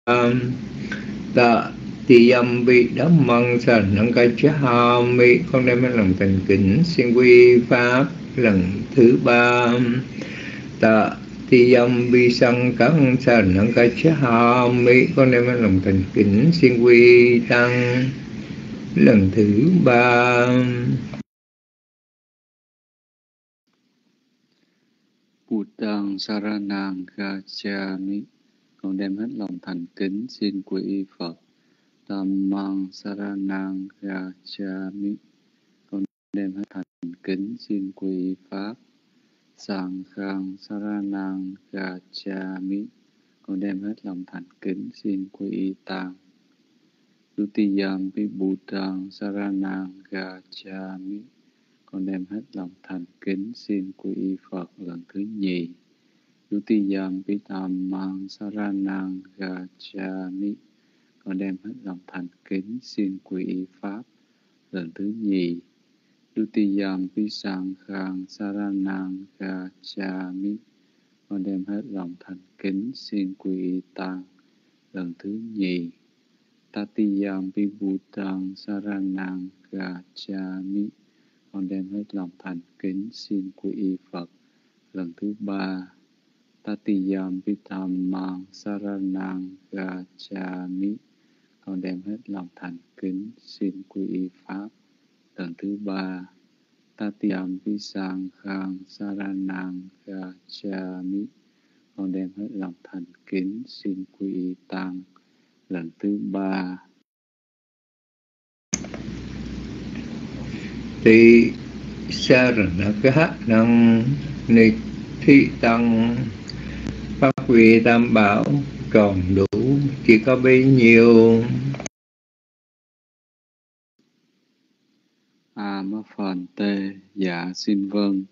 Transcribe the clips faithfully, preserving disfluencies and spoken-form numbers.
Ta Tiyampi Dhammang Saranang Gacchami. Con đem hết lòng thành kính xin quy pháp lần thứ ba. Ta Tiyampi Sanghang Saranang Gacchami. Con đem hết lòng thành kính xin quy tăng lần thứ ba. Buddhang Saranang Gacchami. Con đem hết lòng thành kính xin quy y Phật. Dhammang Saranang Gacchami. Con đem hết thành kính xin quy y Pháp. Sanghang Saranang Gacchami. Con đem hết lòng thành kính xin quy y Tăng. Dutiyampi Buddhang Saranang Gacchami. Con đem hết lòng thành kính xin quy y Phật lần thứ nhì. Dutiyampi Dhammang Saranang Gacchami. Con đem hết lòng thành kính xin quy y Pháp lần thứ nhì. Dutiyampi Sanghang Saranang Gacchami. Con đem hết lòng thành kính xin quy y Tăng lần thứ nhì. Tatiyampi Buddhang Saranang Gacchami. Con đem hết lòng thành kính xin quy y Phật lần thứ ba. Tatiyampi Dhammang Saranang Gacchami. Con đem hết lòng thành kính xin quy y Pháp lần thứ ba. Tatiyampi Sanghang Saranang Gacchami. Con đem hết lòng thành kính xin quy y Tăng lần thứ ba. Ti Saranaka Năng Ni Thi Tăng. Pháp quy tam bảo còn đủ chỉ có bấy nhiêu. A Ma Phàn Tê. Dạ xin vâng.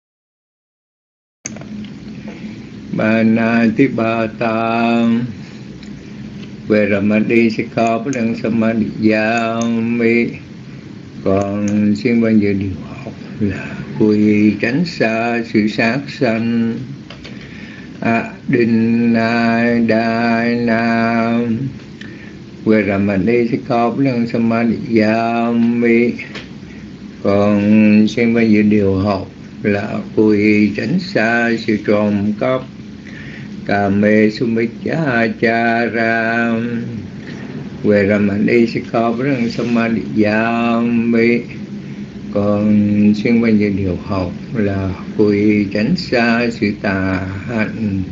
Ba Na Thi Ba Ta. Về Ramadi Sikkhapadang Samadhiyami. Còn xin bao nhiêu điều học là quy tránh xa sự sát sanh. Adinna Về Ramadi Sikkhapadang Samadhiyami. Còn xin bao nhiêu điều học là quy tránh xa sự trộm cắp. Kame Sumicchāchārā. Về Ramadi Sikkhapadang Samadhiyami. Còn xin bao nhiêu điều học là quy tránh xa sự tà hạnh.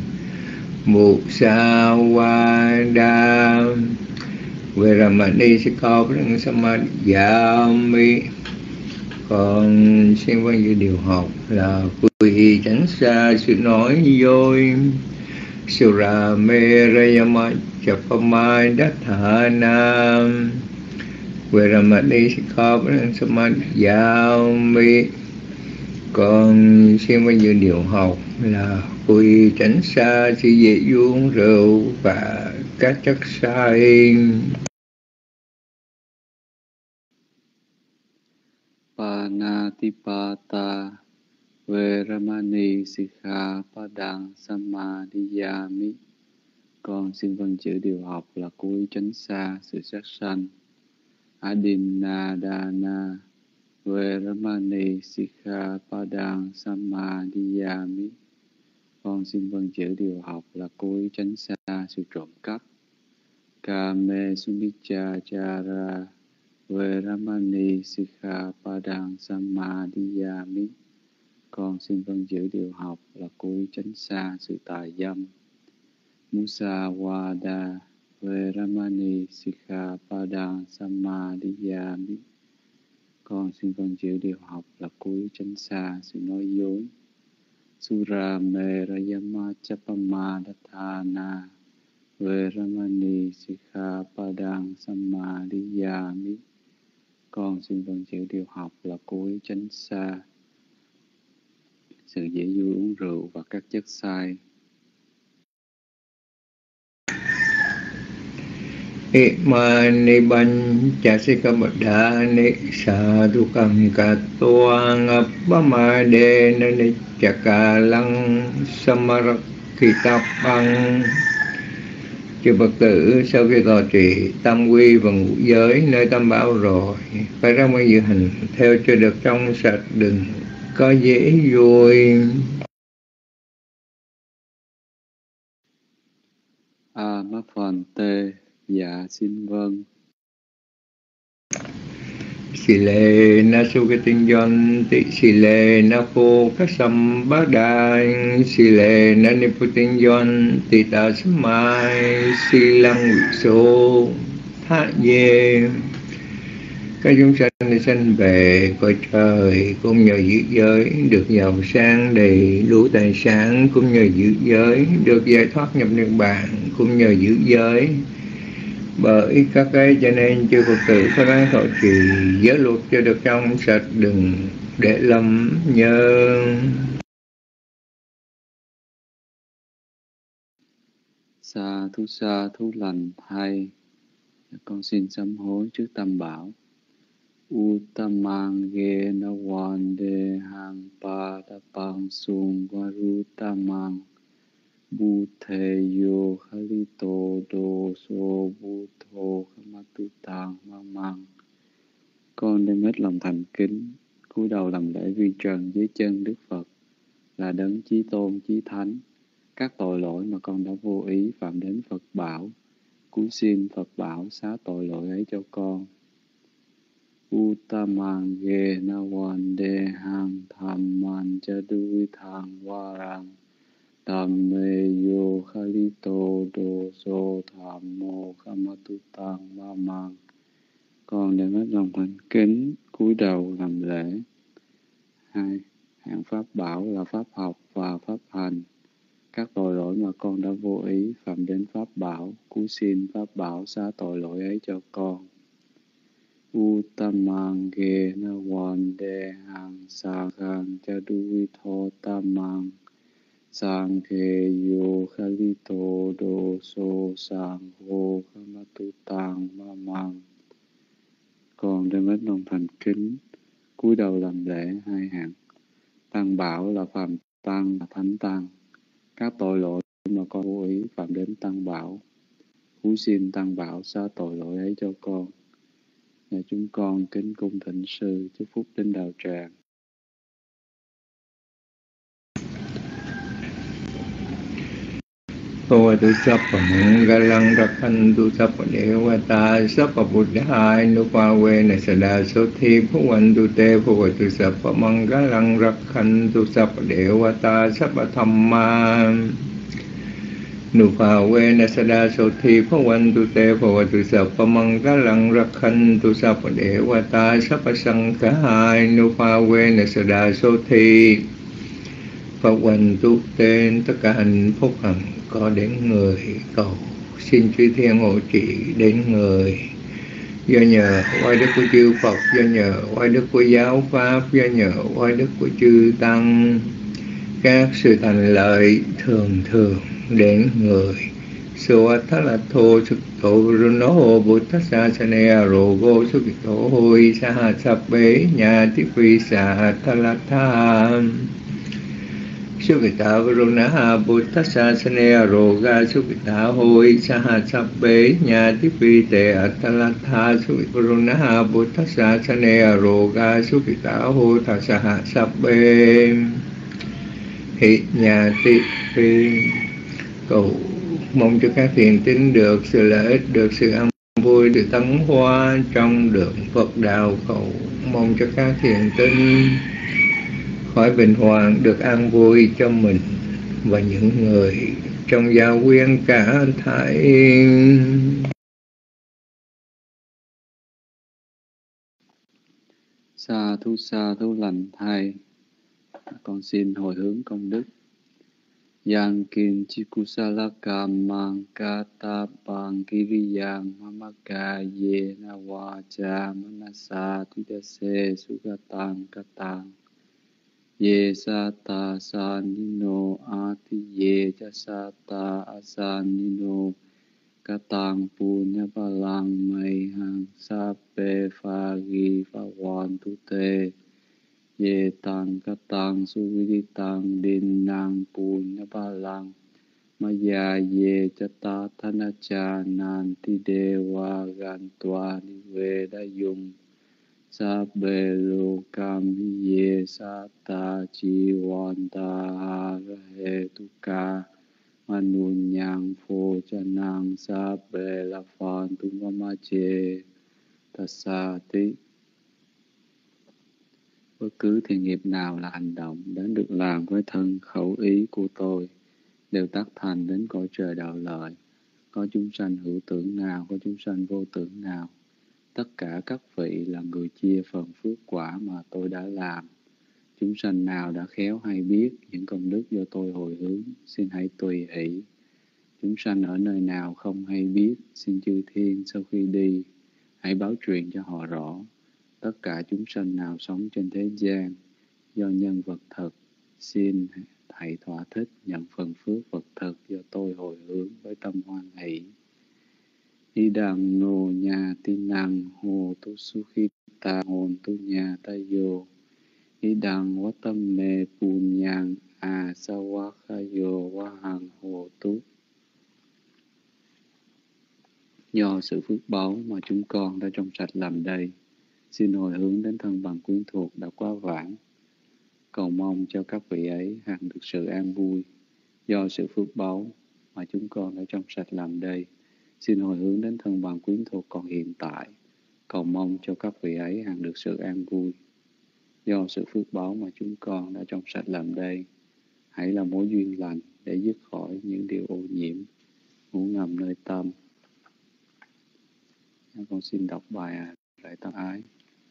Musāvādā. Về Ramadi Sikkhapadang Samadhiyami. Còn xin bao nhiêu điều học là quy tránh xa sự nói dối. Suramerayamacchapamadatthana. Về Ramadi Sikkhapadang Samadhiyami. Còn xin bao nhiêu điều học là quy tránh xa sự dễ uống rượu và các chất say. Panatipata. Veramani Sikkhapadang Samadhiyami. Con xin vâng chữ điều học là cố ý tránh xa sự sát sanh. Adinna Veramani Sikkhapadang Samadhiyami. Con xin vâng chữ điều học là cố ý tránh xa sự trộm cắp. Kame Sumicchāchārā. Veramani Sikkhapadang Samadhiyami. Con xin vâng giữ điều học là cố ý tránh xa sự tà dâm. Musāvādā. Veramani Sikkhapadang Samadhiyami. Con xin vâng giữ điều học là cố ý tránh xa sự nói dối. Suramerayamacchapamadatthana. Veramani Sikkhapadang Samadhiyami. Con xin vâng giữ điều học là cố ý tránh xa sự dễ vui uống rượu và các chất say. Imani Bañccasikabadhāni Sadhukam Kattvang Appamadena Niccakalang Samarakkhitapang. Chư Phật tử sau khi tọa trì tam quy và ngũ giới nơi tam bảo rồi, phải ra ngoài dự hành theo cho được trong sạch, đừng có dễ vui. A Mắc Phàn Tê, dạ xin vâng. Xì lệ na su cái tinh doanh tị xì lệ na phô các sâm bát đài xì lệ na ni phu tinh doanh tị ta sâm mai xì lăng quỷ số thác dê. Các chúng sanh đi sanh về cõi trời cũng nhờ giữ giới được giàu sang đầy đủ tài sản, cũng nhờ giữ giới được giải thoát nhập niết bàn, cũng nhờ giữ giới. Bởi các cái cho nên chư Phật tử phải ráng thọ trì giới luật cho được trong sạch, đừng để lầm nhớ. Sa thú sa thú lành thay, con xin sám hối trước tam bảo. Uttamang ge na wan de hang pa da pang sung varutamang bu the yo halito do so bu tho khamatu tang mang. Con đem hết lòng thành kính cúi đầu làm lễ vi trần dưới chân Đức Phật là đấng chí tôn chí thánh. Các tội lỗi mà con đã vô ý phạm đến Phật bảo, cúi xin Phật bảo xá tội lỗi ấy cho con. Uttamang ge na wan de hang tham man cha đuôi thang warang tam me yo khalito do so tham mô khamatu tang ma mang. Con đem hết lòng thành kính cúi đầu làm lễ hai hạng pháp bảo là pháp học và pháp hành. Các tội lỗi mà con đã vô ý phạm đến pháp bảo, cúi xin pháp bảo xá tội lỗi ấy cho con. Uttamang ge na wan de hang sa khang cha đuôi tho tamang sang khe yo khalito do so sang ho khamatu tang ma mang. Con đem hết lòng thành kính cúi đầu làm lễ hai hạng tăng bảo là phàm tăng và thánh tăng. Các tội lỗi mà con vô ý phạm đến tăng bảo, cúi xin tăng bảo xá tội lỗi ấy cho con. Nhà chúng con kính cung thỉnh sư chúc phúc đến đạo tràng. Bhavatu sappa mangalang rakhantu sappa devata sappa buddhānuphāvena sada sothi bhavantu te bhavatu sappa mangalang rakhantu sappa devata sappa dhammā nuphāvena sada sothi bhavantu te bhavatu sappa mangalang rakhantu sappa devata sappa saṅghānuphāvena sada sothi bhavantu te. Tất cả hạnh phúc hằng có đến người, cầu xin chư thiên hộ trì đến người. Do nhờ oai đức của chư Phật, do nhờ oai đức của giáo pháp, do nhờ oai đức của chư tăng, các sự thành lợi thường thường đến người. Suvathalatho sukto runoho buddhasa sanea rogo sukito hoi saha sabbe nhati phi sa thalatha. Sukita Varunaha Buddhasa Sanea Roga Sukita Hoi Saha Sabbe Nhati Phi Te Atalatha Sukita Varunaha Buddhasa Sanea Roga Sukita Hoi Saha Sabbe Hị Nhati Phi. Cầu mong cho các thiền tín được sự lợi ích, được sự an vui, được tấn hóa trong đường Phật đạo. Cầu mong cho các thiền tín khỏi bình hoàng, được an vui cho mình và những người trong gia quyến cả thảy. Sa thú sa thú lành thay, con xin hồi hướng công đức. Yang kin chikusala kamang kata pang kiriyang mamaka ye na wacha manasa tudase sugatang katang ye sata sanino ati ye jasata asanino katang punya balang may hang sape phagi phawan tute ye tang katang suviditang din nang punya balang Maya ye chata thanacha nanti dewa gantwa niveda yung Sabbe lokam ye sata chiwanta harahe tuka manunyang pho chanang sabbe la phan tumamache tasati. Bất cứ thiện nghiệp nào là hành động đáng được làm với thân khẩu ý của tôi đều tác thành đến cõi trời đạo lợi. Có chúng sanh hữu tưởng nào, có chúng sanh vô tưởng nào, tất cả các vị là người chia phần phước quả mà tôi đã làm. Chúng sanh nào đã khéo hay biết những công đức do tôi hồi hướng, xin hãy tùy hỷ. Chúng sanh ở nơi nào không hay biết, xin chư thiên sau khi đi, hãy báo truyền cho họ rõ. Tất cả chúng sanh nào sống trên thế gian, do nhân vật thực, xin hãy thỏa thích nhận phần phước vật thực do tôi hồi hướng với tâm hoan hỷ. Idang no nha tinang ho tu sukhita hon tu nha tayo. Idang watam me punyang a sawakayo wahang ho tu. Do sự phước báu mà chúng con đã trong sạch làm đây, xin hồi hướng đến thân bằng quyến thuộc đã quá vãng, cầu mong cho các vị ấy hằng được sự an vui. Do sự phước báu mà chúng con đã trong sạch làm đây, xin hồi hướng đến thân bằng quyến thuộc còn hiện tại, cầu mong cho các vị ấy hằng được sự an vui. Do sự phước báu mà chúng con đã trong sạch làm đây, hãy là mối duyên lành để dứt khỏi những điều ô nhiễm, ngủ ngầm nơi tâm. Con xin đọc bài Đại Tăng Ái.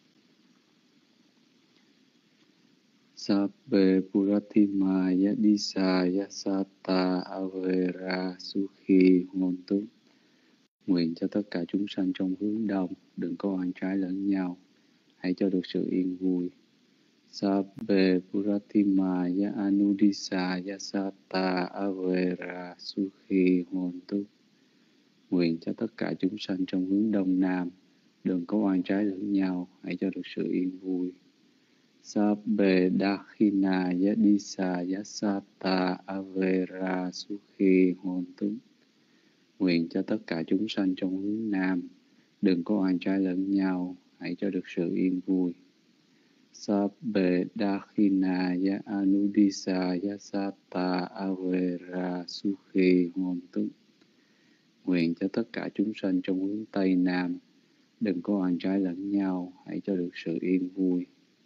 Sabbe puratima yadisa yasata avera sukhi hontu. Nguyện cho tất cả chúng sanh trong hướng đông đừng có oan trái lẫn nhau, hãy cho được sự yên vui. Sabbe puratima ya anudisa yasata avera sukhi hontu. Nguyện cho tất cả chúng sanh trong hướng đông nam đừng có oan trái lẫn nhau, hãy cho được sự yên vui. Sabbe dakhina yadisa yasata avera sukhi hontu. Nguyện cho tất cả chúng sanh trong hướng nam đừng có oan trái lẫn nhau, hãy cho được sự yên vui. Sabbe dakhina ya anudisa yasata avera sukhi hontu. Nguyện cho tất cả chúng sanh trong hướng tây nam đừng có oan trái lẫn nhau, hãy cho được sự yên vui.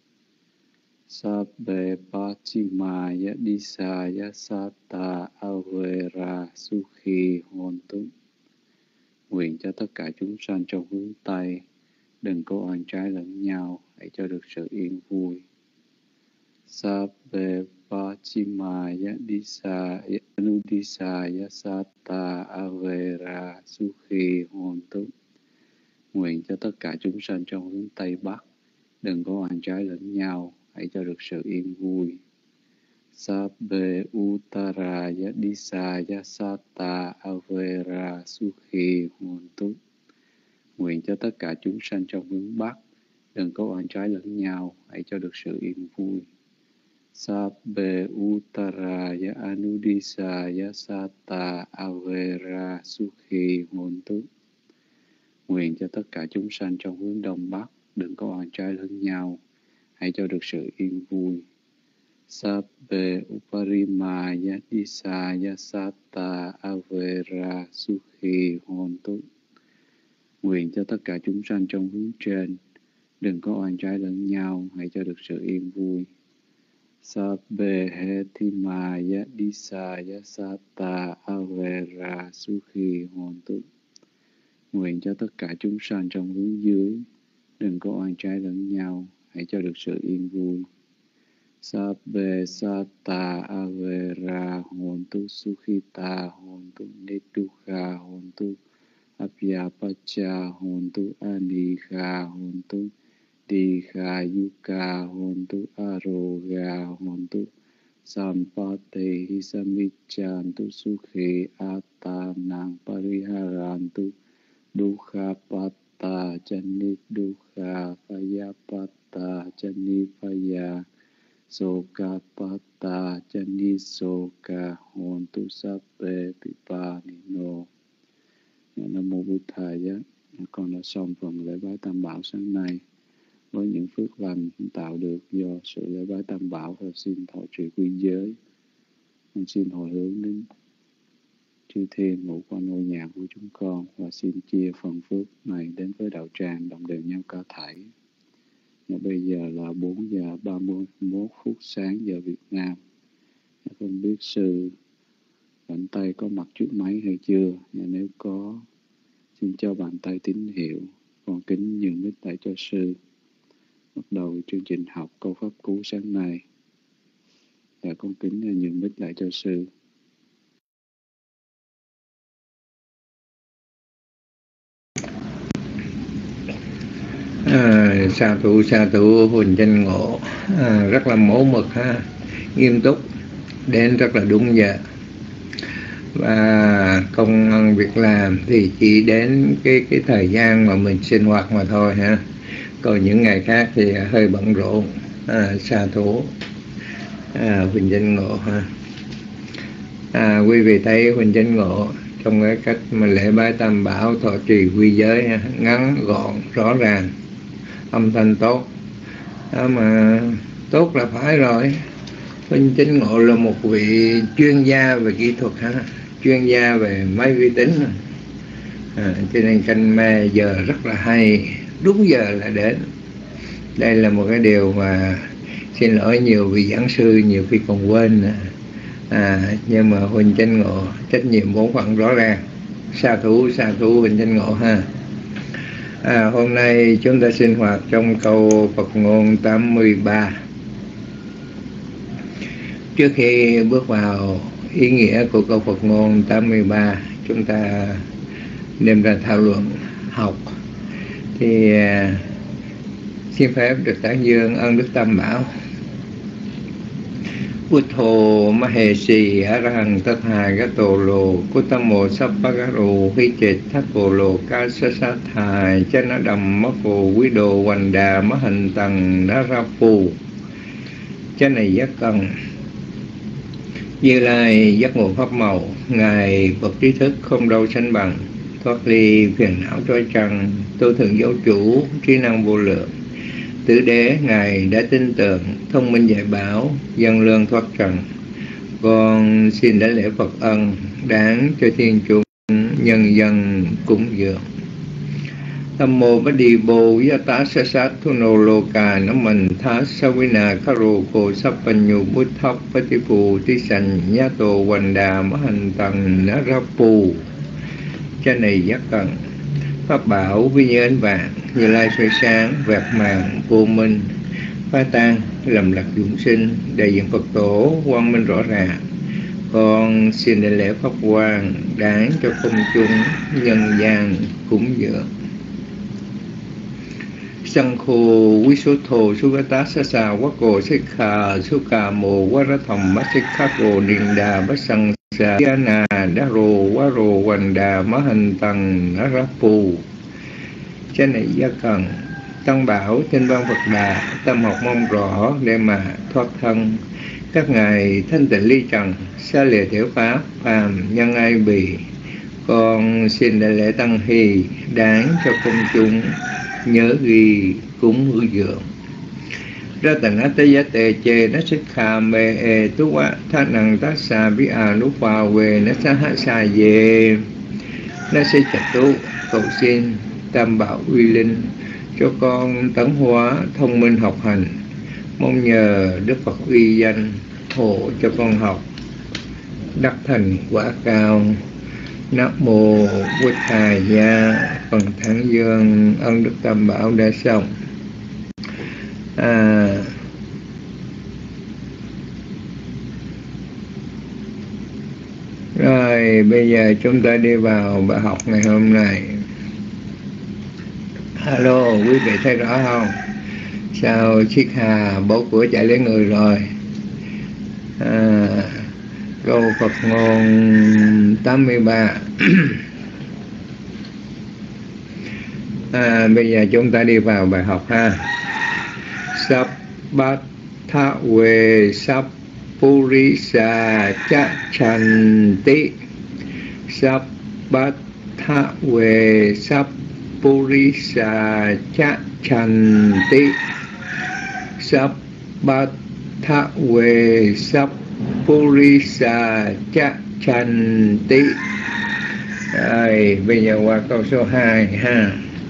Sabbe pachima yadisa yasata avera sukhi hontu. Nguyện cho tất cả chúng sanh trong hướng tây đừng có oan trái lẫn nhau, hãy cho được sự yên vui. Sabbe pachima yadisa anudisa yasata avera sukhi hontu. Nguyện cho tất cả chúng sanh trong hướng tây bắc đừng có oan trái lẫn nhau, hãy cho được sự yên vui. Sabbe uttara yadisa yasata avera sukhi hontu. Nguyện cho tất cả chúng sanh trong hướng bắc đừng có oan trái lẫn nhau, hãy cho được sự yên vui. Sabbe uttara ya anudisa yasata avera sukhi hontu. Nguyện cho tất cả chúng sanh trong hướng đông bắc đừng có oan trái lẫn nhau, hãy cho được sự yên vui. Sabbe uparima yadisa yasata avera sukhi hontu. Nguyện cho tất cả chúng sanh trong hướng trên đừng có oan trái lẫn nhau, hãy cho được sự yên vui. Sabbe hetima yadisa yasata avera sukhi hontu. Nguyện cho tất cả chúng sanh trong hướng dưới đừng có oan trái lẫn nhau, hãy cho được sự yên vui. Sabbe sata avera hontu sukhita hontu nidukha hontu apyapacha hontu anikha hontu dikha yuka hontu aroga hontu sampate hisamichantu sukhi atanang pariharantu dukha patta chanit dukha payapata chanipaya soka pata chani soka hontu sape pipanino. Nam mô Bụt Thầy, con đã xong phần lễ bái Tam Bảo sáng nay với những phước lành tạo được do sự lễ bái Tam Bảo, và xin thọ trì quy giới. Con xin hồi hướng đến chư thiên ngụ quanh ngôi nhà của chúng con, và xin chia phần phước này đến với đạo tràng đồng đều nhau cả thảy. Và bây giờ là bốn giờ ba mươi mốt phút sáng giờ Việt Nam. Không biết sư bàn tay có mặt trước máy hay chưa? Và nếu có, xin cho bàn tay tín hiệu. Con kính nhường mic lại cho sư. Bắt đầu chương trình học câu pháp cú sáng nay. Và con kính nhường mic lại cho sư. À, sa thủ sa thủ Huỳnh Chánh Ngộ à, rất là mẫu mực ha, nghiêm túc, đến rất là đúng giờ, và công ăn việc làm thì chỉ đến cái cái thời gian mà mình sinh hoạt mà thôi ha, còn những ngày khác thì hơi bận rộn. À, sa thủ à, Huỳnh Chánh Ngộ ha. À, quý vị thấy Huỳnh Chánh Ngộ trong cái cách mà lễ bái Tam Bảo thọ trì quy giới ha, ngắn gọn rõ ràng, âm thanh tốt. À, mà tốt là phải rồi. Huỳnh Chánh Ngộ là một vị chuyên gia về kỹ thuật ha, chuyên gia về máy vi tính, à, cho nên canh me giờ rất là hay, đúng giờ là đến. Đây là một cái điều mà xin lỗi nhiều vị giảng sư nhiều khi còn quên, à, nhưng mà Huỳnh Chánh Ngộ trách nhiệm bổn phận rõ ràng. Sa thủ sa thủ Huỳnh Chánh Ngộ ha. À, hôm nay chúng ta sinh hoạt trong câu Phật ngôn tám mươi ba. Trước khi bước vào ý nghĩa của câu Phật ngôn tám mươi ba, chúng ta đem ra thảo luận học, thì à, xin phép được tán dương ơn Đức Tam Bảo. Buddho Mahesi Arahang Tatha Gato Lo Kutamo Sappagaro Hichet Thako Lo Kasasatha Chanadam Mako Wido Wanda Mahan Tăng Narapu. Chánh này giác cần Như Lai giác ngộ pháp màu, Ngài bậc trí thức không đâu sánh bằng, thoát ly phiền não trói trăng, tô thường giáo chủ trí năng vô lượng. Tứ đế Ngài đã tin tưởng, thông minh dạy bảo, dân lương thoát trần. Con xin đảnh lễ Phật ân, đáng cho thiên chúng nhân dân cúng dường. Tham mô bát đi bồ yata sa sát thu nô lô cà nắm mình thá sa vi na karo cô sắp banh nhu bút thóc bát ti phù tí sành nhá tô hoành đà má hành tầng ná ra phù. Cha này giác cần pháp bảo vi như ánh vàng, Như Lai soi sáng vẹt màng vô minh, phá tan lầm lạc dũng sinh, đại diện Phật tổ quang minh rõ ràng. Con xin đảnh lễ pháp quang, đáng cho công chúng nhân gian cúng dường. Sankho Visotho Sugata Sasa Wako Sikha Suka Mo Waratham Masikako Dinda Basang Sa Yana Daro Waro Wanda Mahan Tăng Narapu. Chánh này gia cần Tăng Bảo trên ban Phật Đà, tâm học mong rõ để mà thoát thân. Các ngài thanh tịnh ly trần, xa lìa thiểu pháp, phàm nhân ai bì. Con xin đại lễ Tăng Hy, đáng cho công chúng nhớ ghi cúng hữu dường. Ra tận á tế giá tề chê nó xích khà mê e tú quá thác năng tác xa bí à nú phà về nó xa hát xa về nó sẽ chặt tú. Cầu xin Tam Bảo uy linh cho con tấn hóa thông minh học hành, mong nhờ Đức Phật uy danh hộ cho con học đắc thành quả cao. Nam mô Bụt Thầy gia. Phần thắng dương ân Đức Tam Bảo đã xong. À, rồi bây giờ chúng ta đi vào bài học ngày hôm nay. Alo, quý vị thấy rõ không? Sao Chiếc Hà bố của chạy lấy người rồi? À, câu Phật ngôn tám mươi ba. À, bây giờ chúng ta đi vào bài học ha. Sắp bát tha về sắp purisa cha chanti sắp bát tha về sắp purisa cha chanti sắp bát tha về sắp purisa cha chanti. Rồi bây giờ qua câu số hai ha.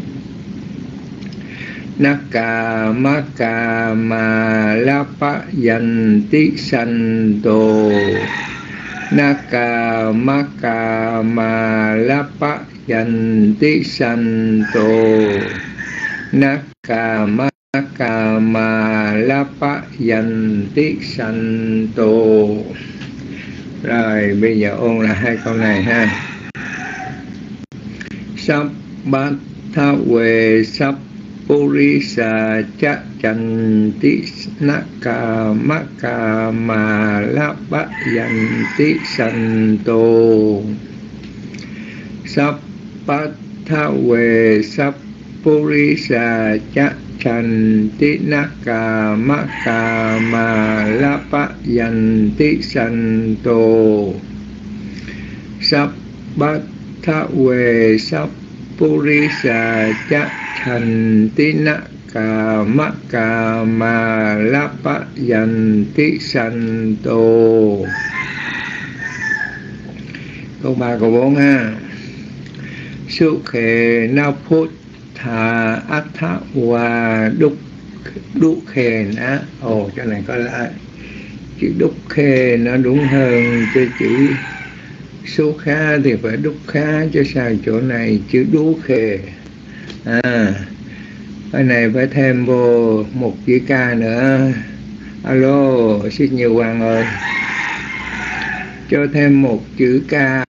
Nakamaka malapa yanti santo Nakamaka malapa yanti santo Nakamaka malapa yanti santo. Rồi bây giờ ôn là hai câu này ha. Sắp bát tha về sắp purisa cha chanti nakamaka malapa yanti santo sắp bát tha về sắp purisa cha chanti nakamaka malapa yanti santo sắp bát tha về sắp purisa cha chanti nakamaka malapa yanti santo. Câu ba câu bốn ha. Sukhe na phut tha atha wa đúc đúc khe na. Ồ, chỗ này có lại chữ đúc khe nó đúng hơn cho chữ số khá thì phải đúc khá, chứ sao chỗ này chữ đú khề. À, cái này phải thêm vô một chữ ca nữa. Alo, xin nhiều Hoàng ơi, cho thêm một chữ ca.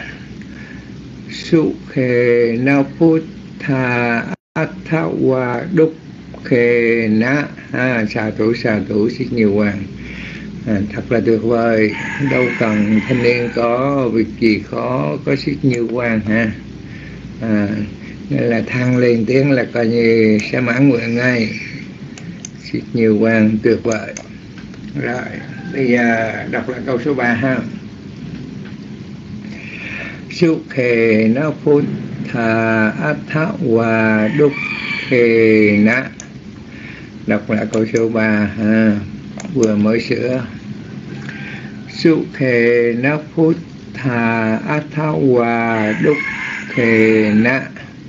Su khề na phút tha atha wa đúc khề na. À, xà thủ xà thủ, xin nhiều Hoàng. À, thật là tuyệt vời, đâu cần thanh niên có việc gì khó có sức như Quang ha. À, nên là thăng lên tiếng là coi như sẽ mãn nguyện ngay. Sức như Quang tuyệt vời. Rồi bây giờ đọc lại câu số ba ha. Sukhe na phut tha atha wa đúc khề na. Đọc lại câu số ba ha, vừa mới sửa. Sukhe na phut tha atha wa đúc khề na.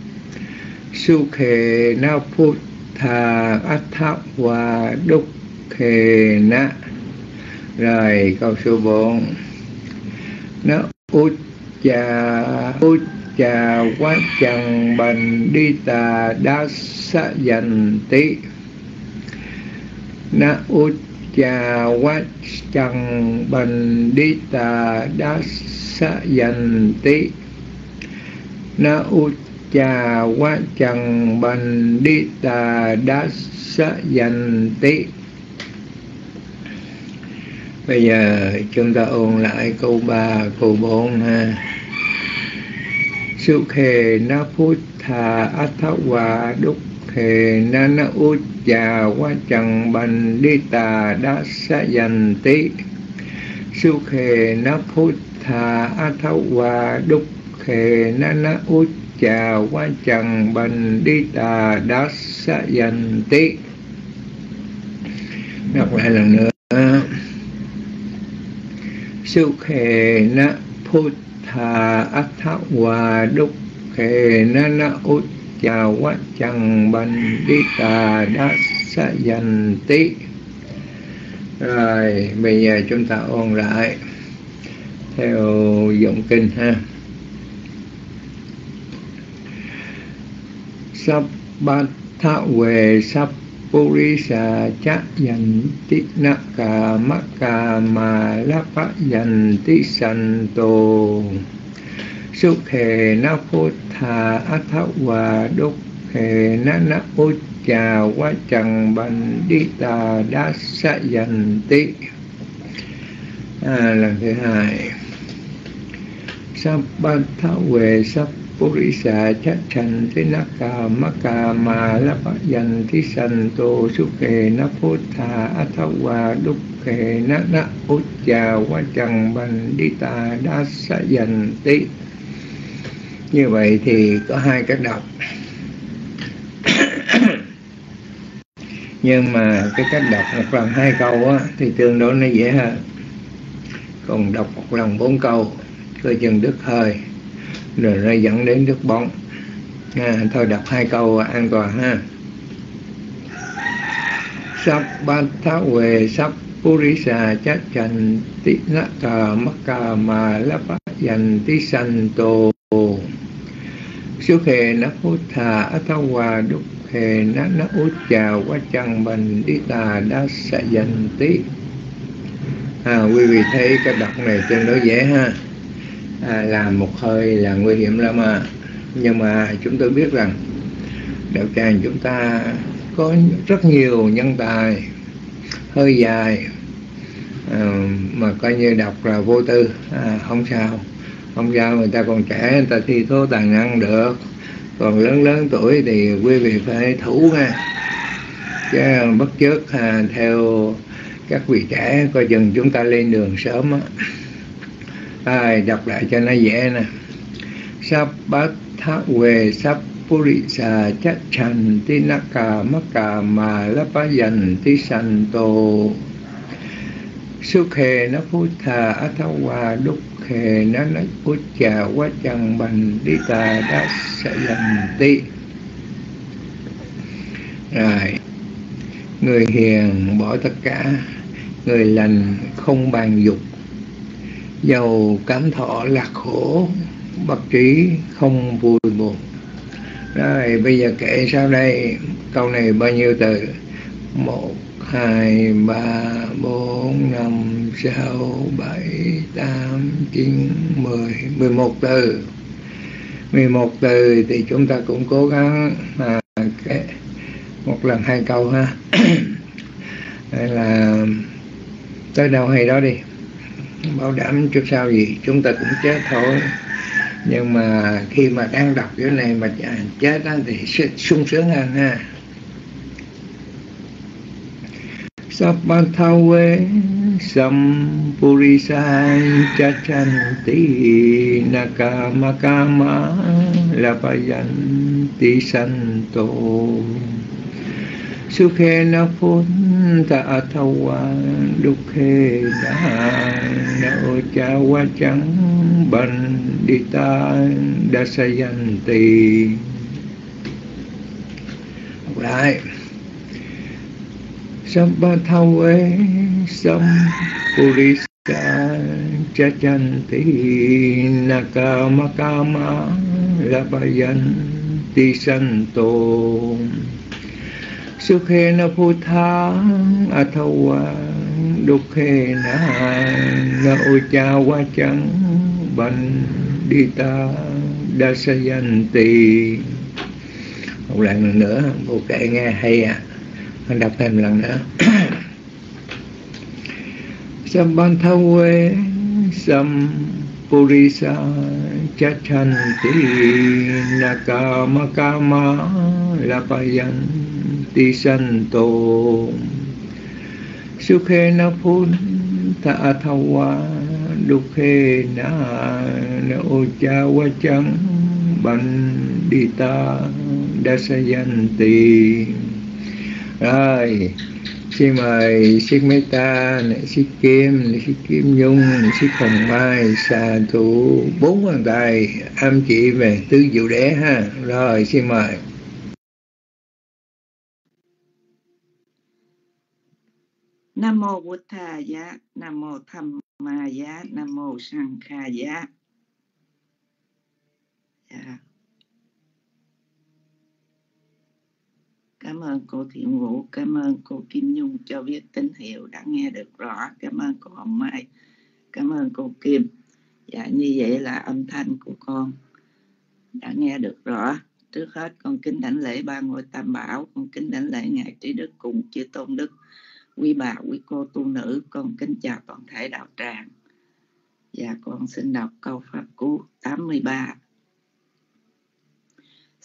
Sukhe na phut tha atha wa đúc khề na. Rồi câu số bốn. Nó út cha út cha quá chẳng bằng đi ta đá sa dành tí. Na út cha quá chẳng bằng đi ta đá sa dành tí. Na út cha quá chẳng bằng đi ta đá sa dành tí. Bây giờ chúng ta ôn lại câu ba, câu bốn ha. Sukhe na phut tha atha wa đúc khề na na út cha quá chẳng bằng đi ta đá sa dành tí. Sukhe na phut tha atha wa đúc khề na na út cha quá chẳng bằng đi ta đá sa dành tí. Đọc lại lần nữa. Sukhe na phut tha atha wa đúc khề na na út cha quá chẳng bằng đi ta đá sa dành tí. Rồi bây giờ chúng ta ôn lại theo giọng kinh ha. Sắp bát tha về sắp purisa cha dành tí naka maka ma lapa dành tí santo. Sukhe na phut tha atha wa đúc khề na na út cha quá chẳng bằng đi ta đá sa dành tí. À, lần thứ hai. Sắp bát tha về sắp Purisa Chachanti Naka Maka Ma Lapayanti Santo Sukhe Na Phutta Athawa Dukkhe Na Na Ujja Vajjang Bandita Dasayanti. Như vậy thì có hai cách đọc. Nhưng mà cái cách đọc một lần hai câu á, thì tương đối nó dễ hơn. Còn đọc một lần bốn câu coi chừng đứt hơi, rồi nó dẫn đến đứt bóng. À, thôi đọc hai câu an toàn ha. Sắp bát thá về sắp Purisa chát chành tí naka maka ma lapa dành tí sanh tô Sukhe na Phutta Athawa Dukkhe na na Ujja Vajjang Bandita Dasayanti. À, quý vị thấy cái đọc này tương đối dễ ha. À, làm một hơi là nguy hiểm lắm mà. Nhưng mà chúng tôi biết rằng đạo tràng chúng ta có rất nhiều nhân tài hơi dài, à, mà coi như đọc là vô tư. À, không sao, không sao, người ta còn trẻ, người ta thi thố tài năng được. Còn lớn lớn tuổi thì quý vị phải thủ nha, chứ bất chợt à, theo các vị trẻ coi chừng chúng ta lên đường sớm á. À, đọc lại cho nó dễ nè. Sắp bát thá về sắp Purisa Chachanti Naka Maka Ma Lapayanti Santo Sukhe Na Phutta Athawa Dukkhe Na Na Ujja Vajjang Bandita Dasayanti. Rồi, người hiền bỏ tất cả, người lành không bàn dục, giàu cảm thọ lạc khổ, bất trí không vui buồn. Rồi bây giờ kể sau đây, câu này bao nhiêu từ? Một, hai, ba, bốn, năm, sáu, bảy, tám, chín, mười, mười một từ. Mười một từ thì chúng ta cũng cố gắng mà kể một lần hai câu ha. Đây là tới đâu hay đó đi, bảo đảm trước sau gì chúng ta cũng chết thôi. Nhưng mà khi mà đang đọc cái này mà chết đó thì sẽ sung sướng hơn ha. Sappathawe Sampurisa Chachanti Naka Makama Lapayanti Santo Sukhe Na Phutta Athawa Dukkhe Na Ujja Vajjang Bandita Dasayanti. Lại Sappathawe Sampurisa Chachanti Naka Makama Lapayanti Santo Sukhe Na Phutta Athawa Dukkhe Na Ujja Vajjang Bandita Dasayanti. Một lần nữa, bộ kệ nghe hay à. Mình đọc thêm lần nữa. Sappathawe Sampurisa Chachanti Naka Makama Lapayanti Santo Sukhe Na Phutta Athawa Dukkhe Na Ujja Vajjang Bandita Dasayanti. Rồi, xin mời Siết Meta, Siết Kim, Siết Kim Nhung, Siết Hồng Mai, xà thủ bốn bàn tay âm chỉ về tứ diệu đế ha. Rồi, xin mời. Nam mô Bụt Thà Giá, Nam mô Tham Ma Giá, Nam mô Sang Kha Giá. Dạ. Cảm ơn cô Thiện Vũ, cảm ơn cô Kim Nhung cho biết tín hiệu đã nghe được rõ. Cảm ơn cô Hồng Mai, cảm ơn cô Kim. Dạ, như vậy là âm thanh của con đã nghe được rõ. Trước hết con kính đảnh lễ ba ngôi Tam Bảo, con kính đảnh lễ Ngài Trí Đức cùng chư Tôn Đức, quý bà, quý cô tu nữ, con kính chào toàn thể đạo tràng. Và con xin đọc câu pháp cú tám mươi ba.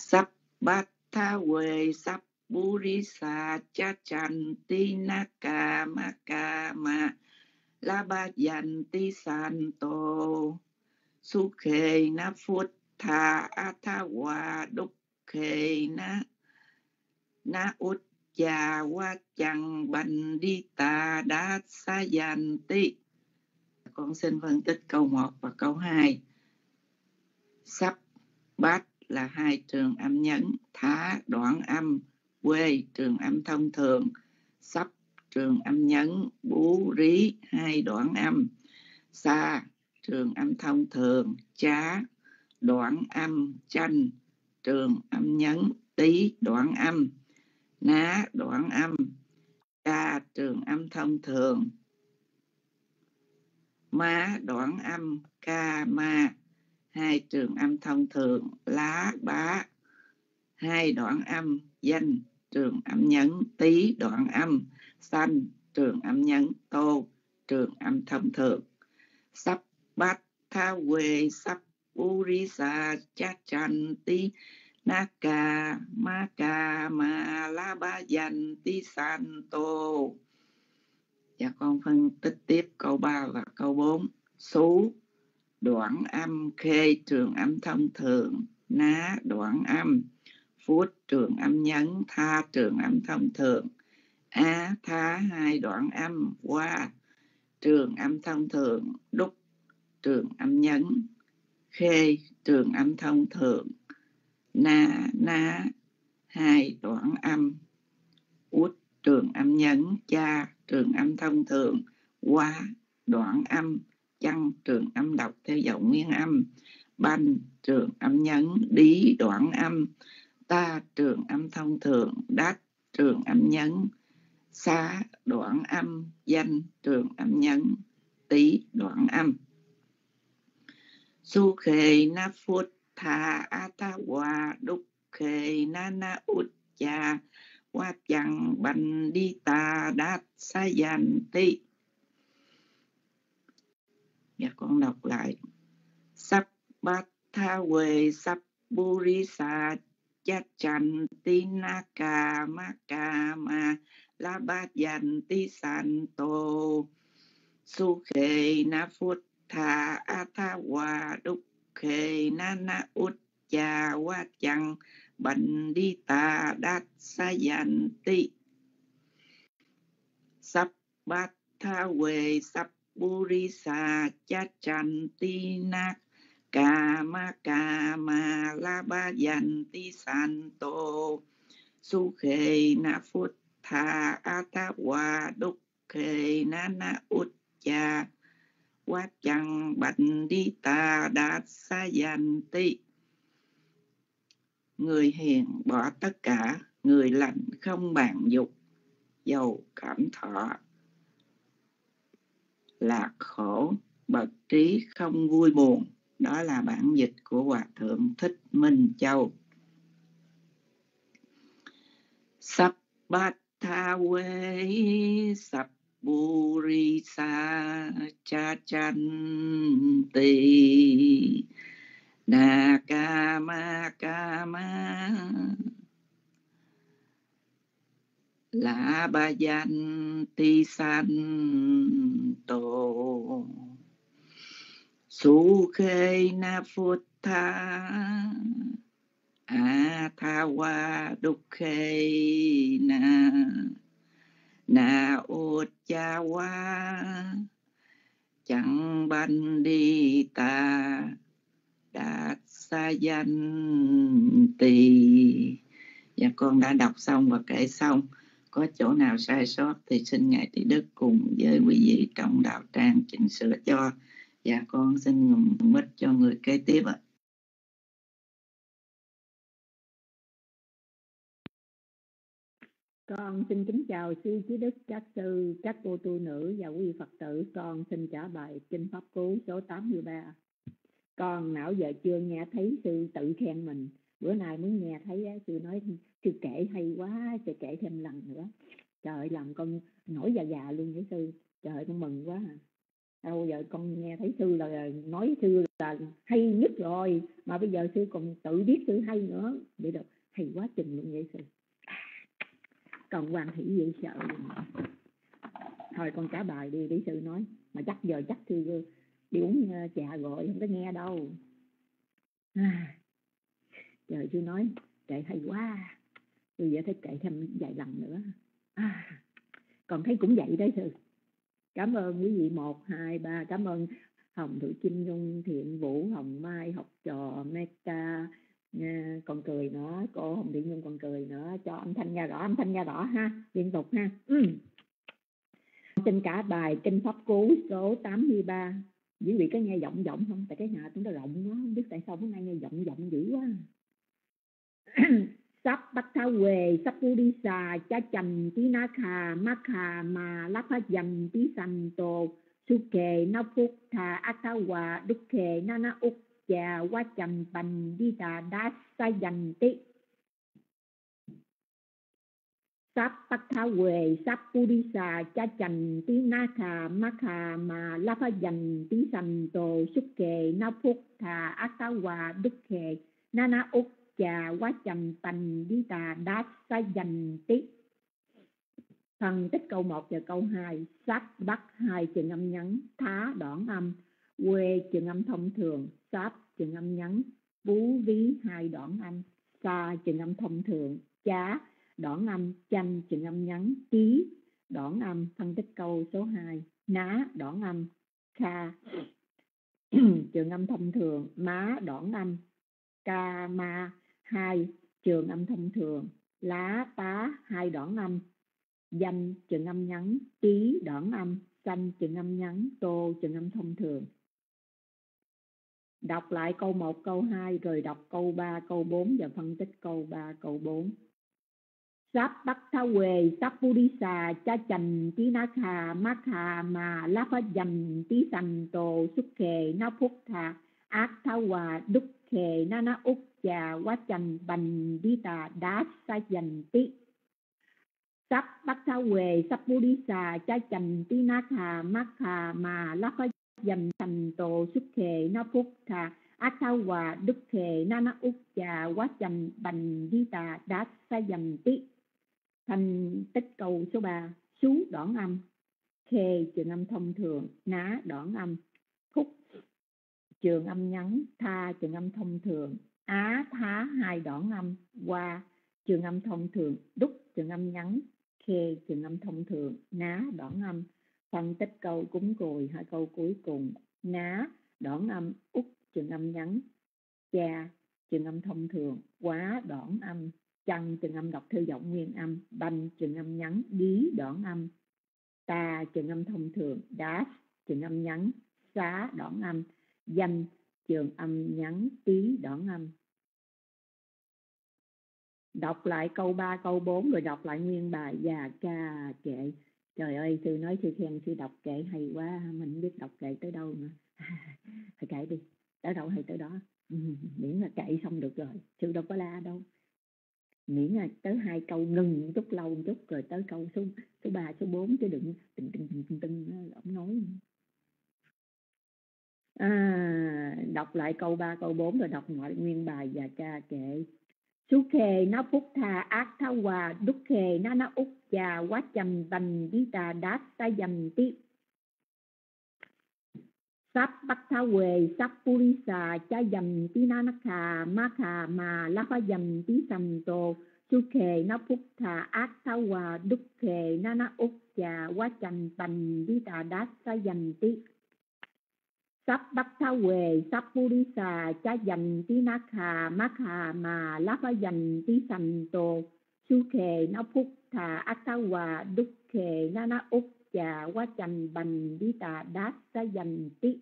sắp bát tha quê sắp bú ri sa cha chan ti na ca ma ca ma la ba dành ti san tô su khê na phút tha a tha hòa đúc khê na na út cha wa chẳng bành đi ta đá sa dành ti. Con xin phân tích câu một và câu hai. Sắp bát là hai trường âm nhấn, thá đoạn âm, quê trường âm thông thường, sắp trường âm nhấn, bú rí hai đoạn âm, sa trường âm thông thường, chá đoạn âm, chanh trường âm nhấn, tí đoạn âm, ná đoạn âm, ca trường âm thông thường, má đoạn âm, ca ma hai trường âm thông thường, lá bá hai đoạn âm, danh trường âm nhấn, tí đoạn âm, xanh trường âm nhấn, tô trường âm thông thường. Sắp bát tha quê sắp urisa cha chan tí na ca ma ca ma la ba danh tí san tô. Và con phân tích tiếp câu ba và câu bốn. Số đoạn âm, khê trường âm thông thường, ná đoạn âm, phút trường âm nhấn, tha trường âm thông thường, á thá hai đoạn âm, qua trường âm thông thường, đúc trường âm nhấn, khê trường âm thông thường, na ná hai đoạn âm, út trường âm nhấn, cha trường âm thông thường, qua đoạn âm, chăng trường âm đọc theo dòng nguyên âm, banh trường âm nhấn, đí đoạn âm, ta trường âm thông thường, đát trường âm nhấn, xá đoạn âm, danh trường âm nhấn, tí đoạn âm. Su khê na phút tha a tha hòa đúc khê na na út cha qua chăng bành đi ta đát sa danh tí. Và con đọc lại. Sắp bát tha quê sắp bú ri sa cha chan tí na ca ma ca ma la ba danh tí san tô su khê na phút tha a tha hòa đúc khê na na út cha wa chăng bành đi ta đát sa danh tí. Sắp bát tha quê sắp bú ri sa cha chan tí na ca ma ca ma la ba danh tí san tô su khê na phút tha a tha hòa đúc khê na na út cha wa chăng bành đi ta đát sa danh tí. Người hiền bỏ tất cả, người lành không bàn dục, giàu cảm thọ lạc khổ, bậc trí không vui buồn. Đó là bản dịch của Hòa Thượng Thích Minh Châu. Sắp bát tha quê sắp bù ri sa cha chan tỳ na ca ma ca ma la ba danh ti san tô su khê na phút tha a tha wa đúc khê na na út cha wa chẳng bành đi ta đạt sa danh tỳ. Và con đã đọc xong và kể xong. Có chỗ nào sai sót thì xin Ngài Trí Đức cùng với quý vị trong đạo tràng chỉnh sửa cho. Và con xin ngừng mic cho người kế tiếp ạ. Con xin kính chào sư Trí Đức, các sư, các cô tu nữ và quý Phật tử. Con xin trả bài Kinh Pháp Cú số tám mươi ba. Con nào giờ chưa nghe thấy sư tự khen mình. Bữa nay muốn nghe thấy sư nói sư kể hay quá, sư kể thêm lần nữa. Trời ơi, làm con nổi da gà luôn với sư. Trời ơi, con mừng quá. Đâu giờ con nghe thấy sư là nói sư là hay nhất rồi, mà bây giờ sư còn tự biết sư hay nữa, vậy được hay quá chừng luôn vậy sư. Còn hoan hỷ dễ sợ. Thôi con trả bài đi để sư nói, mà chắc giờ chắc sư đi uống trà rồi không có nghe đâu. À, trời sư nói kệ hay quá, sư giờ thấy kệ thêm vài lần nữa. À, còn thấy cũng vậy đấy sư. Cảm ơn quý vị một, hai, ba. Cảm ơn Hồng Thị Kim Nhung, Thiện Vũ, Hồng Mai, Học Trò, Meta, nha, còn cười nữa, cô Hồng Thị Nhung còn cười nữa, cho âm thanh nghe rõ, âm thanh nghe rõ ha, liên tục ha. Ừ. Xin cả bài Kinh Pháp Cú số tám mươi ba. Quý vị có nghe giọng giọng không? Tại cái nhà chúng ta rộng quá, không biết tại sao hôm nay nghe giọng giọng dữ quá. Sắp Bát Thá Quề, Sắp Bú Đi Xà, Chá Chầm, Tí Ná Khà, Má Khà, Mà Láp Phá Dầm, Tí Sành Tô, Su Kề, Na Phúc, Thà Ác Thá Hòa, Đúc Kề, Na Na Úc, Chà, Quá Chầm, Bành, Đi Tà, Đá, Sa Dành, Tí. Sắp Bát Thá Quề, Sắp Bú Đi Xà, Chá Chầm, Tí Ná Khà, Má Khà, Mà Láp Phá Dầm, Tí Sành Tô, Su Kề, Na Phúc, Thà Ác Thá Hòa, Đúc Kề, Na Na Úc, Chà, Quá Chầm, Bành, Đi Tà, Đá, Sa Dành, Tí. Phân tích câu một và câu hai. Sắp Bắt hai trường âm ngắn, Thá đoạn âm, Quê trường âm thông thường, Sắp trường âm ngắn, Bú Ví hai đoạn âm, Sa trường âm thông thường, Chá đoạn âm, Chanh trường âm ngắn, Tí đoạn âm. Phân tích câu số hai. Ná đoạn âm, Kha trường âm thông thường, Má đoạn âm, Ca Ma hai trường âm thông thường, Lá Tá hai đoạn âm, Danh trường âm ngắn, Tí đoạn âm, Xanh trường âm ngắn, Tô trường âm thông thường. Đọc lại câu một, câu hai, rồi đọc câu ba, câu bốn và phân tích câu ba, câu bốn. Sắp Bắt Thá Quề, Sắp Bú Đi Xà, Chá Chành, Tí Ná Khà, Má Khà, Mà Láp Phá Dầm, Tí Sành Tô, Xúc Khề, Na Phúc Thà, Ác Thá Hòa, Đúc Khề, Na Na Úc, Chà, Quá Chành, Bành, Đi Tà, Đá, Sa Dành, Tí. Sắp Bắt Thá Quề, Sắp Bú Đi Xà, Chá Chành, Tí Ná Khà, Má Khà, Mà Láp Phá Dầm, Sành Tô, Xúc Khề, Na Phúc Thà, Ác Thá Hòa, Đúc Khề, Na Na Úc, Chà, Quá Chành, Bành, Đi Tà, Đá, Sa Dành, Tí. Thành tích câu số ba. Sú đoạn âm, Khê trường âm thông thường, Ná đoạn âm, Phúc trường âm ngắn, Tha trường âm thông thường, Á Thá hai đoạn âm, Qua trường âm thông thường, Đúc trường âm ngắn, Khê trường âm thông thường, Ná đoạn âm. Phân tích câu cúng cùi hai câu cuối cùng. Ná đoạn âm, Úc trường âm ngắn, Cha trường âm thông thường, Quá đoạn âm, Chăng trường âm đọc theo giọng nguyên âm, Banh trường âm ngắn, Dí đoạn âm, Ta trường âm thông thường, Đá trường âm ngắn, Xá đoạn âm, Danh trường âm ngắn, Tí đoạn âm. Đọc lại câu ba, câu bốn rồi đọc lại nguyên bài và ca kệ. Trời ơi, sư nói sư khen sư đọc kệ hay quá, mình biết đọc kệ tới đâu mà. Phải kệ đi, tới đâu hay tới đó. Ừ, miễn là kệ xong được rồi, sư đâu có la đâu. Miễn là tới hai câu ngừng chút lâu một chút rồi tới câu số số ba, số bốn chứ đừng từng từng từng từng ông nói. À, đọc lại câu ba, câu bốn rồi đọc mọi nguyên bài và ca kệ. Sú khề nó phúc thà ác thá hòa, đúc khề nó nó úc trà, quá chầm bành đi tà đát ta dầm tí. Sắp Bắt Thá Quề, Sắp Bú Đi Xà, Chá Dầm, Tí Ná Ná Khà, Má Khà, Mà Láp Phá Dầm, Tí Sành Tô, Su Khề nó phúc thà ác thá hòa, đúc khề nó nó úc trà, quá chầm bành đi tà đát ta dầm tí. Sắp Bắt Thá Quề, Sắp Bú Đi Xà, Chá Dầm, Tí Ná Khà, Má Khà, Mà Láp Phá Dầm, Tí Sành Tô, Su Khề nó phúc thà ác thá hòa, đúc khề nó nó úc trà, quá chầm bành đi tà đát ta dầm tí.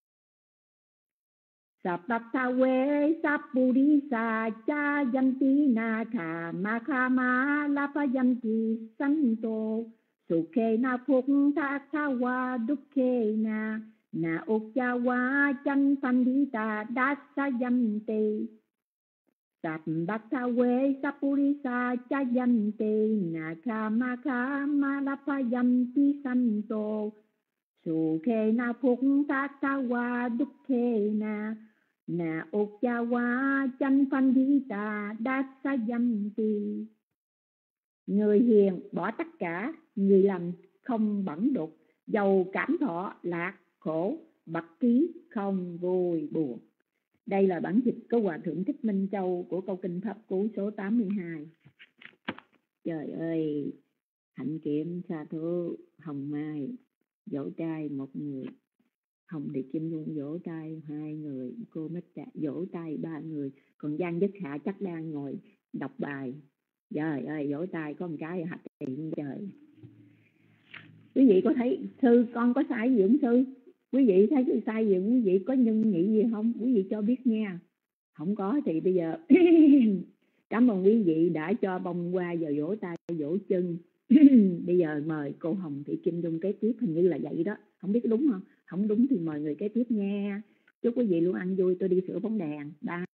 Sắp Bắt Thá Quề, Sắp Bú Đi Xà, Chá Dầm, Tí Ná Khà, Má Khà, Mà Láp Phá Dầm, Tí Sành Tô, Su Khề nó phúc thà thá hòa, đúc khề na na úc cha quá chân phân đi ta đát sa dâm tì. Sắp Bắt Thá Quề, Sắp Bú Đi Xà, Chá Dầm, Tí Ná Khà, Má Khà, Mà Láp Phá Dầm, Tí Sành Tô, Su khê na phúc ta ta wa đúc khê na na ốc cha wa chân phan đi ta đa sa dâm tì. Người hiền bỏ tất cả, người lành không bẩn đục, giàu cảm thọ lạc khổ, bậc trí không vui buồn. Đây là bản dịch của Hòa Thượng Thích Minh Châu của câu kinh Pháp Cú số tám mươi hai. Trời ơi, Hạnh Kiệm, Sa Thú, Hồng Mai vỗ tay một người, Hồng Thị Kim Nhung vỗ tay hai người, cô Mít Trà vỗ tay ba người, còn Giang Dứt Hạ chắc đang ngồi đọc bài. Trời ơi, vỗ tay có một cái hạch tiện trời. Quý vị có thấy sư con có sai gì không sư? Quý vị thấy cái sai gì, quý vị có nhân nghĩ gì không? Quý vị cho biết nha. Không có thì bây giờ cảm ơn quý vị đã cho bông hoa và vỗ tay vỗ chân. Bây giờ mời cô Hồng Thị Kim Nhung kế tiếp, hình như là vậy đó. Không biết đúng không? Không đúng thì mời người kế tiếp nha. Chúc quý vị luôn ăn vui, tôi đi sửa bóng đèn. Bye.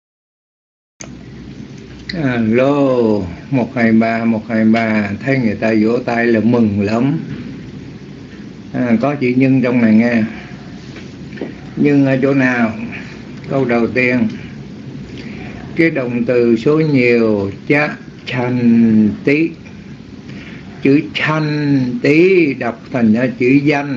Alo, một hai ba, một hai ba, thấy người ta vỗ tay là mừng lắm. À, có chữ nhân trong này nghe. Nhưng ở chỗ nào? Câu đầu tiên, cái động từ số nhiều chá chanh tí. Chữ chanh tí đọc thành ra chữ danh.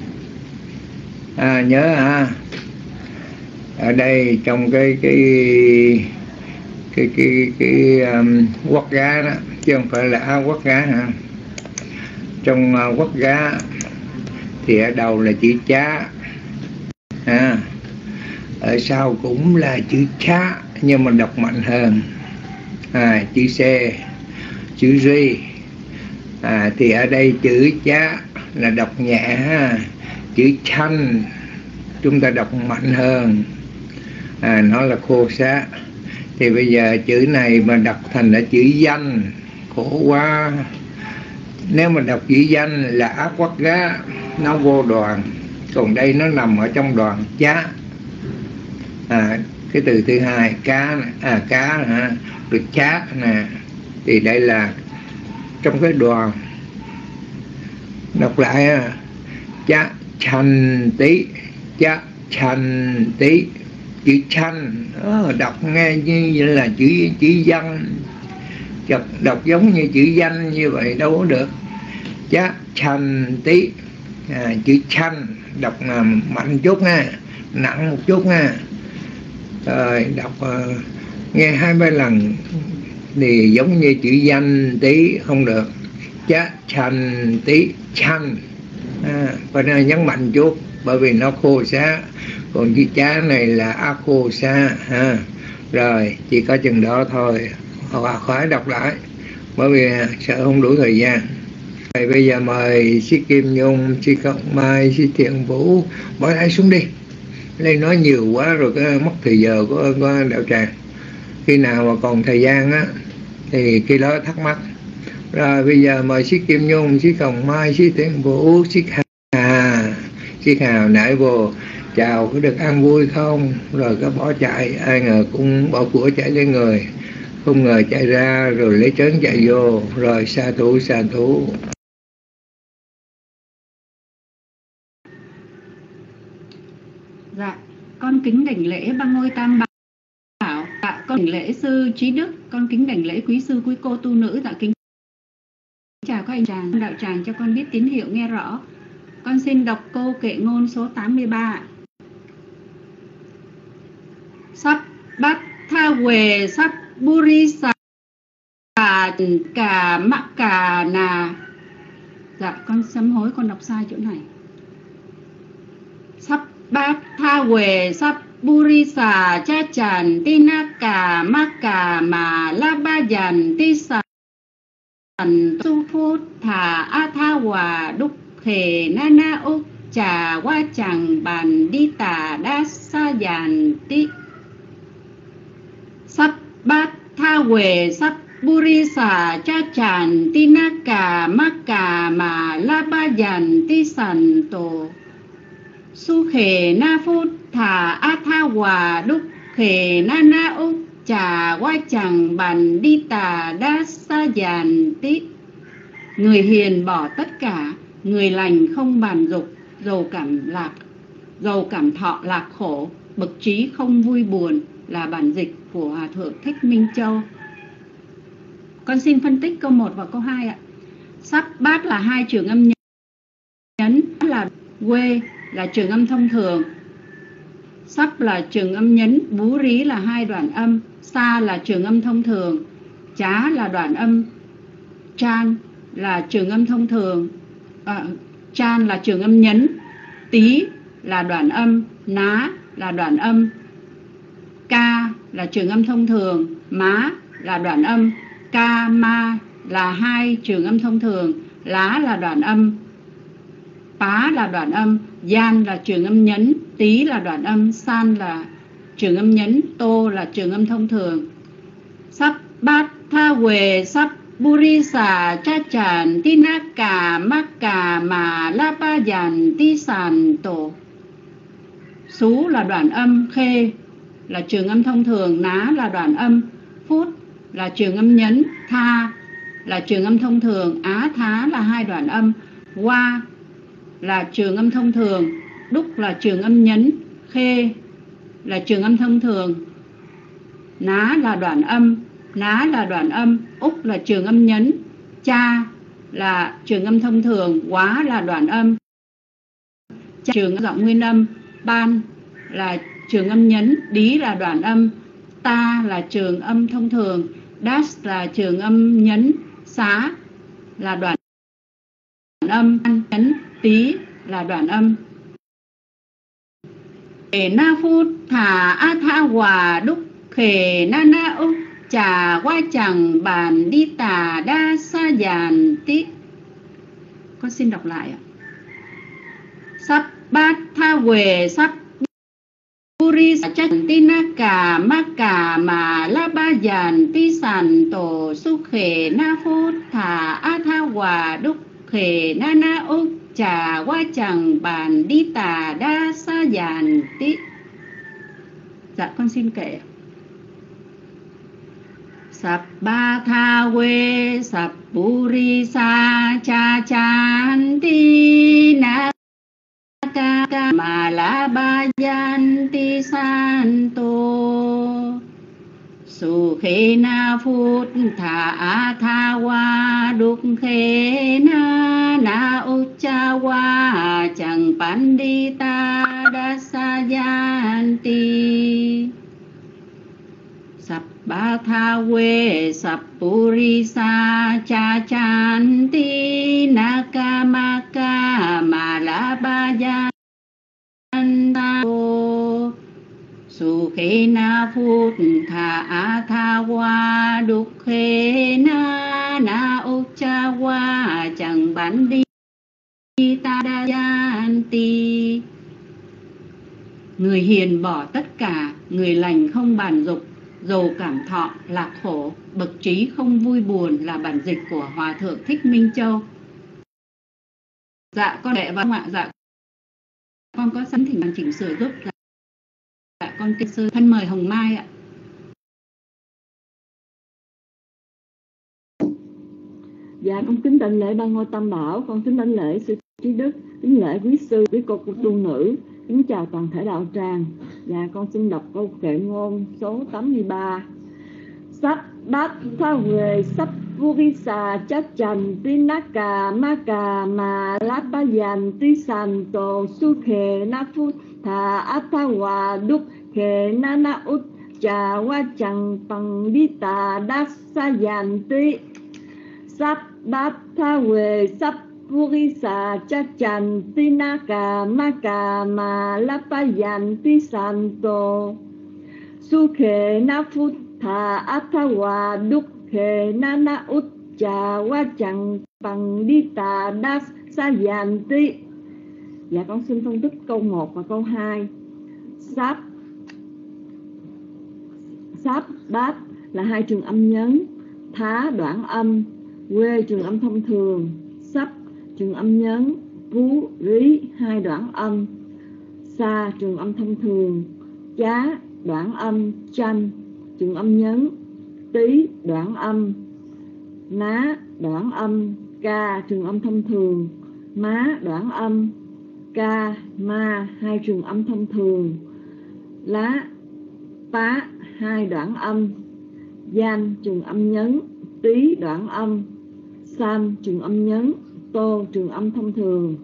À, nhớ à, ở đây trong cái cái cái cái cái um, quất gá đó, chứ không phải là áo quất gá hả? Trong uh, quất gá thì ở đầu là chữ chá, à, ở sau cũng là chữ chá nhưng mà đọc mạnh hơn, à, chữ C, chữ ri, à, thì ở đây chữ chá là đọc nhẹ ha, chữ chanh chúng ta đọc mạnh hơn, à, nó là khô xá. Thì bây giờ chữ này mà đọc thành là chữ danh, khổ quá. Nếu mà đọc chữ danh là ác quắc gá, nó vô đoàn, còn đây nó nằm ở trong đoàn chá. À, cái từ thứ hai cá, à cá hả, được chá nè, thì đây là trong cái đoàn. Đọc lại à, chá chanh tí, chá chanh tí, chữ chanh, đọc nghe như là chữ chữ danh, đọc, đọc giống như chữ danh như vậy đâu có được. Chá chanh tí, à, chữ chanh đọc là mạnh chút nha, nặng một chút nha. Rồi đọc uh, nghe hai ba lần thì giống như chữ danh tí không được. Chá chanh tí, chanh, à, phải nên nhấn mạnh chút bởi vì nó khô xá. Còn chữ chá này là ác khô xa ha. Rồi chỉ có chừng đó thôi, hoặc khỏi đọc lại bởi vì sợ không đủ thời gian. Rồi bây giờ mời sư Kim Nhung, sư Cộng Mai, sư Thiện Vũ bỏ tay xuống đi. Đây nói nhiều quá rồi cái mất thời giờ của, của đạo tràng. Khi nào mà còn thời gian á thì khi đó thắc mắc. Rồi bây giờ mời sư Kim Nhung, sư Cộng Mai, sư Thiện Vũ, sư Hà. Sư Hà nãy vô chào có được ăn vui không, rồi có bỏ chạy, ai ngờ cũng bỏ của chạy lên người, không ngờ chạy ra rồi lấy trớn chạy vô, rồi sa thú sa thú. Dạ, con kính đảnh lễ ba ngôi tam bảo. Dạ, con kính lễ sư Trí Đức, con kính đảnh lễ quý sư quý cô tu nữ. Dạ, kính chào các anh chàng đạo tràng cho con biết tín hiệu nghe rõ. Con xin đọc câu kệ ngôn số tám mươi ba. Sắp bát tha quề sắp burisa cả mắc cả nà. Dạ, con sám hối con đọc sai chỗ này. Sắp bát tha quề sắp burisa cha chàn tina cả mắc cả mà la ba dàn ti sàn su phút thả a tha hòa đúc khề na na úc trà qua chẳng bàn đi tà đa sa dàn tí. Sắp bát tha quề sắp burisa cha chàn tina cả mắc cả mà la ba dàn ti sàn tổ su khề na phút thả a tha hòa đúc khề na na úc trà qua chẳng bàn đi tà đa sa dàn tí. Người hiền bỏ tất cả, người lành không bàn dục, dầu cảm lạc, dầu cảm thọ lạc khổ, bậc trí không vui buồn là bản dịch của Hòa Thượng Thích Minh Châu. Con xin phân tích câu một và câu hai ạ. Sắp bát là hai trường âm nhấn, là quê là trường âm thông thường, sắp là trường âm nhấn, bú rí là hai đoạn âm, sa là trường âm thông thường, chá là đoạn âm, chan là trường âm thông thường, à, chan là trường âm nhấn, tí là đoạn âm, ná là đoạn âm, ca là trường âm thông thường, má là đoạn âm, ca ma là hai trường âm thông thường, lá là đoạn âm, pá là đoạn âm, gian là trường âm nhấn, tí là đoạn âm, san là trường âm nhấn, tô là trường âm thông thường. Sắp bát tha huề sắp burisa cha chàn tinaka maka mà la ba dàn ti sàn tổ. Sú là đoạn âm, khê là trường âm thông thường, ná là đoạn âm, phút là trường âm nhấn, tha là trường âm thông thường, á thá là hai đoạn âm, qua là trường âm thông thường, đúc là trường âm nhấn, khê là trường âm thông thường, ná là đoạn âm, ná là đoạn âm, úc là trường âm nhấn, cha là trường âm thông thường, quá là đoạn âm, trường giọng nguyên âm, ban là trường âm nhấn, đí là đoạn âm, ta là trường âm thông thường, dash là trường âm nhấn, xá là đoạn âm nhấn, tí là đoạn âm. Khề na phút thà a tha hòa đúc khề na na úc trà qua chẳng bàn đi tà đa sa giàn tí. Con xin đọc lại ạ. Sắp bát tha huề sắp puri chắc tinaka maka mà la ba giàn ti sàn tổ su khề na phút thà a tha hòa đúc khề na na úc trà qua chẳng bàn đi tà đa sa giàn tí. Dạ con xin kể. Sắp ba tha huê sắp puri sa cha chan ti na ca ca mà la ba giàn ti san tô su khê na phút thà a tha wa đúc khê na na ucha wa chẳng pan đi ta đa sa giàn ti. Sắp ba tha huê sắp puri sa cha chan ti na ca ma ca mà la ba giàn tô su khê na phút thà a tha wa đúc khê na na ucha wa chẳng bán đi ta đa giàn ti. Người hiền bỏ tất cả, người lành không bàn dục, dầu cảm thọ lạc khổ, bậc trí không vui buồn là bản dịch của Hòa Thượng Thích Minh Châu. Dạ con đệ và ạ. Dạ con có sẵn thỉnh chỉnh sửa giúp. Dạ, dạ con kính sư thân mời Hồng Mai ạ. Dạ con kính đảnh lễ Ba Ngôi Tam Bảo, con kính đảnh lễ sư Trí Đức, kính lễ quý sư, quý cô của tu nữ, kính chào toàn thể đạo tràng. Dạ con xin đọc câu kệ ngôn số tám mươi ba. Sắp bát tha huề sắp purisa chắc chành tinaka maka mà la ba giàn ti sàn tổ su khề na phút thà atha hòa đúc khề na na út trà qua chẳng bằng đi tà đa sa giàn ti. Sắp bát tha huề sắp purisa chắc chành tinaka maka mà la ba giàn ti sàn tổ su khề na phút thà atha hòa đúc khề na na út trà qua chẳng bằng đi tà đa sa giàn ti. Dạ con xin phân tích câu một và câu hai. Sáp Sáp bát là hai trường âm nhấn, thá đoạn âm, quê trường âm thông thường, sắp trường âm nhấn, vú rí hai đoạn âm, sa trường âm thông thường, chá đoạn âm, chanh trường âm nhấn, tí đoạn âm, ná đoạn âm, ca trường âm thông thường, má đoạn âm, Ca, Ma hai trường âm thông thường, Lá, Pá hai đoạn âm, Gian trường âm nhấn, Tí đoạn âm, San trường âm nhấn, Tô trường âm thông thường.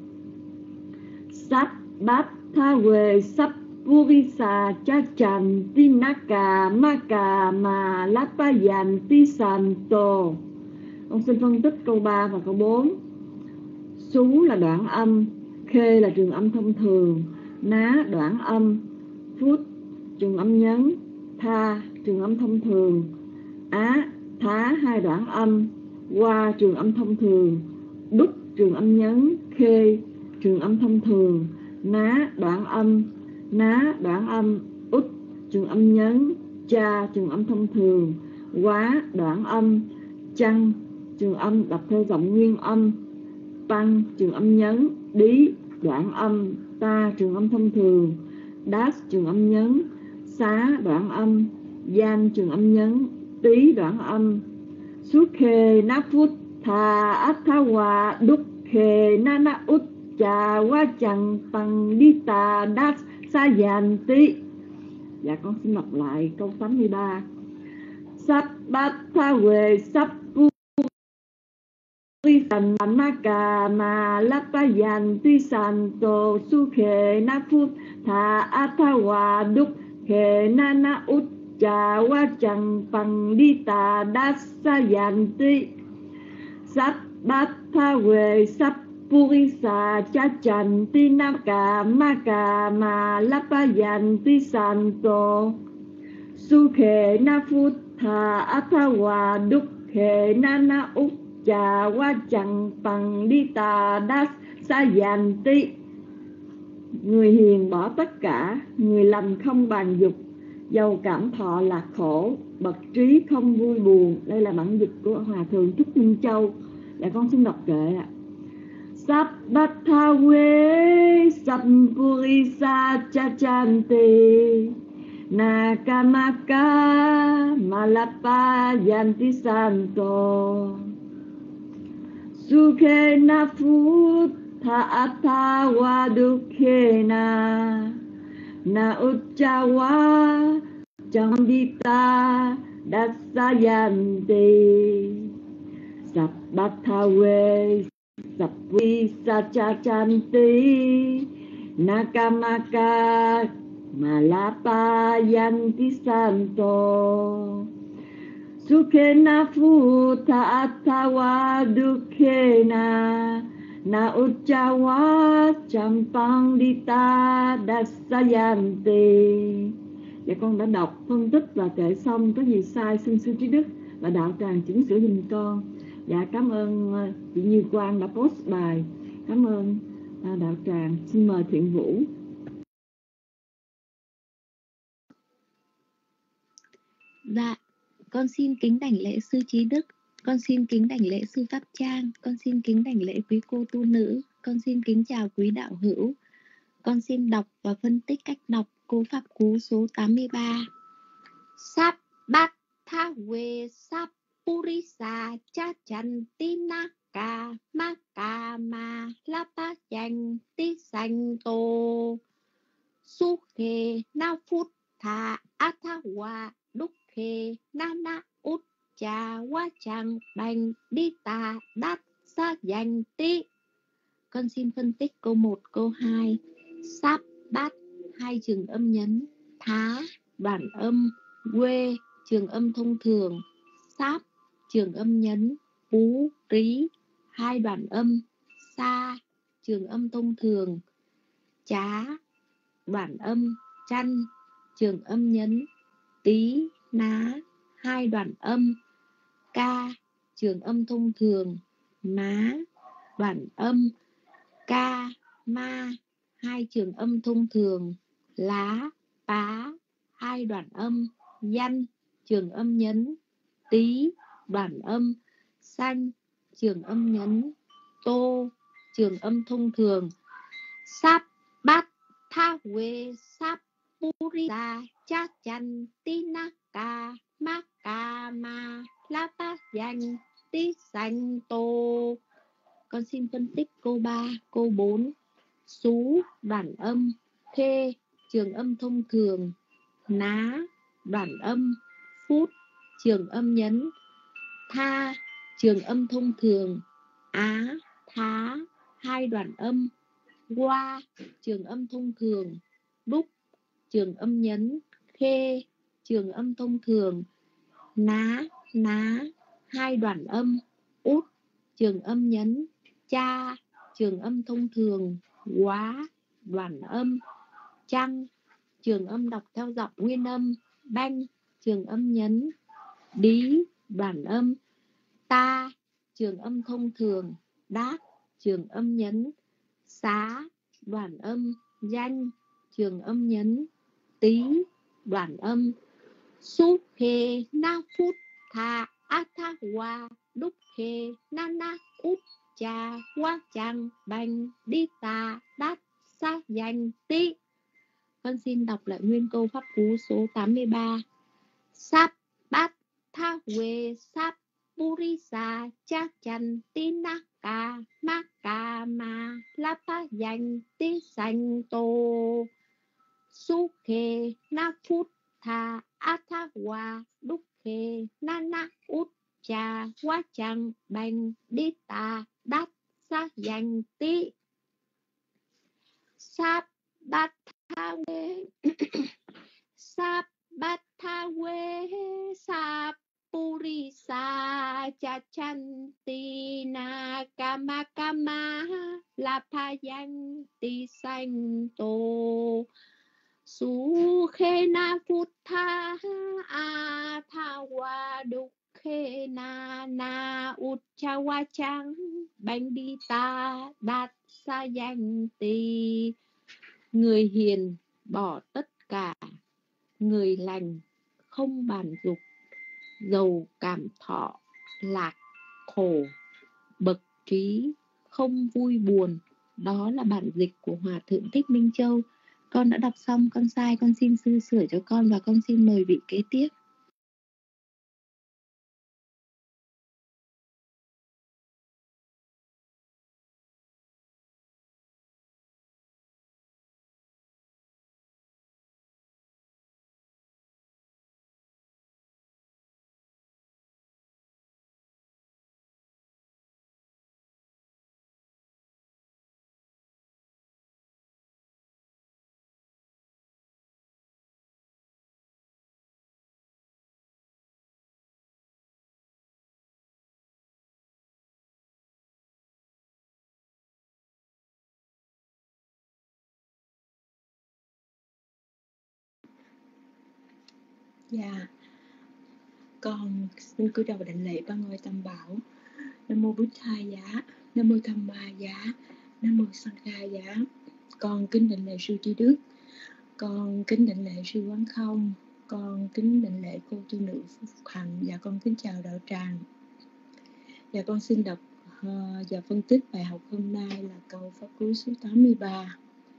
Sắp bát tha quê sắp Purisa cha chan tinaka maka ma lapa yan ti santo. Con xin phân tích câu ba và câu bốn. Sú là đoạn âm, Khê là trường âm thông thường, Ná đoạn âm, Phút trường âm nhấn, Tha trường âm thông thường, Á Thá hai đoạn âm, Qua trường âm thông thường, Đúc trường âm nhấn, Khê trường âm thông thường, Ná đoạn âm, Ná đoạn âm, Út trường âm nhấn, Cha trường âm thông thường, Quá đoạn âm, Chăng trường âm đọc theo giọng nguyên âm, Tăng trường âm nhấn, Đí đoạn âm, Ta trường âm thông thường, Đát trường âm nhấn, Xá đoạn âm, Gian trường âm nhấn, Tí đoạn âm. Suốt khê na phút thà át tha hòa đúc khê na na út trà quá chẳng bằng đi tà đát sa dàn tí. Dạ con xin đọc lại câu tám mươi ba. Sắp bát tha huệ sắp pu ri sàn ma cà mà lắp ta dàn tí sàn tổ su khê na phút thà át tha hòa đúc khê na na út trà quá chẳng bằng đi tà đát sa dàn tí. Sắp bát tha huệ sắp Purisa cha chan tinaka maka ma lapa yan ti santo su khê na phút tha athawa đúc khê na na úc trà quá chẳng bằng đi tà đát sa yan ti. Người hiền bỏ tất cả, người lành không bàn dục, giàu cảm thọ lạc khổ, bậc trí không vui buồn. Đây là bản dịch của Hòa Thượng Thích Minh Châu. Dạ con xin đọc kệ ạ. Sắp bát tha quê sắp purisa cha chante nakamaka malapa yanti santo sukhe na phut tha atha wa dukhe na na uchawa chandita dasayanti. Sắp bát tha quê sắp vi sa cha chanti nakamaka malapa yanti santo sukhe na phuta athawa dukhe na na uchawa champandita dasayanti. Dạ con đã đọc phân tích và kể xong, có gì sai xin sư trí đức và đạo tràng chỉnh sửa giùm con. Dạ cảm ơn chị Như Quang đã post bài. Cảm ơn đạo tràng. Xin mời Thiện Vũ. Dạ, con xin kính đảnh lễ sư trí đức, con xin kính đảnh lễ sư Pháp Trang, con xin kính đảnh lễ quý cô tu nữ, con xin kính chào quý đạo hữu. Con xin đọc và phân tích cách đọc câu pháp cú số tám mươi ba. Sắp bát tha quê sắp Purisa cha chan tinaka maka ma lapa yan ti santo su khê na phút tha athawa đúc khê na na út cha wa chang bành đi ta đát sa danh ti. Con xin phân tích câu một, câu hai. Sắp bát hai trường âm nhấn, thá đoạn âm, quê trường âm thông thường, sáp trường âm nhấn, pú rí hai đoạn âm, sa trường âm thông thường, chá đoạn âm, chăn trường âm nhấn, tí ná hai đoạn âm, ca trường âm thông thường, má đoạn âm, ca ma hai trường âm thông thường, lá pá hai đoạn âm, danh trường âm nhấn, tí đoạn âm, xanh trường âm nhấn, tô trường âm thông thường. Sắp bát tha quê sắp purisa cha chan tinaka maka ma lapa danh tí xanh tô. Con xin phân tích câu ba, câu bốn. Sú đoạn âm, khê trường âm thông thường, ná đoạn âm, phút trường âm nhấn, tha trường âm thông thường, á thá hai đoạn âm, qua trường âm thông thường, đúc trường âm nhấn, khê trường âm thông thường, ná ná hai đoạn âm, út trường âm nhấn, cha trường âm thông thường, quá đoạn âm, chăng trường âm đọc theo giọng nguyên âm, banh trường âm nhấn, đí đoạn âm, ta trường âm thông thường, đát trường âm nhấn, xá đoạn âm, danh trường âm nhấn, tí đoạn âm, su khê na phút tha a tha wa đúc khê na na út cha wa chang banh đi ta đát sa danh tí. Con xin đọc lại nguyên câu pháp cú số tám mươi ba. Sáp bát tha quê sáp purisa cha chan tina ca ma ca ma la pa danh tí sanh tô su khê na phút tha a tha wa đúc khê na na út cha wa chang banh đi ta đát sa danh tí. Sáp bát tha quê sáp bát tha quê sáp purisa cha chan tina kama kama la pa danh ti sanh tô su khê na phút tha a tha wa đúc khê na na út cha wa chang banh đi ta đạt sa danh ti. Người hiền bỏ tất cả, người lành không bàn dục, giàu cảm thọ lạc khổ, bậc trí không vui buồn. Đó là bản dịch của Hòa Thượng Thích Minh Châu. Con đã đọc xong, con sai con xin sư sửa cho con và con xin mời vị kế tiếp. Dạ, con xin cúi đầu đảnh lễ ba ngôi tam bảo. Nam mô Bụt Thầy giá, Nam mô Tham Ma giá, Nam mô Sangha giá. Con kính đảnh lễ sư Trí Đức, con kính đảnh lễ sư Quán Không, con kính đảnh lễ cô tu nữ Phúc Hạnh, và con kính chào đạo tràng. Và con xin đọc uh, và phân tích bài học hôm nay là câu pháp cú số tám mươi ba.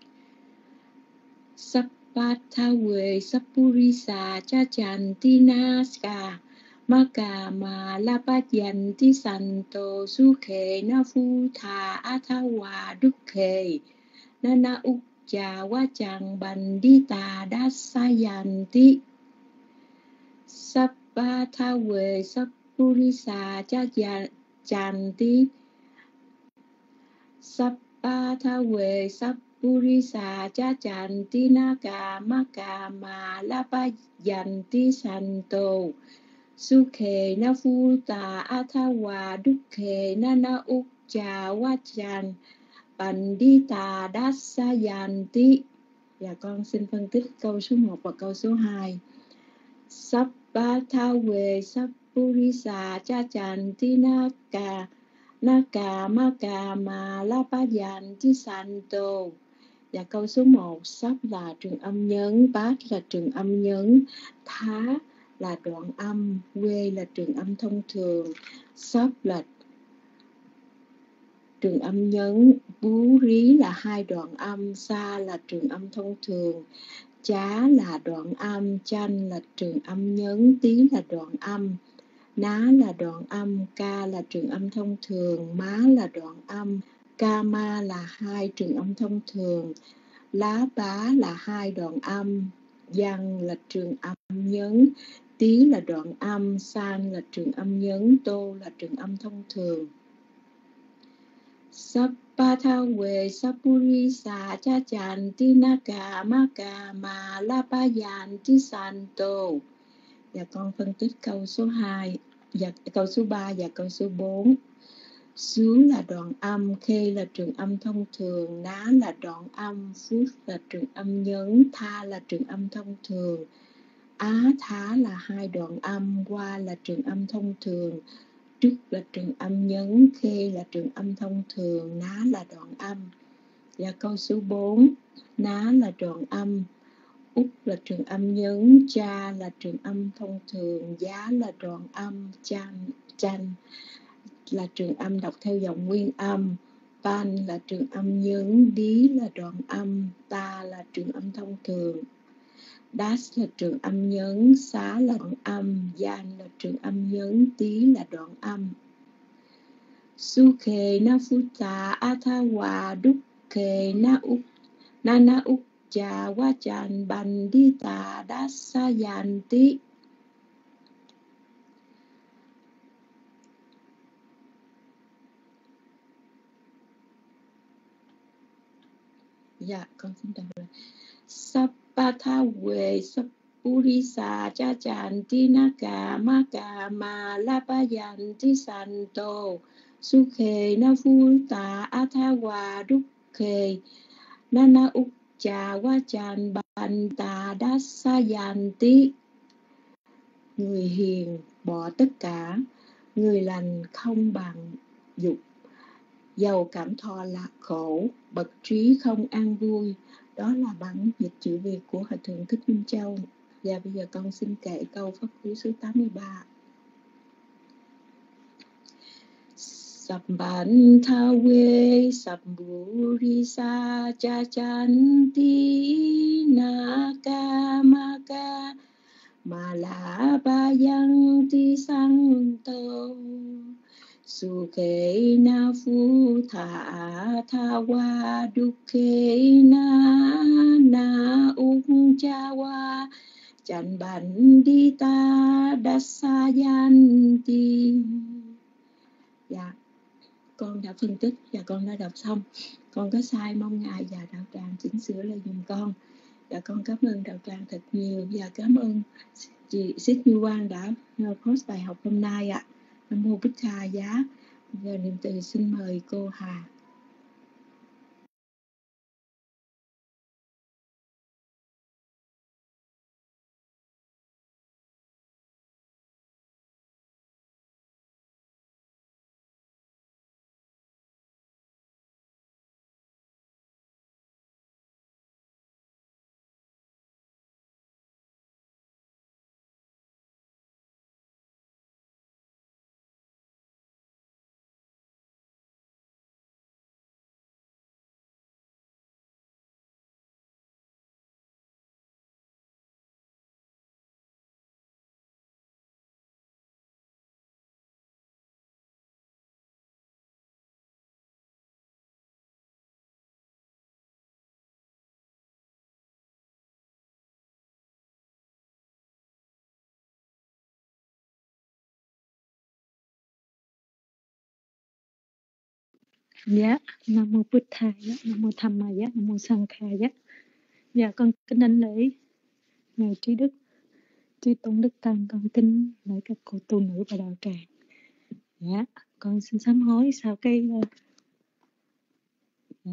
Sappathawe sappurisa cha chan tinaska maka ma lapatyanti santo sukhe na phu tha athawa dukhe nana ukcha wachang bandita dasayanti. Sappathawe sappurisa cha chan ti Sappathawe sappurisa Purisa cha chan tina ka maka ma la pa yanti santo sukhe na futa athawa dukhe na na ukcha wachan pandita dasayanti. Và con xin phân tích câu số một và câu số hai. Sappathawe sappurisa cha chan tina ka naka maka ma la pa yanti santo. Và câu số một, sắp là trường âm nhấn, bát là trường âm nhấn, thá là đoạn âm, quê là trường âm thông thường, sắp là trường âm nhấn, bú rí là hai đoạn âm, sa là trường âm thông thường, chá là đoạn âm, chanh là trường âm nhấn, tí là đoạn âm, ná là đoạn âm, ca là trường âm thông thường, má là đoạn âm, Kama là hai trường âm thông thường, Lá Bá là hai đoạn âm, Văn là trường âm nhấn, Tí là đoạn âm, San là trường âm nhấn, Tô là trường âm thông thường. Sappathawe Sappurisa Chachanti Naka Maka Ma Lapayanti Santo. Và con phân tích câu số hai, và câu số ba và câu số bốn. Xuống là đoạn âm, khê là trường âm thông thường, ná là đoạn âm, phút là trường âm nhấn, tha là trường âm thông thường, á thá là hai đoạn âm, qua là trường âm thông thường, trúc là trường âm nhấn, khê là trường âm thông thường, ná là đoạn âm. Và câu số bốn, ná là đoạn âm, úc là trường âm nhấn, cha là trường âm thông thường, giá là đoạn âm, chan, chan là trường âm đọc theo dòng nguyên âm, pan là trường âm nhấn, dí là đoạn âm, ta là trường âm thông thường, das là trường âm nhấn, xá là đoạn âm, yan là trường âm nhấn, tí là đoạn âm. Sukhe na futa athawa dukkhe na uk na na ukcha wajan bandita dasayanti. Dạ, con xin đọc lại. Sappathawe Sappurisa Chachanti Naka Maka Ma Lapayanti Santo Sukhe Na Futa Athawa Dukkhe Nana Ukcha Wajan Banta Dasayanti. Người hiền bỏ tất cả, người lành không bằng dục, giàu cảm thọ lạc khổ, bậc trí không an vui. Đó là bản dịch chữ Việt của Hòa Thượng Thích Minh Châu. Và bây giờ con xin kể câu pháp cú số tám mươi ba. Sabbanthawe Sabburisa Chachanti Nakamaka Malabayanti Santo Sukhe na phu tha thawa dukkhe na na ukchawa chan bandita dasayanti. Dạ, con đã phân tích và con đã đọc xong. Con có sai mong Ngài và Đạo Tràng chỉnh sửa lại dùm con. Và con cảm ơn Đạo Tràng thật nhiều và cảm ơn chị Xích Như Quang đã post bài học hôm nay ạ. Nam mô Bích Tha Giá. Giờ niệm từ xin mời cô Hà. Dạ, Nam mô Bụt Thầy, Nam mô Tham Ma Giá, Nam mô Sang Kha Giá. Dạ, con kính đảnh lễ Ngài Trí Đức, Trí Tôn Đức Tăng, con kính lễ các cô tu nữ và đạo tràng. Dạ, con xin sám hối sau cái dạ.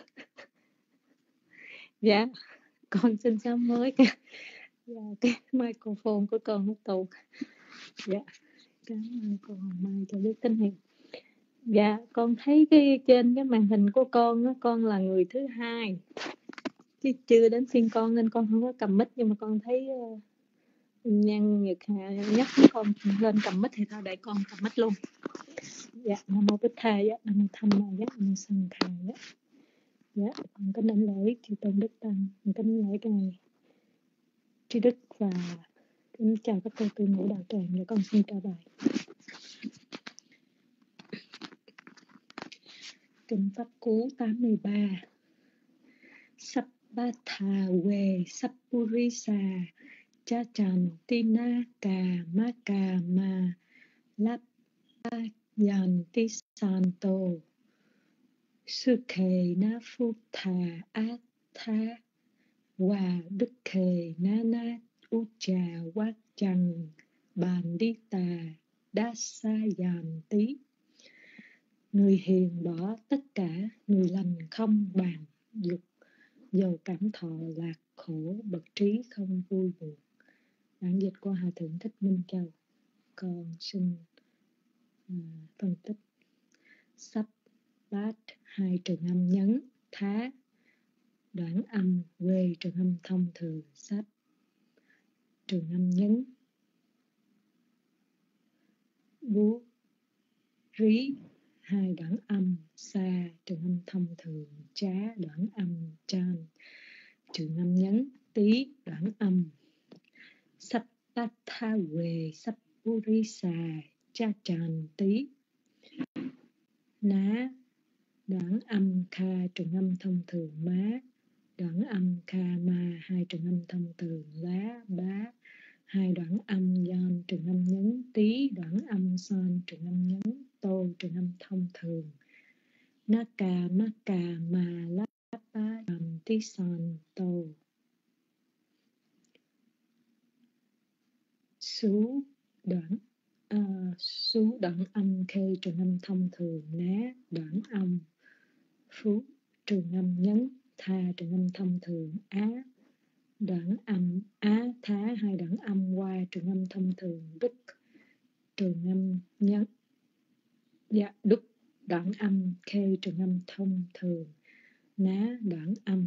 Dạ, con xin sám hối cái dạ, cái microphone của con nó tụt. Dạ, cảm ơn cô Hồng Mai cho biết tín hiệu. Dạ, con thấy cái trên cái màn hình của con á, con là người thứ hai chứ chưa đến phiên con nên con không có cầm mic, nhưng mà con thấy uh, Nhan Nhật Hà nhắc con lên cầm mic thì thôi để con cầm mic luôn. Dạ, Nam mô Bích Tha Giá, Nam mô Tham Ma Giá, Nam mô Sang Kha Giá. Dạ, con kính đảnh lễ chư Tôn Đức Tăng, con kính lễ Ngài Trí Đức và kính chào các cô tu nữ đạo tràng. Và con xin trả bài. Kinh Pháp Cú tám mươi ba. Sappatha we sappurisa cha chan tina ca ma ca ma lappa yanti santo sukhe na phutha atha wa dukhe na na ucha wat chằng bandita dasayanti. Người hiền bỏ tất cả, người lành không bàn dục, dầu cảm thọ lạc khổ, bậc trí không vui buồn. Bản dịch của Hòa Thượng Thích Minh Châu. Con xin uh, phân tích. Sắp, bát, hai trường âm nhấn, thá, đoạn âm, quê trường âm thông thường, sắp, trường âm nhấn, bú, rí, hai đoạn âm, xa, trường âm thông thường, trá, đoạn âm, chan, trường âm nhấn, tí, đoạn âm. Sappatha we sappurisa cha chan tí, ná, đoạn âm, kha, trường âm thông thường, má, đoạn âm, kha, ma, hai trường âm thông thường, lá, bá, hai đoạn âm, yon, trường âm nhấn, tí, đoạn âm, son, trường âm nhấn, tô, trường âm thông thường, naka, maka, ma, lappa, yanti, son, tô. Sú, đoạn uh, sú, đoạn âm, khê, trường âm thông thường, ná, đoạn âm, phú, trường âm nhấn, tha, trường âm thông thường, á, đoạn âm, á, thá, hai đoạn âm, qua, trường âm thông thường, đức, trường âm nhấn, dạ, đức, đoạn âm, khê, trường âm thông thường, ná, đoạn âm.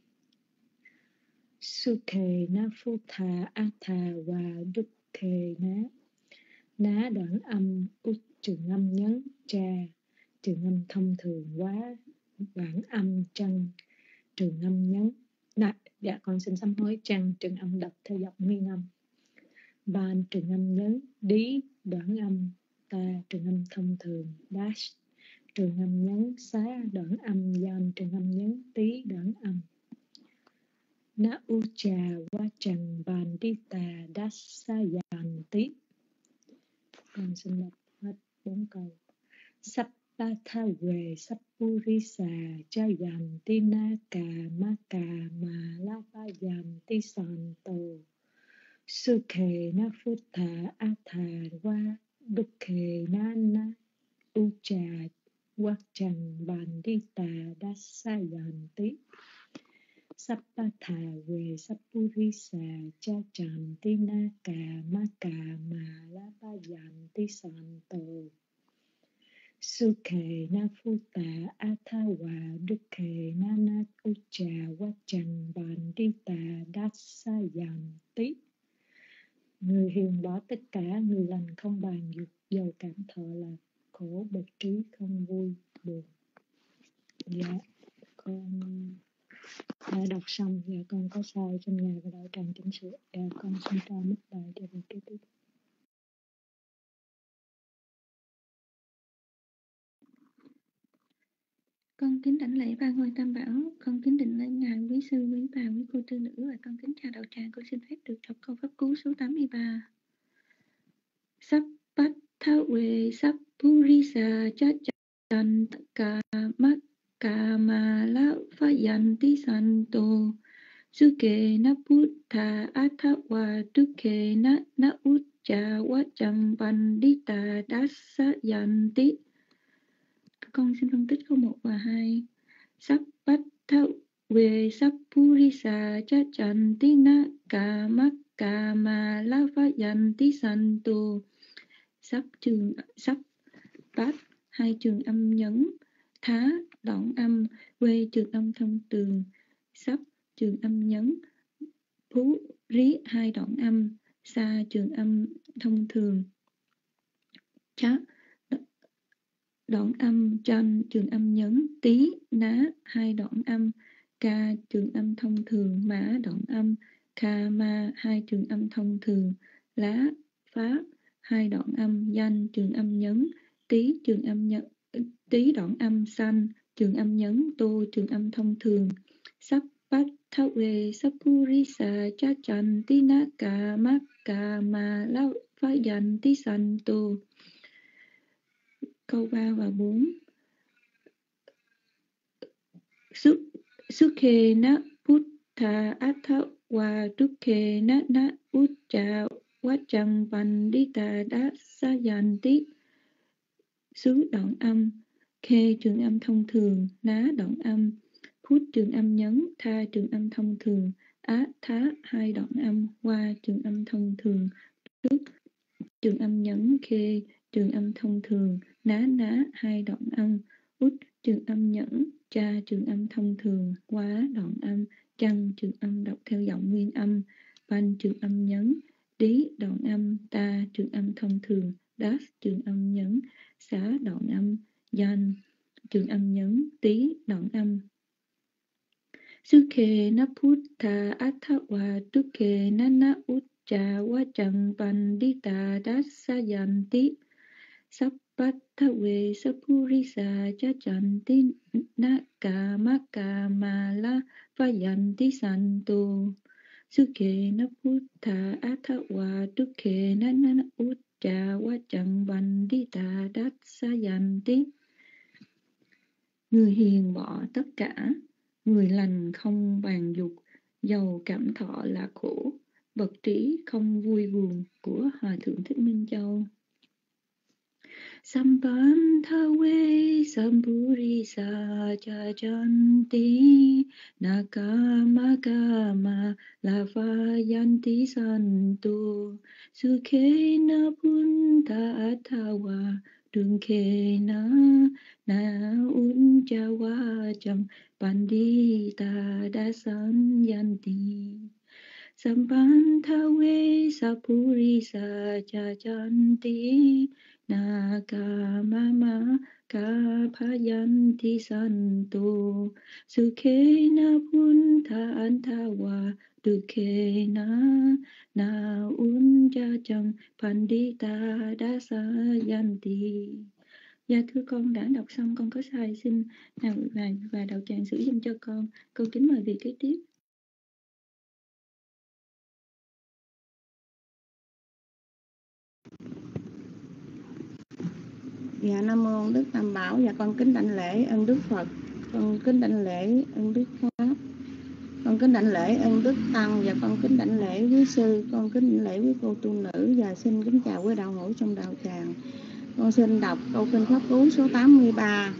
Sukhe na phutha atha wa dukhe ná, ná, đoạn âm, út, trường âm nhấn, cha, trường âm thông thường, quá, đoạn âm, chân, trường âm nhấn. Đã, dạ con xin sám hối, chân, trường âm đọc theo dọc nguyên âm. Ban, trường âm nhấn, đí, đoạn âm, ta, trường âm thông thường, dash, trường âm nhấn, xá, đoạn âm, yan, trường âm nhấn, tí, đoạn âm. Na ucha wachang bandita dasayanti. Con xin đọc hết bốn câu. Sappatha we sappurisa jayanti naka maka ma lapayanti santo sukhe na phutha atha wa dukhe na na ucha wachang bandita dasayanti. Sappatha we sappurisa cha chanti naka maka ma lapayanti santo sukhe na phutha atha wa dukhe na na ucha wachang bandita dasayanti. Người hiền bỏ tất cả, người lành không bàn dục, dầu cảm thọ lạc khổ, bậc trí không vui buồn. Dạ, con đã đọc xong. Dạ, con có sai trong nhà và đạo tràng chỉnh sửa. Dạ, con xin tra mức bài cho việc kế tiếp. Con kính đảnh lễ ba ngôi Tam Bảo, con kính đảnh lễ ngài quý sư, quý bà, quý cô tư nữ, và con kính chào đạo tràng. Con xin phép được đọc câu pháp cú số tám mươi ba. Sappatha we sappurisa chachan ka makka ma la phayanti santo sukhe na buddha atha wa dukhe na na ucha wachang pandita dasayanti. Con xin phân tích câu một và hai. Sappatha we sappurisa chachanti naka makka ma lapayanti santo. Sắp trường sắp bát, hai trường âm nhấn, thá, đoạn âm, quê trường âm thông tường, sắp trường âm nhấn, phú, rí, hai đoạn âm, xa trường âm thông thường, chá, đoạn âm, chan, trường âm nhấn, tí, ná, hai đoạn âm, ca, trường âm thông thường, mã, đoạn âm, kha, ma, hai trường âm thông thường, lá, phá, hai đoạn âm, danh, trường âm nhấn, tí, trường âm nhấn, tí, đoạn âm, sanh, trường âm nhấn, tô trường âm thông thường. Sắp bát thao về sắp purisa cha chan tinaka makka ma la phá dành tí sanh tô. Câu ba và bốn. Xuất xuất khê na Buddha atha wa dukkhe na na ucca vachang pandita dasayanti. Xứ đoạn âm. Khê trường âm thông thường, ná đoạn âm, phút trường âm nhấn, tha trường âm thông thường, á thá hai đoạn âm, qua trường âm thông thường, trước trường âm nhấn, khê trường âm thông thường, ná ná hai đoạn âm, út trường âm nhẫn, cha trường âm thông thường, quá đoạn âm, chăng trường âm đọc theo giọng nguyên âm, ban trường âm nhấn, đí đoạn âm, ta trường âm thông thường, đát trường âm nhấn, xá đoạn âm, danh trường âm nhấn, tí đoạn âm. Sukhe na Buddha atha wa dukkhe na na ucca vachang pandita dasayanti. Sappatha we sapurisa chachanti naka maka mala vayanti santo. Sukhe na Buddha atha wa dukkhe na na ucca vachang pandita dasayanti. Người hiền bỏ tất cả, người lành không bàn dục, giàu cảm thọ là khổ, bậc trí không vui buồn của Hòa Thượng Thích Minh Châu. Sampantha we sampurisa chachanti nakamagama lavayanti santo. Sukhe na punta athawa dunkhe na na uncha vacham pandita dasanyanti. Sampantha we sapurisa chachanti nakamama kaphayanti santo. Sukhe na punta antawa dukhe na na uncha cham pandita dasayanti. Dạ thưa con đã đọc xong, con có sai xin nào và, và đạo tràng sử dụng cho con. Con kính mời vị kế tiếp. Dạ Nam mô Đức Tam Bảo. Dạ con kính đảnh lễ ơn Đức Phật, con kính đảnh lễ ơn Đức Pháp, con kính đảnh lễ ơn Đức Tăng, và con kính đảnh lễ quý sư, con kính đảnh lễ quý cô tu nữ, và xin kính chào quý đạo hữu trong đạo tràng. Con xin đọc câu kinh pháp cú số tám mươi ba.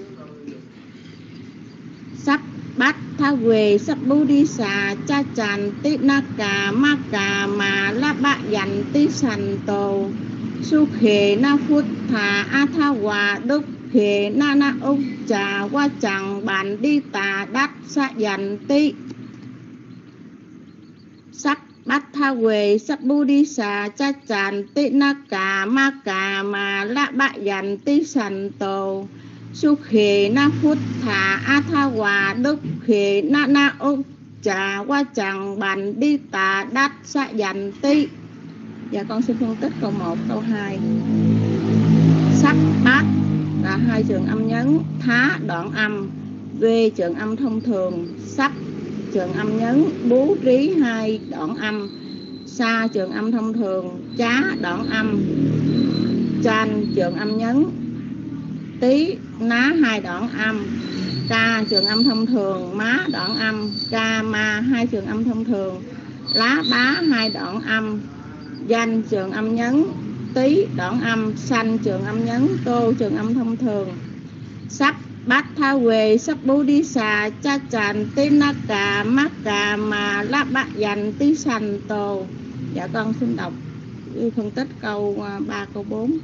Sắp bát tha quề sắp bú đi xà cha chàn tí na cà ma cà mà la bạ dành tí sành tổ. Su khề na phút thà a tha hòa đúc khề na na úc trà qua chẳng bàn đi tà đắt xa dành tí. Sắp bát tha quề sắp bú đi xà cha chàn tí na cà ma cà mà la bạ dành tí sành tổ. Su khề na phút thà a tha hòa đúc khề na na úc trà qua chẳng bàn đi tà đắt xa dành tí. Dạ con xin phân tích câu một, câu hai. Sắc bát là hai trường âm nhấn, thá đoạn âm, v trường âm thông thường, sắc trường âm nhấn, bú trí hai đoạn âm, sa trường âm thông thường, chá đoạn âm, chan trường âm nhấn, tí ná hai đoạn âm, ca trường âm thông thường, má đoạn âm, ca ma hai trường âm thông thường, lá bá hai đoạn âm, danh trường âm nhấn, tí đoạn âm, sanh trường âm nhấn, tô trường âm thông thường. Sắp bát tha quề sắp bú đi xà cha chàn tí na cà mát cà mà lá bát dành tí sanh tô. Dạ con xin đọc phân tích câu ba, câu bốn.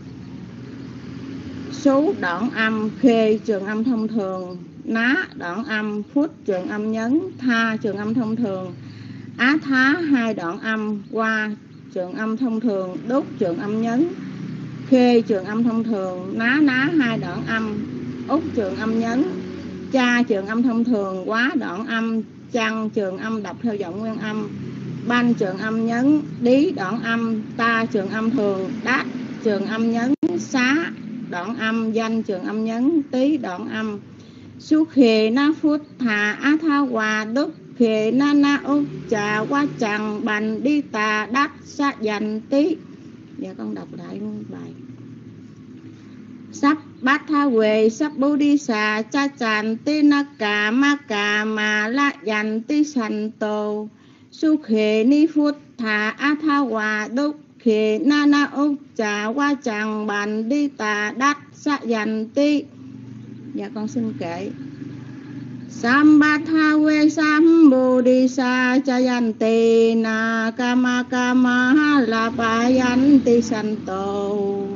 Số đoạn âm, khê trường âm thông thường, ná đoạn âm, phút trường âm nhấn, tha trường âm thông thường, á thá hai đoạn âm, qua trường âm thông thường, đốt trường âm nhấn, khê trường âm thông thường, ná ná hai đoạn âm, út trường âm nhấn, cha trường âm thông thường, quá đoạn âm, chăng trường âm đọc theo giọng nguyên âm, ban trường âm nhấn, đí đoạn âm, ta trường âm thường, đát trường âm nhấn, xá đoạn âm, danh trường âm nhấn, tí đoạn âm, Sukhe na phút thà a tha hòa đúc khề na na úc trà qua chẳng bành đi tà đắc sa dành tí. Dạ con đọc lại bài. Sắp bát tha quê sắp bố đi xà cha chàn tí na cà ma cà mà la dành tí sành tổ. Sukhe ni phút thà a tha hòa đúc khề na na úc trà qua chẳng bành đi tà đắc sa dành tí. Dạ con xin kể. Sambhatha ve sambodhisa chayanti na kama kama lapayanti santo.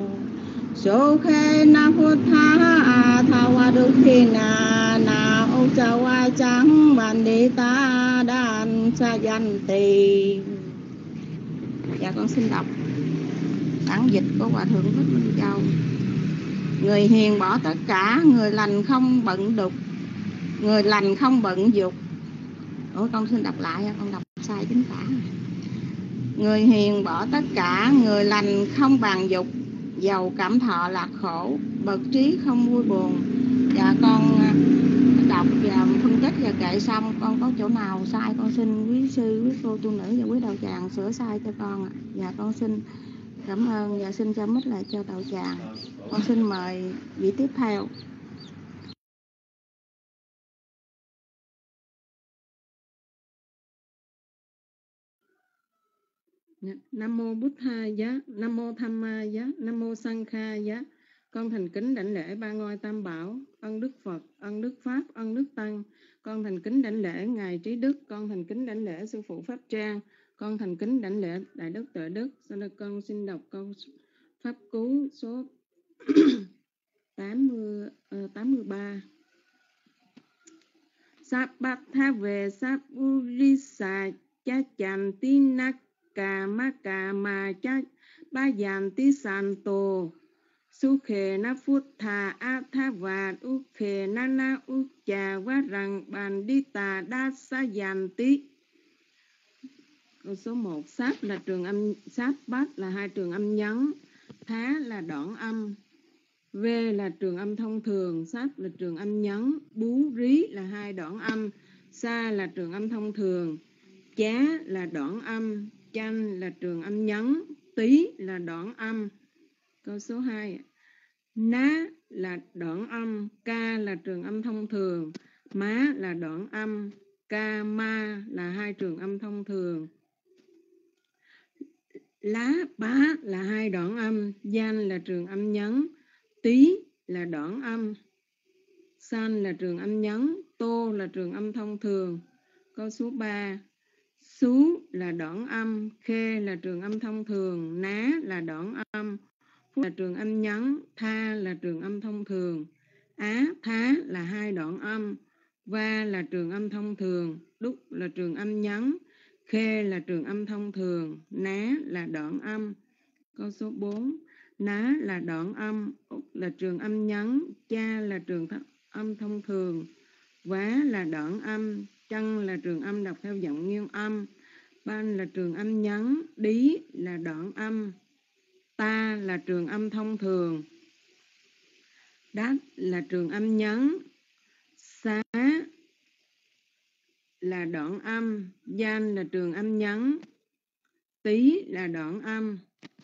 Sokhe na phutha athawa dukhina na uchawa chang bandita dan chayanti. Dạ con xin đọc bản dịch của Hòa Thượng Thích Minh Châu. Người hiền bỏ tất cả, người lành không bận đục, người lành không bận dục. Ủa con xin đọc lại, con đọc sai chính tả. Người hiền bỏ tất cả, người lành không bàn dục, giàu cảm thọ lạc khổ, bậc trí không vui buồn. Dạ con đọc và phân tích và kệ xong, con có chỗ nào sai con xin quý sư, quý cô tu nữ và quý đạo tràng sửa sai cho con. Dạ con xin cảm ơn và xin cho mít lại cho đạo tràng. Con xin mời vị tiếp theo. Nam mô Bụt Tha Giá, Nam mô Tham Ma Giá, Nam mô Sang Kha Giá. Con thành kính đảnh lễ ba ngôi Tam Bảo, ân Đức Phật, ân Đức Pháp, ân Đức Tăng. Con thành kính đảnh lễ Ngài Trí Đức, con thành kính đảnh lễ Sư Phụ Pháp Trang, con thành kính đảnh lễ Đại Đức Tuệ Đức. Sau đây con xin đọc câu Pháp Cú số tám mươi, uh, tám mươi ba. Sabbatha về Sabburisa cha chàn tin na cà ma cà mà cha ba dàn tí sàn tổ. Su khề na phút thà a tha và u khề na na u trà quá rằng bàn đi tà đa sa dàn tí. Câu số một. Sáp là trường âm, sáp bát là hai trường âm nhấn, thá là đoạn âm, v là trường âm thông thường, sáp là trường âm nhấn, bú rí là hai đoạn âm, sa là trường âm thông thường, chá là đoạn âm, chanh là trường âm nhấn, tí là đoạn âm. Câu số hai. Ná là đoạn âm, ca là trường âm thông thường, má là đoạn âm, ca ma là hai trường âm thông thường. Lá bá là hai đoạn âm, danh là trường âm nhấn, tí là đoạn âm, san là trường âm nhấn, tô là trường âm thông thường. Câu số ba. Xú là đoạn âm, khê là trường âm thông thường, ná là đoạn âm, phúc là trường âm nhấn, tha là trường âm thông thường, á thá là hai đoạn âm, va là trường âm thông thường, đúc là trường âm nhấn, khê là trường âm thông thường, ná là đoạn âm. Câu số bốn. Ná là đoạn âm, úc là trường âm nhấn, cha là trường âm thông thường, vá là đoạn âm, chân là trường âm đọc theo giọng nguyên âm, ban là trường âm nhấn, đí là đoạn âm, ta là trường âm thông thường, đát là trường âm nhấn, xá là đoạn âm, danh là trường âm nhấn, tí là đoạn âm.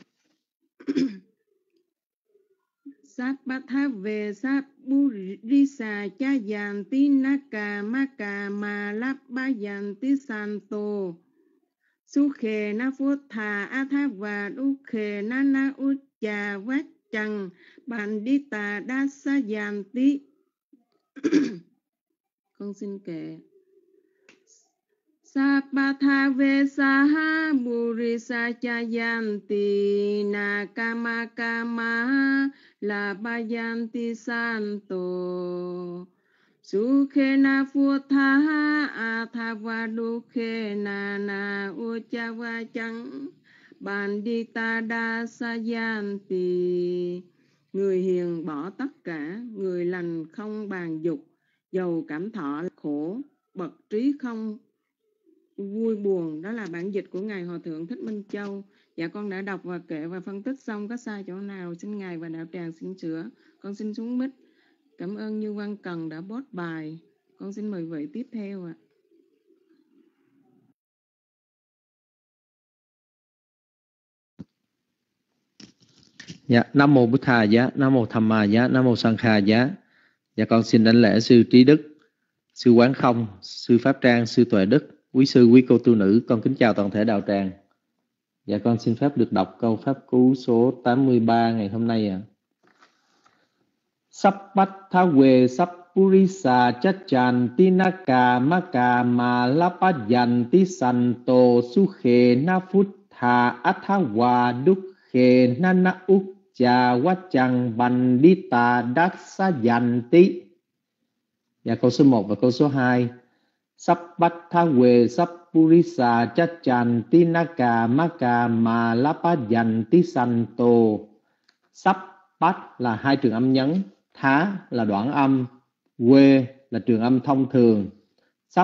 Sabbatha về Sabburisa cha dàn tí na cà ma cà mà lắp ba dàn tí santo. Su khề na phút thà a tha và đu khề na na u trà vát chằng bàn đi tà đa sa dàn tí. Con xin kệ. Sabbatha ve Sabburisa chayanti na kama kama la bayanti santo. Sukhe na phutha athava dukhe na na uchava chang bandita dasayanti. Người hiền bỏ tất cả, người lành không bàn dục, giàu cảm thọ khổ, bậc trí không vui buồn. Đó là bản dịch của Ngài Hòa Thượng Thích Minh Châu. Dạ con đã đọc và kệ và phân tích xong, có sai chỗ nào xin Ngài và đạo tràng xin sửa. Con xin xuống mic Cảm ơn Như Văn Cần đã post bài. Con xin mời vị tiếp theo ạ. Dạ, Nam mô Bụt Thà giá, Nam mô Tham Ma giá, Nam mô Sang Kha giá. Dạ con xin đảnh lễ sư Trí Đức, sư Quán Không, sư Pháp Trang, sư Tuệ Đức, quý sư, quý cô tu nữ, con kính chào toàn thể đạo tràng. Dạ con xin phép được đọc câu pháp cú số tám mươi ba ngày hôm nay ạ. À. Sappatha we sappurisa chachan tinaka maka ma lapayanti santo sukhe nafuttha athawa dukhe nana ukcha wachang bandita dasayanti. Dạ câu số một và câu số hai. Sappatha we sappurisa chachan tinaka maka ma lapayanti santo. Sappat là hai trường âm nhấn, thá là đoạn âm, quê là trường âm thông thường, sắp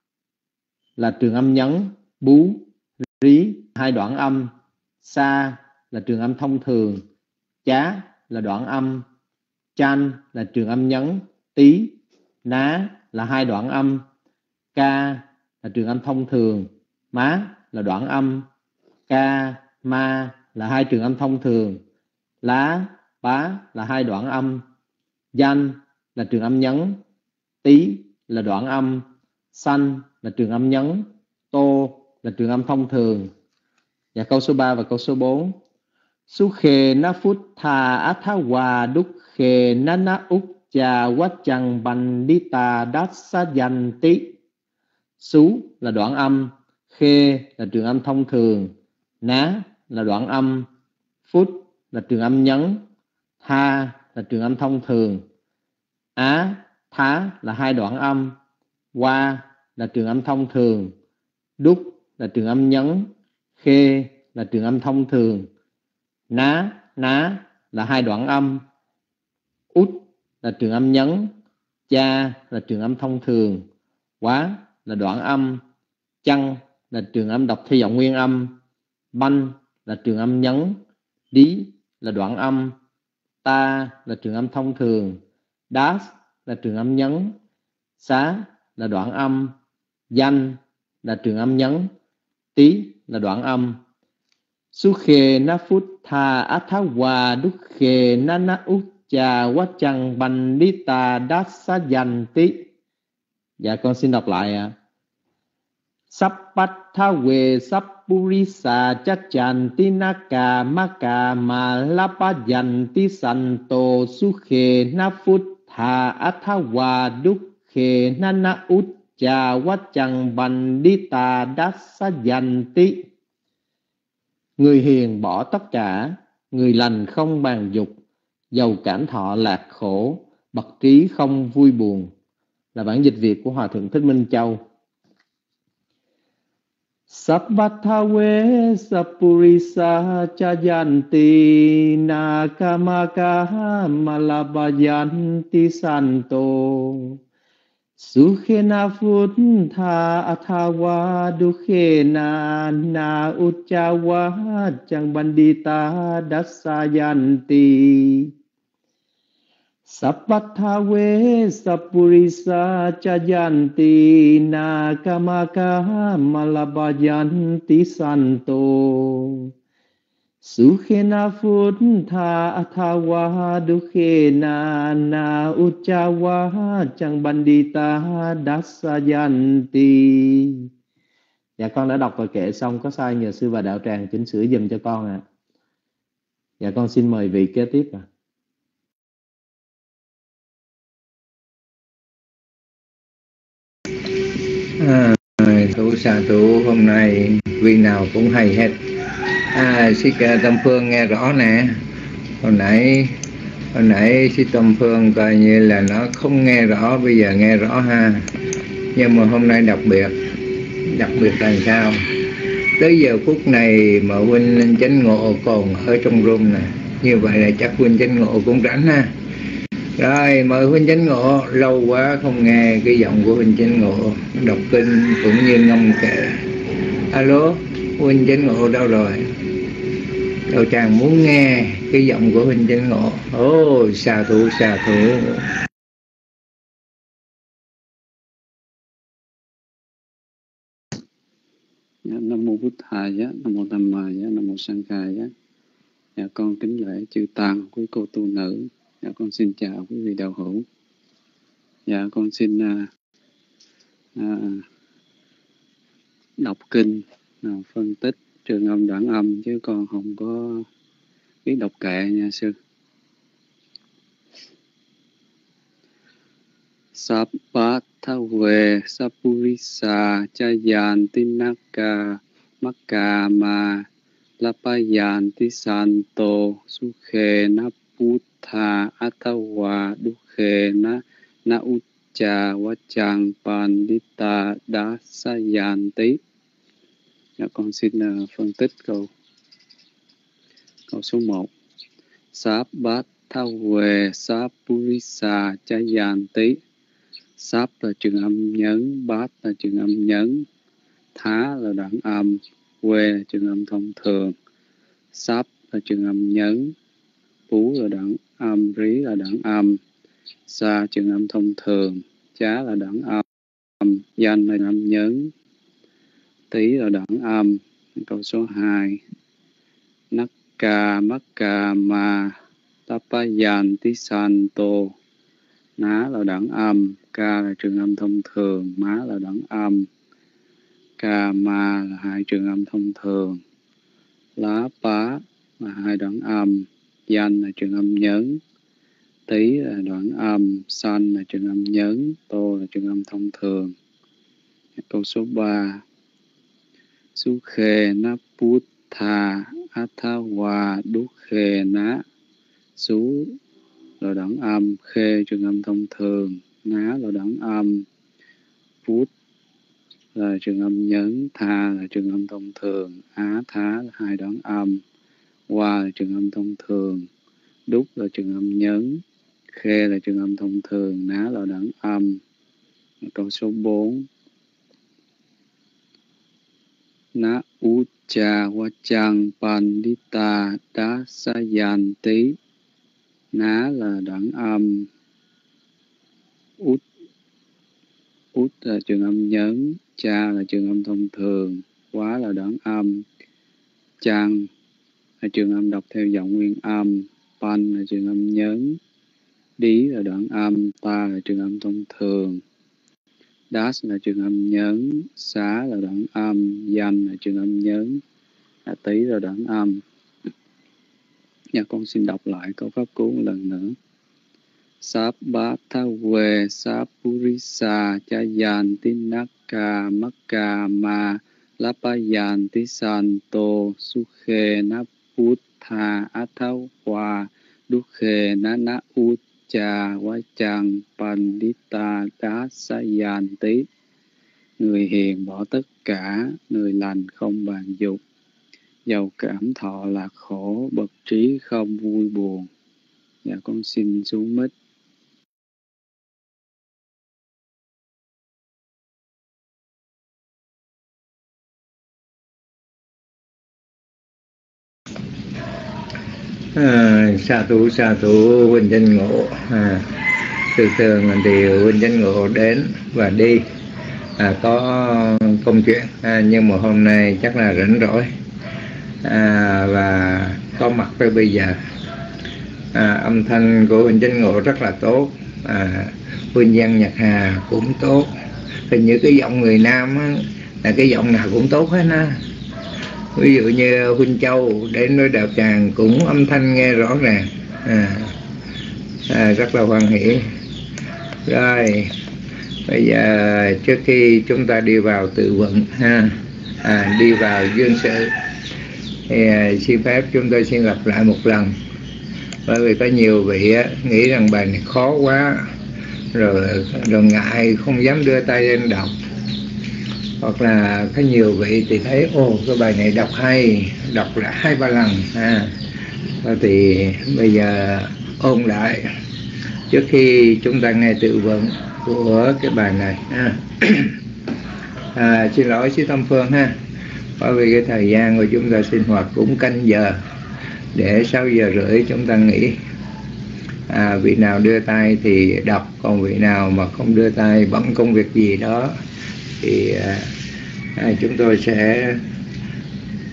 là trường âm nhấn, bú, rí hai đoạn âm, sa là trường âm thông thường, chá là đoạn âm, chan là trường âm nhấn, tí, ná là hai đoạn âm, ca là trường âm thông thường, má là đoạn âm, ca, ma là hai trường âm thông thường, lá, bá là hai đoạn âm, danh là trường âm nhấn, tí là đoạn âm, sanh là trường âm nhấn, tô là trường âm thông thường. Và câu số ba và câu số bốn. Sukhe nafuttha athawa dukhe nana ukcha wachang bandita dasayanti. Sú là đoạn âm, khê là trường âm thông thường, ná là đoạn âm, phút là trường âm nhấn, tha là trường âm thông thường, á, thá là hai đoạn âm, qua là trường âm thông thường, đúc là trường âm nhấn, khê là trường âm thông thường, ná, ná là hai đoạn âm, út là trường âm nhấn, cha là trường âm thông thường, quá là đoạn âm, chăng là trường âm đọc theo giọng nguyên âm, banh là trường âm nhấn, đí là đoạn âm, ta là trường âm thông thường, das là trường âm nhấn, xá là đoạn âm, danh là trường âm nhấn, tí là đoạn âm. Sukhe nafuttha athawa dukhe nana ukcha wachang bandita dasayanti. Dạ con xin đọc lại ạ. À. Sappatha we sappurisa chachan tinaka maka ma lapayanti santo sukhe nafuttha athawa dukhe nana uchcha wachang bandita dasayanti. Người hiền bỏ tất cả, người lành không bàn dục, giàu cảm thọ lạc khổ, bậc trí không vui buồn. Là bản dịch Việt của Hòa Thượng Thích Minh Châu. Sappatha we sappurisa chayanti nakamaka malabayanti santo sukhena futtha athawa dukhena na uccawa chang bandita dasayanti. Sappatha we sappurisa chayanti nakamaka malabayanti santo sukhena futtha athawa dukhena na uccawa chang bandita dasayanti. Dạ con đã đọc bài kệ xong, có sai nhờ sư và đạo tràng chỉnh sửa giùm cho con ạ. À. Dạ con xin mời vị kế tiếp ạ. À. À, thủ xà thủ hôm nay vị nào cũng hay hết. À, sư Tâm Phương nghe rõ nè. Hồi nãy hồi nãy sư Tâm Phương coi như là nó không nghe rõ, bây giờ nghe rõ ha. Nhưng mà hôm nay đặc biệt, đặc biệt là sao? Tới giờ phút này mà huynh chánh ngộ còn ở trong room nè, như vậy là chắc huynh chánh ngộ cũng rảnh ha. Rồi mời huynh chánh ngộ, lâu quá không nghe cái giọng của huynh chánh ngộ đọc kinh cũng như ngâm kệ. Alo, huynh chánh ngộ đâu rồi? Đạo tràng muốn nghe cái giọng của huynh chánh ngộ. Ồ, xà thủ xà thủ. Bụt Thaya, Nam mô Tham Maya, Nam mô Sankhaya. Dạ con kính lễ chư tăng, quý cô tu nữ. Dạ con xin chào quý vị đạo hữu. Dạ con xin à, à, đọc kinh, à, phân tích trường âm đoạn âm, chứ con không có biết đọc kệ nha sư. Sappathawe Sappurisa Chayanti Naka Makama Lapayanti Santo Sukhe Na Buddha Athawa Dukhe Na Na Ucha Vachang Pandita Dasayanti. Dạ, con xin uh, phân tích câu câu số một. Sappathawe Sappurisa Chayanti. Sáp là trường âm nhấn, bát là trường âm nhấn, thá là đoạn âm, quê là trường âm thông thường. Sáp là trường âm nhấn, pú là đoạn âm, rí là đoạn âm, sa trường âm thông thường, chá là đoạn âm, danh là âm nhấn, tí là đoạn âm. Câu số hai. Nakka makka ma tapayanti santo. Ná là đoạn âm, ca là trường âm thông thường, má là đoạn âm, ca ma là hai trường âm thông thường, lá pá là hai đoạn âm, danh là trường âm nhấn, tí là đoạn âm, san là trường âm nhấn, tô là trường âm thông thường. Câu số ba. Sukhe na Buddha Athawa Dukhe na. Sú là đoạn âm, khê trường âm thông thường, ná là đoạn âm, phút là trường âm nhấn, tha là trường âm thông thường, á thá là hai đoạn âm, qua là trường âm thông thường, đúc là trường âm nhấn, khê là trường âm thông thường, ná là đoạn âm. Câu số bốn. Na ucha vachang pandita dasayanti. Ná là đoạn âm, út út là trường âm nhấn, cha là trường âm thông thường, quá là đoạn âm, chăng là trường âm đọc theo giọng nguyên âm, pan là trường âm nhấn, đí là đoạn âm, ta là trường âm thông thường, das là trường âm nhấn, xá là đoạn âm, danh là trường âm nhấn, tí là đoạn âm. Dạ con xin đọc lại câu pháp cú một lần nữa. Sappathawe Sappurisa Chayanti Naka Makama Lapayanti Santo Sukhe Na Buddha Athawa Dukhe Na Na Ucha Vachang Pandita Dasayanti. Người hiền bỏ tất cả, người lành không bàn dục, giàu cảm thọ lạc khổ, bậc trí không vui buồn. Dạ con xin xuống mic. À, sa thủ sa thủ huynh chánh ngộ. À, thường thường thì huynh chánh ngộ đến và đi, à, có công chuyện, à, nhưng mà hôm nay chắc là rảnh rỗi, à, và có mặt tới bây giờ. À, âm thanh của huynh chánh ngộ rất là tốt, à, huynh văn nhạc hà cũng tốt, hình như cái giọng người nam á, là cái giọng nào cũng tốt hết á. Ví dụ như huynh Châu đến với đạo tràng cũng âm thanh nghe rõ ràng, à, à, rất là hoan hỷ. Rồi bây giờ trước khi chúng ta đi vào tự vận ha, à, đi vào duyên sự, thì à, xin phép chúng tôi xin lặp lại một lần, bởi vì có nhiều vị á, nghĩ rằng bài này khó quá, rồi rồi ngại không dám đưa tay lên đọc, hoặc là có nhiều vị thì thấy ô cái bài này đọc hay, đọc lại hai ba lần ha. Thì bây giờ ôn lại trước khi chúng ta nghe tự vận của cái bài này ha. À, xin lỗi sư Tâm Phương ha, bởi vì cái thời gian của chúng ta sinh hoạt cũng canh giờ, để sáu giờ rưỡi chúng ta nghỉ. À, vị nào đưa tay thì đọc, còn vị nào mà không đưa tay bận công việc gì đó thì à, à, chúng tôi sẽ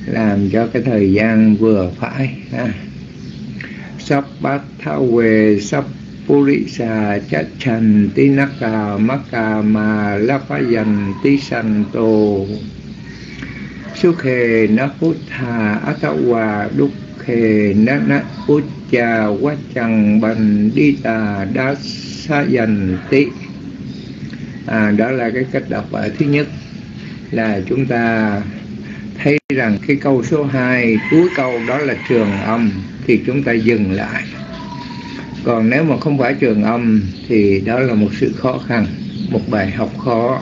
làm cho cái thời gian vừa phải ha. Sắp bát thao về sắp Purisa chát trần tí naka maka ma lapa dành tí sanh tô Sukhe na Buddha Atawa Dukhe na na Ucha Wachang Bandita Dasayanti. À, đó là cái cách đọc ở thứ nhất, là chúng ta thấy rằng cái câu số hai cuối câu đó là trường âm thì chúng ta dừng lại. Còn nếu mà không phải trường âm thì đó là một sự khó khăn, một bài học khó.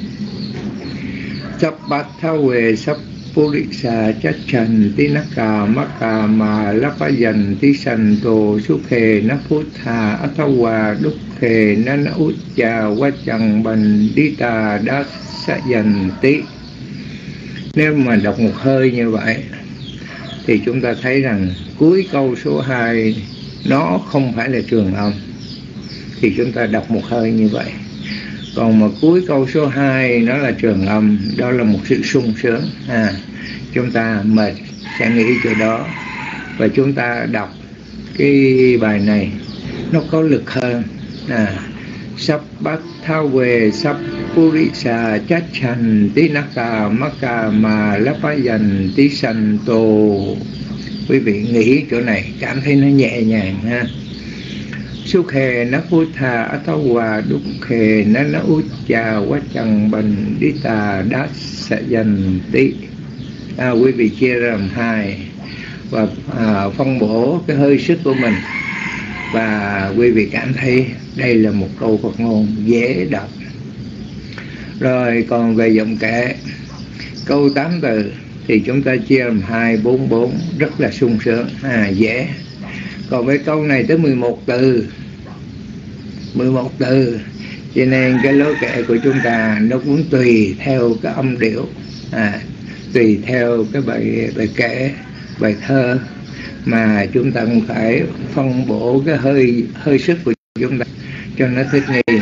Sắp bát thao về sắp Purisa chát trần tí naka maka ma lapa dành tí sanh tô Sukhe na Buddha Atawa Dukhe na na Ucha Wachang Bandita Dasayanti. Nếu mà đọc một hơi như vậy thì chúng ta thấy rằng cuối câu số hai nó không phải là trường âm, thì chúng ta đọc một hơi như vậy. Còn mà cuối câu số hai nó là trường âm, đó là một sự sung sướng. À, chúng ta mệt sẽ nghĩ chỗ đó, và chúng ta đọc cái bài này nó có lực hơn. À, sắp bát thao về sắp Purisa chát trần tí naka maka ma lapa dành tí sanh tô. Quý vị nghĩ chỗ này cảm thấy nó nhẹ nhàng ha. Sukhe na Buddha Atawa Dukhe na na Ucha Wachang Bandita Dasayanti. À, quý vị chia ra làm hai và à, phân bổ cái hơi sức của mình, và quý vị cảm thấy đây là một câu Phật ngôn dễ đọc. Rồi còn về giọng kệ, câu tám từ thì chúng ta chia làm hai, bốn, bốn, rất là sung sướng, à, dễ. Còn với câu này tới mười một từ, mười một từ, cho nên cái lối kệ của chúng ta nó cũng tùy theo cái âm điệu, à, tùy theo cái bài, bài kệ, bài thơ, mà chúng ta cũng phải phân bổ cái hơi hơi sức của chúng ta cho nó thích nghi.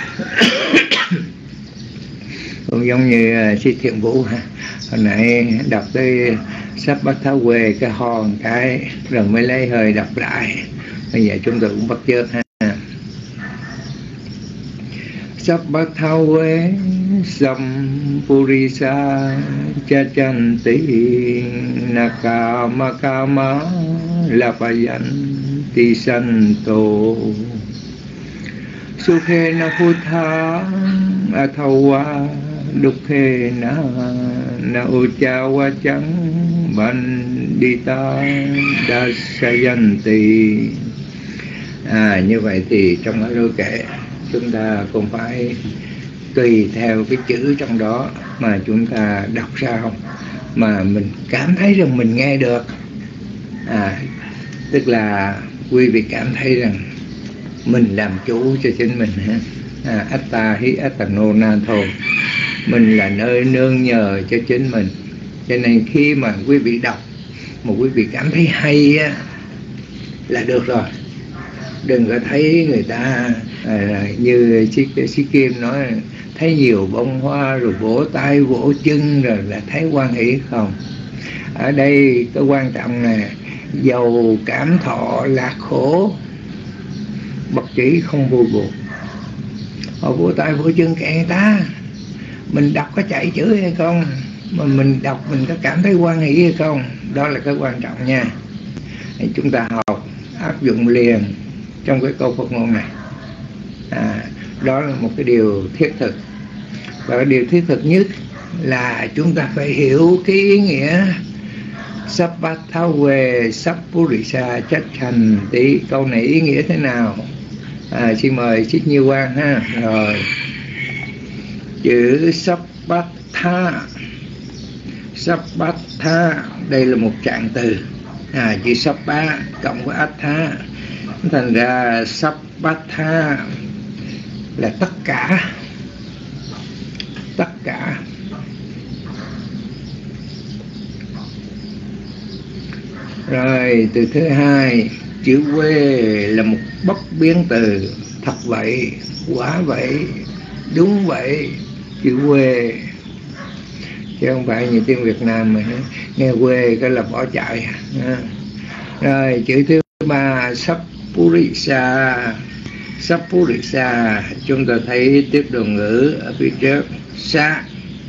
Cũng giống như uh, Si Thiện Vũ ha, hồi nãy đọc tới sắp bắt tháo quê cái ho một cái rồi mới lấy hơi đọc lại, bây giờ chúng tôi cũng bắt chước ha. Sắp bắt tháo quê sâm Purisa cha chan tí naka makama lapayan ti san tô Sukhe na Buddha Atawa Dukhe na na Ucha Wachang Bandita Dasayanti. À, như vậy thì trong cái lối kệ chúng ta cũng phải tùy theo cái chữ trong đó mà chúng ta đọc sao mà mình cảm thấy rằng mình nghe được. À, tức là quý vị cảm thấy rằng mình làm chủ cho chính mình ha. À, atta hi attano natho, mình là nơi nương nhờ cho chính mình. Cho nên khi mà quý vị đọc mà quý vị cảm thấy hay á là được rồi. Đừng có thấy người ta à, như Sĩ Kim nói thấy nhiều bông hoa rồi vỗ tay vỗ chân rồi là thấy hoan hỷ không. Ở đây cái quan trọng là dầu cảm thọ lạc khổ, bậc chỉ không vui buồn. Họ vỗ tay vỗ chân kệ người ta, mình đọc có chạy chữ hay không, mà mình đọc mình có cảm thấy hoan hỷ hay không, đó là cái quan trọng nha. Chúng ta học áp dụng liền trong cái câu Phật ngôn này. À, đó là một cái điều thiết thực. Và cái điều thiết thực nhất là chúng ta phải hiểu cái ý nghĩa sắp bát tháo về sắp Purisa chát thành tí. Câu này ý nghĩa thế nào? À, xin mời Xích Như Quang ha. Rồi chữ sắp bát tha, sắp bát tha đây là một trạng từ. À, chữ sắp bá cộng với át tha, thành ra sắp bát tha là tất cả, tất cả. Rồi từ thứ hai, chữ quê là một bất biến từ. Thật vậy, quả vậy, đúng vậy, chữ quê. chứ không phải như tiếng Việt Nam mà nghe quê cái là bỏ chạy. À. Rồi chữ thứ ba Sappurisa. Sappurisa chúng ta thấy tiếp đồ ngữ ở phía trước sa.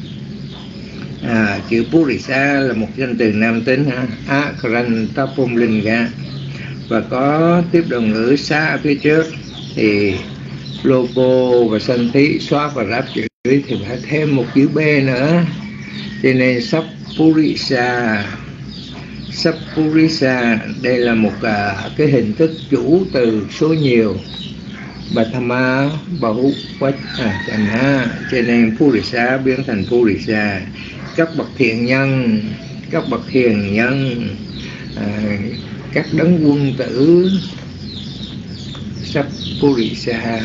À, chữ Purisa là một danh từ nam tính ha, Akrantapumlinga, và có tiếp đồ ngữ sa ở phía trước thì logo và sanh thí xóa và ráp chữ thì phải thêm một chữ B nữa, cho nên Sappurisa. Sappurisa đây là một uh, cái hình thức chủ từ số nhiều, Bhatama Bahuvachana, cho nên Purisa biến thành Purisa. Các bậc thiện nhân, các bậc hiền nhân, à, các đấng quân tử, Sappurisa.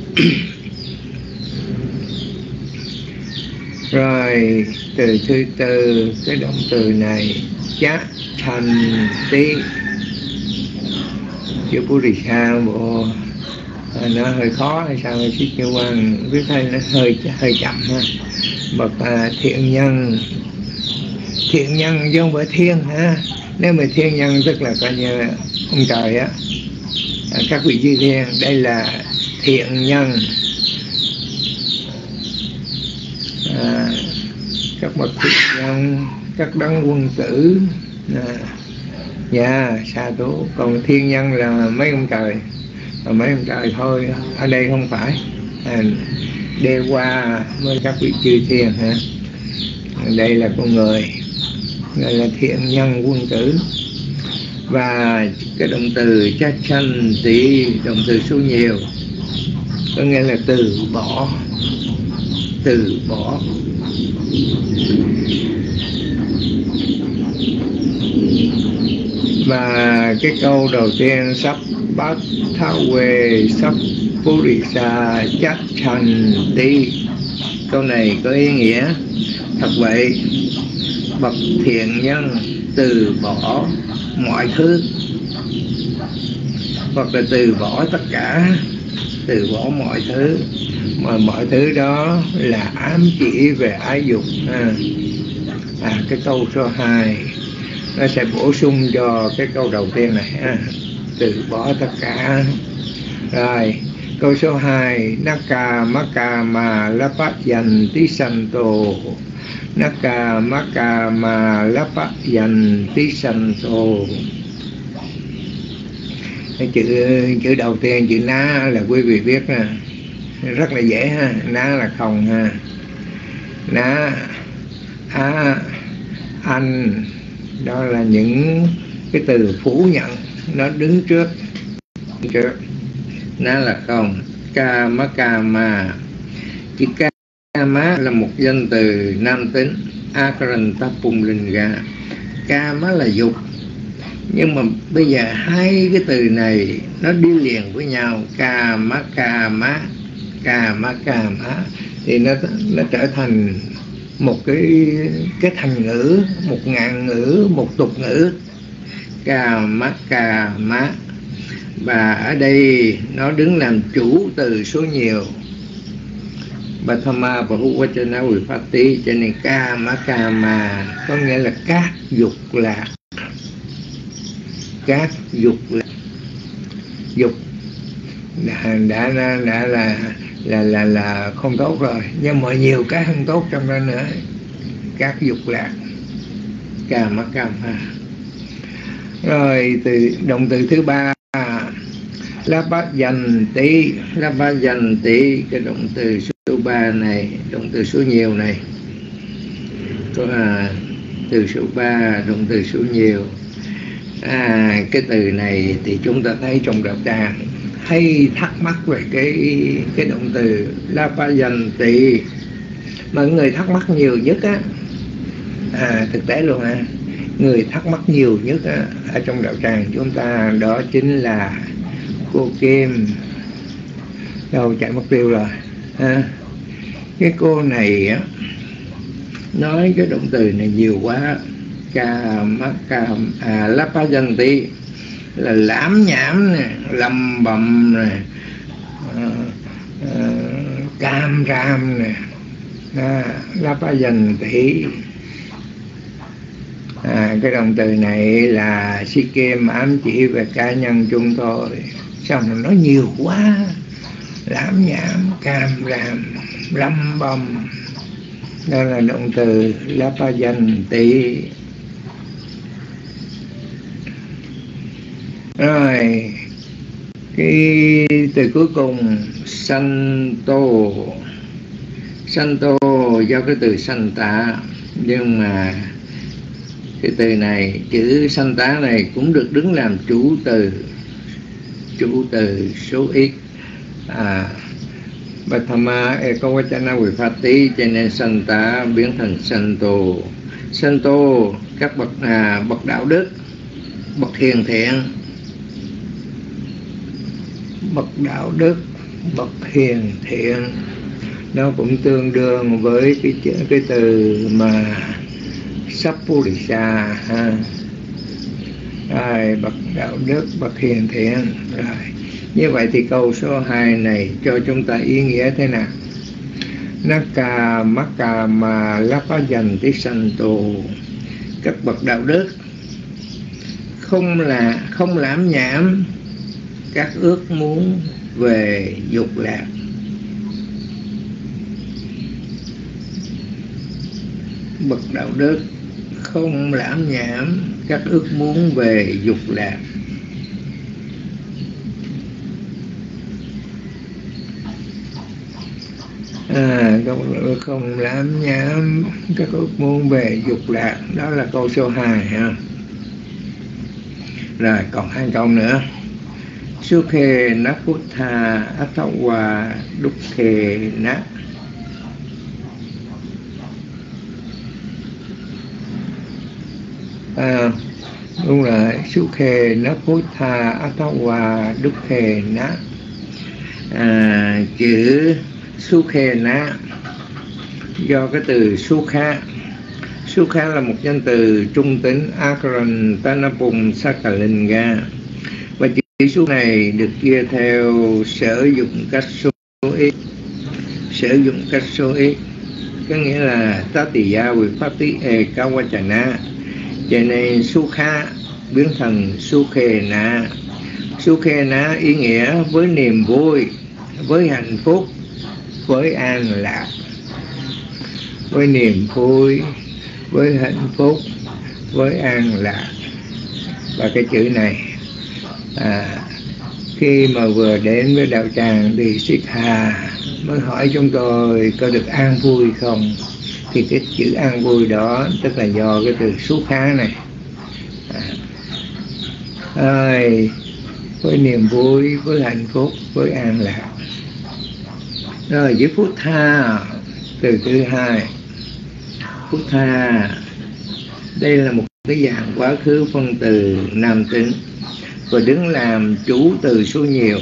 Rồi từ thứ tư, cái động từ này chá thành tí, chữ Purisa bộ à, nó hơi khó hay sao Sư Chiêu Quang viết hay nó hơi hơi chậm ha. Bậc à, thiện nhân, thiện nhân chứ không phải thiên ha. Nếu mà thiên nhân tức là coi như ông trời á, à, các vị chư thiên, đây là thiện nhân. À, các bậc thiện nhân, các đấng quân tử, dạ xa tố. Còn thiên nhân là mấy ông trời, và mấy ông trời thôi, ở đây không phải. À, đê qua mới các vị chư thiên ha. Đây là con người, gọi là thiện nhân quân tử. Và cái động từ cha chanh tí, động từ số nhiều, có nghĩa là từ bỏ, từ bỏ. Và cái câu đầu tiên sắp bát tháo quê sắp Purisa chắc thành tí, câu này có ý nghĩa thật vậy. Bậc thiện nhân từ bỏ mọi thứ, hoặc là từ bỏ tất cả, từ bỏ mọi thứ, mà mọi thứ đó là ám chỉ về ái dục. À, à cái câu số hai nó sẽ bổ sung cho cái câu đầu tiên này, à, từ bỏ tất cả. Rồi câu số hai Naka Maka Ma Lapayan Tisanto. Naka Maka Ma Lapayan Tisanto. Cái chữ chữ đầu tiên chữ ná là quý vị biết ha, rất là dễ ha. Ná là không ha. Ná, á, anh, đó là những cái từ phủ nhận, nó đứng trước, trước. Ná là không. Kama kama, chữ kama là một danh từ nam tính, Akrantapumlinga. Kama là dục, nhưng mà bây giờ hai cái từ này nó đi liền với nhau, kama kama, kama kama, thì nó nó trở thành một cái cái thành ngữ, một ngạn ngữ, một tục ngữ, kama kama. Và ở đây nó đứng làm chủ từ số nhiều, Bhatama Bahuvachana Vipatti, cho nên kama kama có nghĩa là các dục lạc, các dục lạc. Dục đã đã đã, đã là là là là không tốt rồi, nhưng mà nhiều cái không tốt trong đó nữa, các dục lạc, kama kama. Rồi từ động từ thứ ba Lapayanti, Lapayanti, cái động từ số ba này, động từ số nhiều này, có à, từ số ba, động từ số nhiều. À, cái từ này thì chúng ta thấy trong đạo tràng hay thắc mắc về cái cái động từ Lapayanti, mà người thắc mắc nhiều nhất á, à, thực tế luôn ha, người thắc mắc nhiều nhất á, ở trong đạo tràng chúng ta đó chính là cô Kim. Đâu chạy mất tiêu rồi à, cái cô này á, nói cái động từ này nhiều quá. Kama kam à, Lapayanti là lãm nhảm nè, lầm bầm nè, à, à, cam ram nè, à, Lapayanti À, cái động từ này là si kim ám chỉ về cá nhân chúng thôi. Sao mà nói nhiều quá, lãm nhảm, càm ràm, lăm băm. Đó là động từ Lapajanti. Rồi cái từ cuối cùng Santo. Santo do cái từ Santa, nhưng mà cái từ này, chữ Santa này cũng được đứng làm chủ từ, chủ từ số ít. À, Bhatama Ekavachana Vipatti, cho nên Santa biến thành Santo. Santo các bậc à, bậc đạo đức, bậc hiền thiện, bậc đạo đức, bậc hiền thiện. Nó cũng tương đương với cái cái từ mà Sappurisa ha. Rồi, bậc đạo đức, bậc hiền thiện. Rồi, như vậy thì câu số hai này cho chúng ta ý nghĩa thế nào? Naka Maka Ma Lapajanti Santo, các bậc đạo đức không là không lãm nhảm các ước muốn về dục lạc. Bậc đạo đức không lãm nhảm các ước muốn về dục lạc. À, không lãm nhảm các ước muốn về dục lạc. Đó là câu số hai ha. Rồi còn hai câu nữa. Sukhe Naputta Athawa Dukkhe Na. À, đúng rồi. Sukhe Naputta Athawa Dukkhe Na. À, chữ Sukhe Na do cái từ Sukha. Sukha là một danh từ trung tính Akaran Tanapum Sakalinga, và chữ số này được chia theo sử dụng cách số ít. Sử dụng cách số ít có nghĩa là Tatiya Vipatti Ekavachana, cho nên Sukha biến thành Sukhe Na. Sukhe Na ý nghĩa với niềm vui, với hạnh phúc, với an lạc. Với niềm vui, với hạnh phúc, với an lạc. Và cái chữ này à, khi mà vừa đến với đạo tràng thì Sikha mới hỏi chúng tôi có được an vui không, thì cái chữ an vui đó tức là do cái từ Sukha này. à, ơi, với niềm vui, với hạnh phúc, với an lạc. Rồi với Phút Tha, từ thứ hai. Phút Tha đây là một cái dạng quá khứ phân từ nam tính và đứng làm chủ từ số nhiều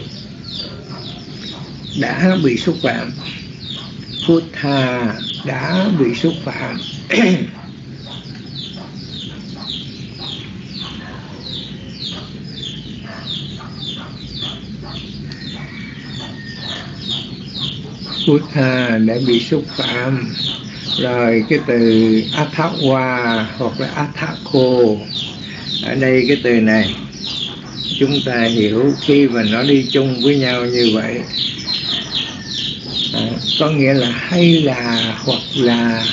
đã bị xúc phạm. Phút Tha đã bị xúc phạm. Phút Tha đã bị xúc phạm. Rồi cái từ Athawa hoặc là Athako, ở đây cái từ này chúng ta hiểu khi mà nó đi chung với nhau như vậy, à, có nghĩa là hay là, hoặc là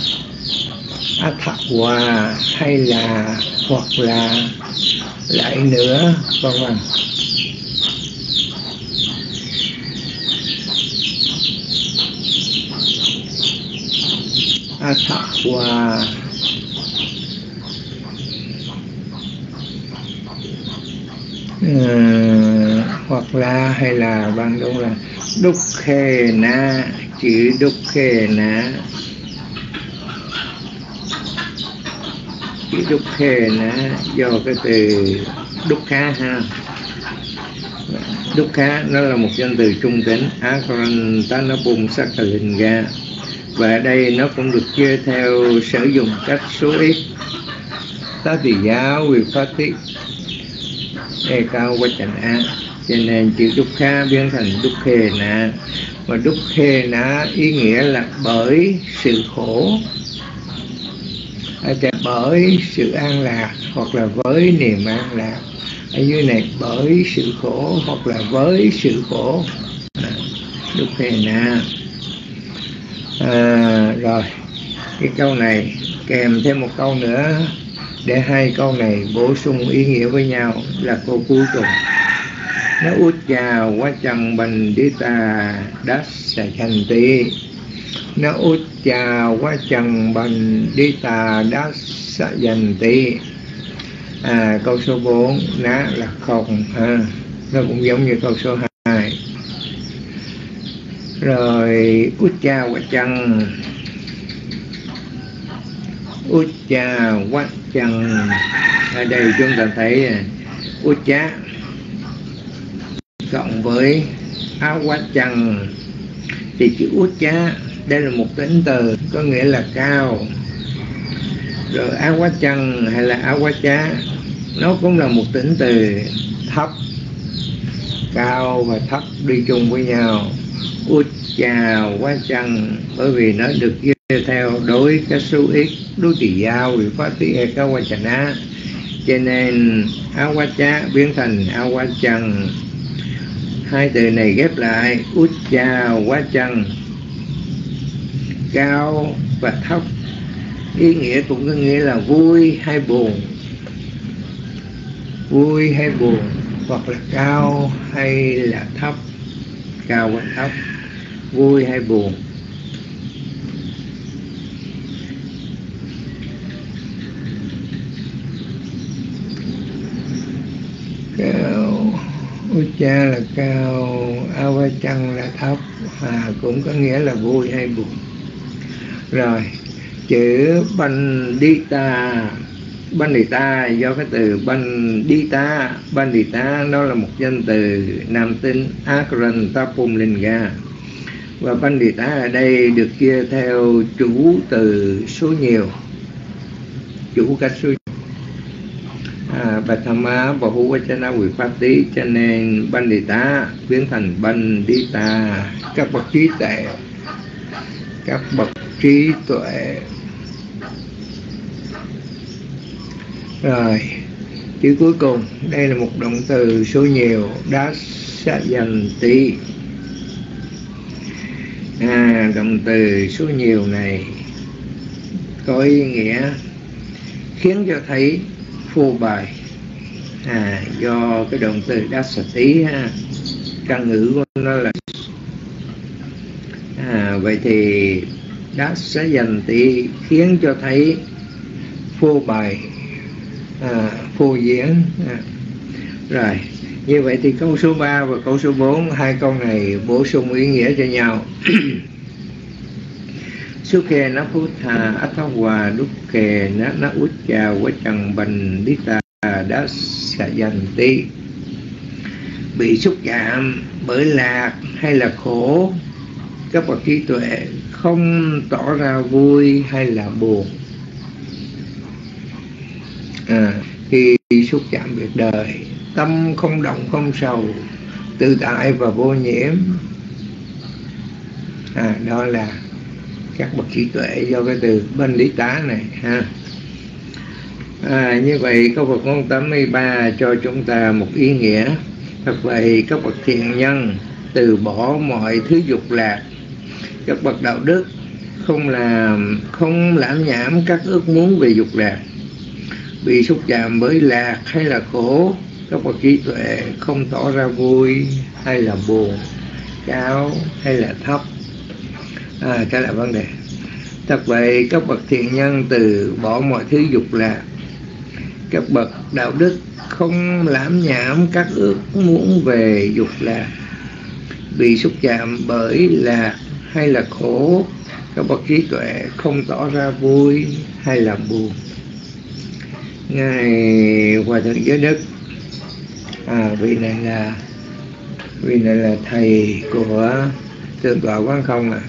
Athawa, hay là, hoặc là, lại nữa, vân vân. Athawa uh, hoặc là, hay là, bằng đúng là Dukkhe Na, chữ Dukkhe Na, chữ Dukkhe Na do cái từ Dukkha ha. Dukkha nó là một danh từ trung tính Akaran Tanapum Sakalinga, và ở đây nó cũng được chia theo sử dụng cách số ít. Tatiya Vipatti Ekavachana, cho nên chữ Dukkha biến thành Dukkhe Na. Và Dukkhe Na ý nghĩa là bởi sự khổ. ở trên bởi sự an lạc hoặc là với niềm an lạc, ở dưới này bởi sự khổ hoặc là với sự khổ. Đức Hề Na. À, rồi cái câu này kèm thêm một câu nữa để hai câu này bổ sung ý nghĩa với nhau là câu cuối cùng. Nó út chào quá chẳng bành đi ta đát sa thành ti. Nó út chào quá chẳng bành đi ta đát sa dành ti. À, câu số bốn ná là không ha. Nó cũng giống như câu số hai. Rồi út chào quá chẳng út chào quá chẳng, ở đây chúng ta thấy út chá cộng với áo quá chăng thì chữ út chá đây là một tính từ có nghĩa là cao. Rồi áo quá chăng hay là áo quá chá nó cũng là một tính từ thấp. Cao và thấp đi chung với nhau. Út chào quá chăng bởi vì nó được ghi theo đối các số ít đối trị giao vì phát tí e cao quá chả ná, cho nên áo quá chá biến thành áo quá chăng. Hai từ này ghép lại út chào quá chăng, cao và thấp, ý nghĩa cũng có nghĩa là vui hay buồn, vui hay buồn, hoặc là cao hay là thấp, cao và thấp, vui hay buồn. Cao Ucha là cao, Awachang là thấp, à, cũng có nghĩa là vui hay buồn. Rồi chữ Bandita, Bandita do cái từ Bandita, Bandita nó là một danh từ nam tính Akaranta Pumlinga, và Bandita ở đây được chia theo chủ từ số nhiều, chủ cách số à, Bhatama Bahuvachana Vipatti, cho nên Bandita biến thành Bandita, các bậc trí tuệ, các bậc trí tuệ. Rồi chữ cuối cùng đây là một động từ số nhiều, Dasayanti. À, động từ số nhiều này có ý nghĩa khiến cho thấy phô bày, à, do cái động từ Dasati ha, căn ngữ của nó là à, vậy thì Dasayanti khiến cho thấy phô bày, à, phô diễn. À. Rồi như vậy thì câu số ba và câu số bốn, hai câu này bổ sung ý nghĩa cho nhau. Sukhe na Phutta Athawa Dukkhe na na Ucha Vachang Bandita Dasayanti. Bị xúc chạm bởi lạc hay là khổ, các bậc trí tuệ không tỏ ra vui hay là buồn. À, khi xúc chạm việc đời, tâm không động không sầu, tự tại và vô nhiễm. À, đó là các bậc trí tuệ do cái từ Bandita này ha. À, như vậy câu Phật ngôn tám mươi ba cho chúng ta một ý nghĩa. Thật vậy các bậc thiện nhân từ bỏ mọi thứ dục lạc, các bậc đạo đức không làm không lãm nhảm các ước muốn về dục lạc. Bị xúc chạm bởi lạc hay là khổ, các bậc trí tuệ không tỏ ra vui hay là buồn, cao hay là thấp. À, đó là vấn đề. Thật vậy các bậc thiện nhân từ bỏ mọi thứ dục lạc, các bậc đạo đức không lãm nhảm các ước muốn về dục lạc. Bị xúc chạm bởi lạc hay là khổ, các bậc trí tuệ không tỏ ra vui hay là buồn. Ngài Hòa Thượng Giới Đức, à, vị này là vị này là thầy của Thượng tọa Quán Không à.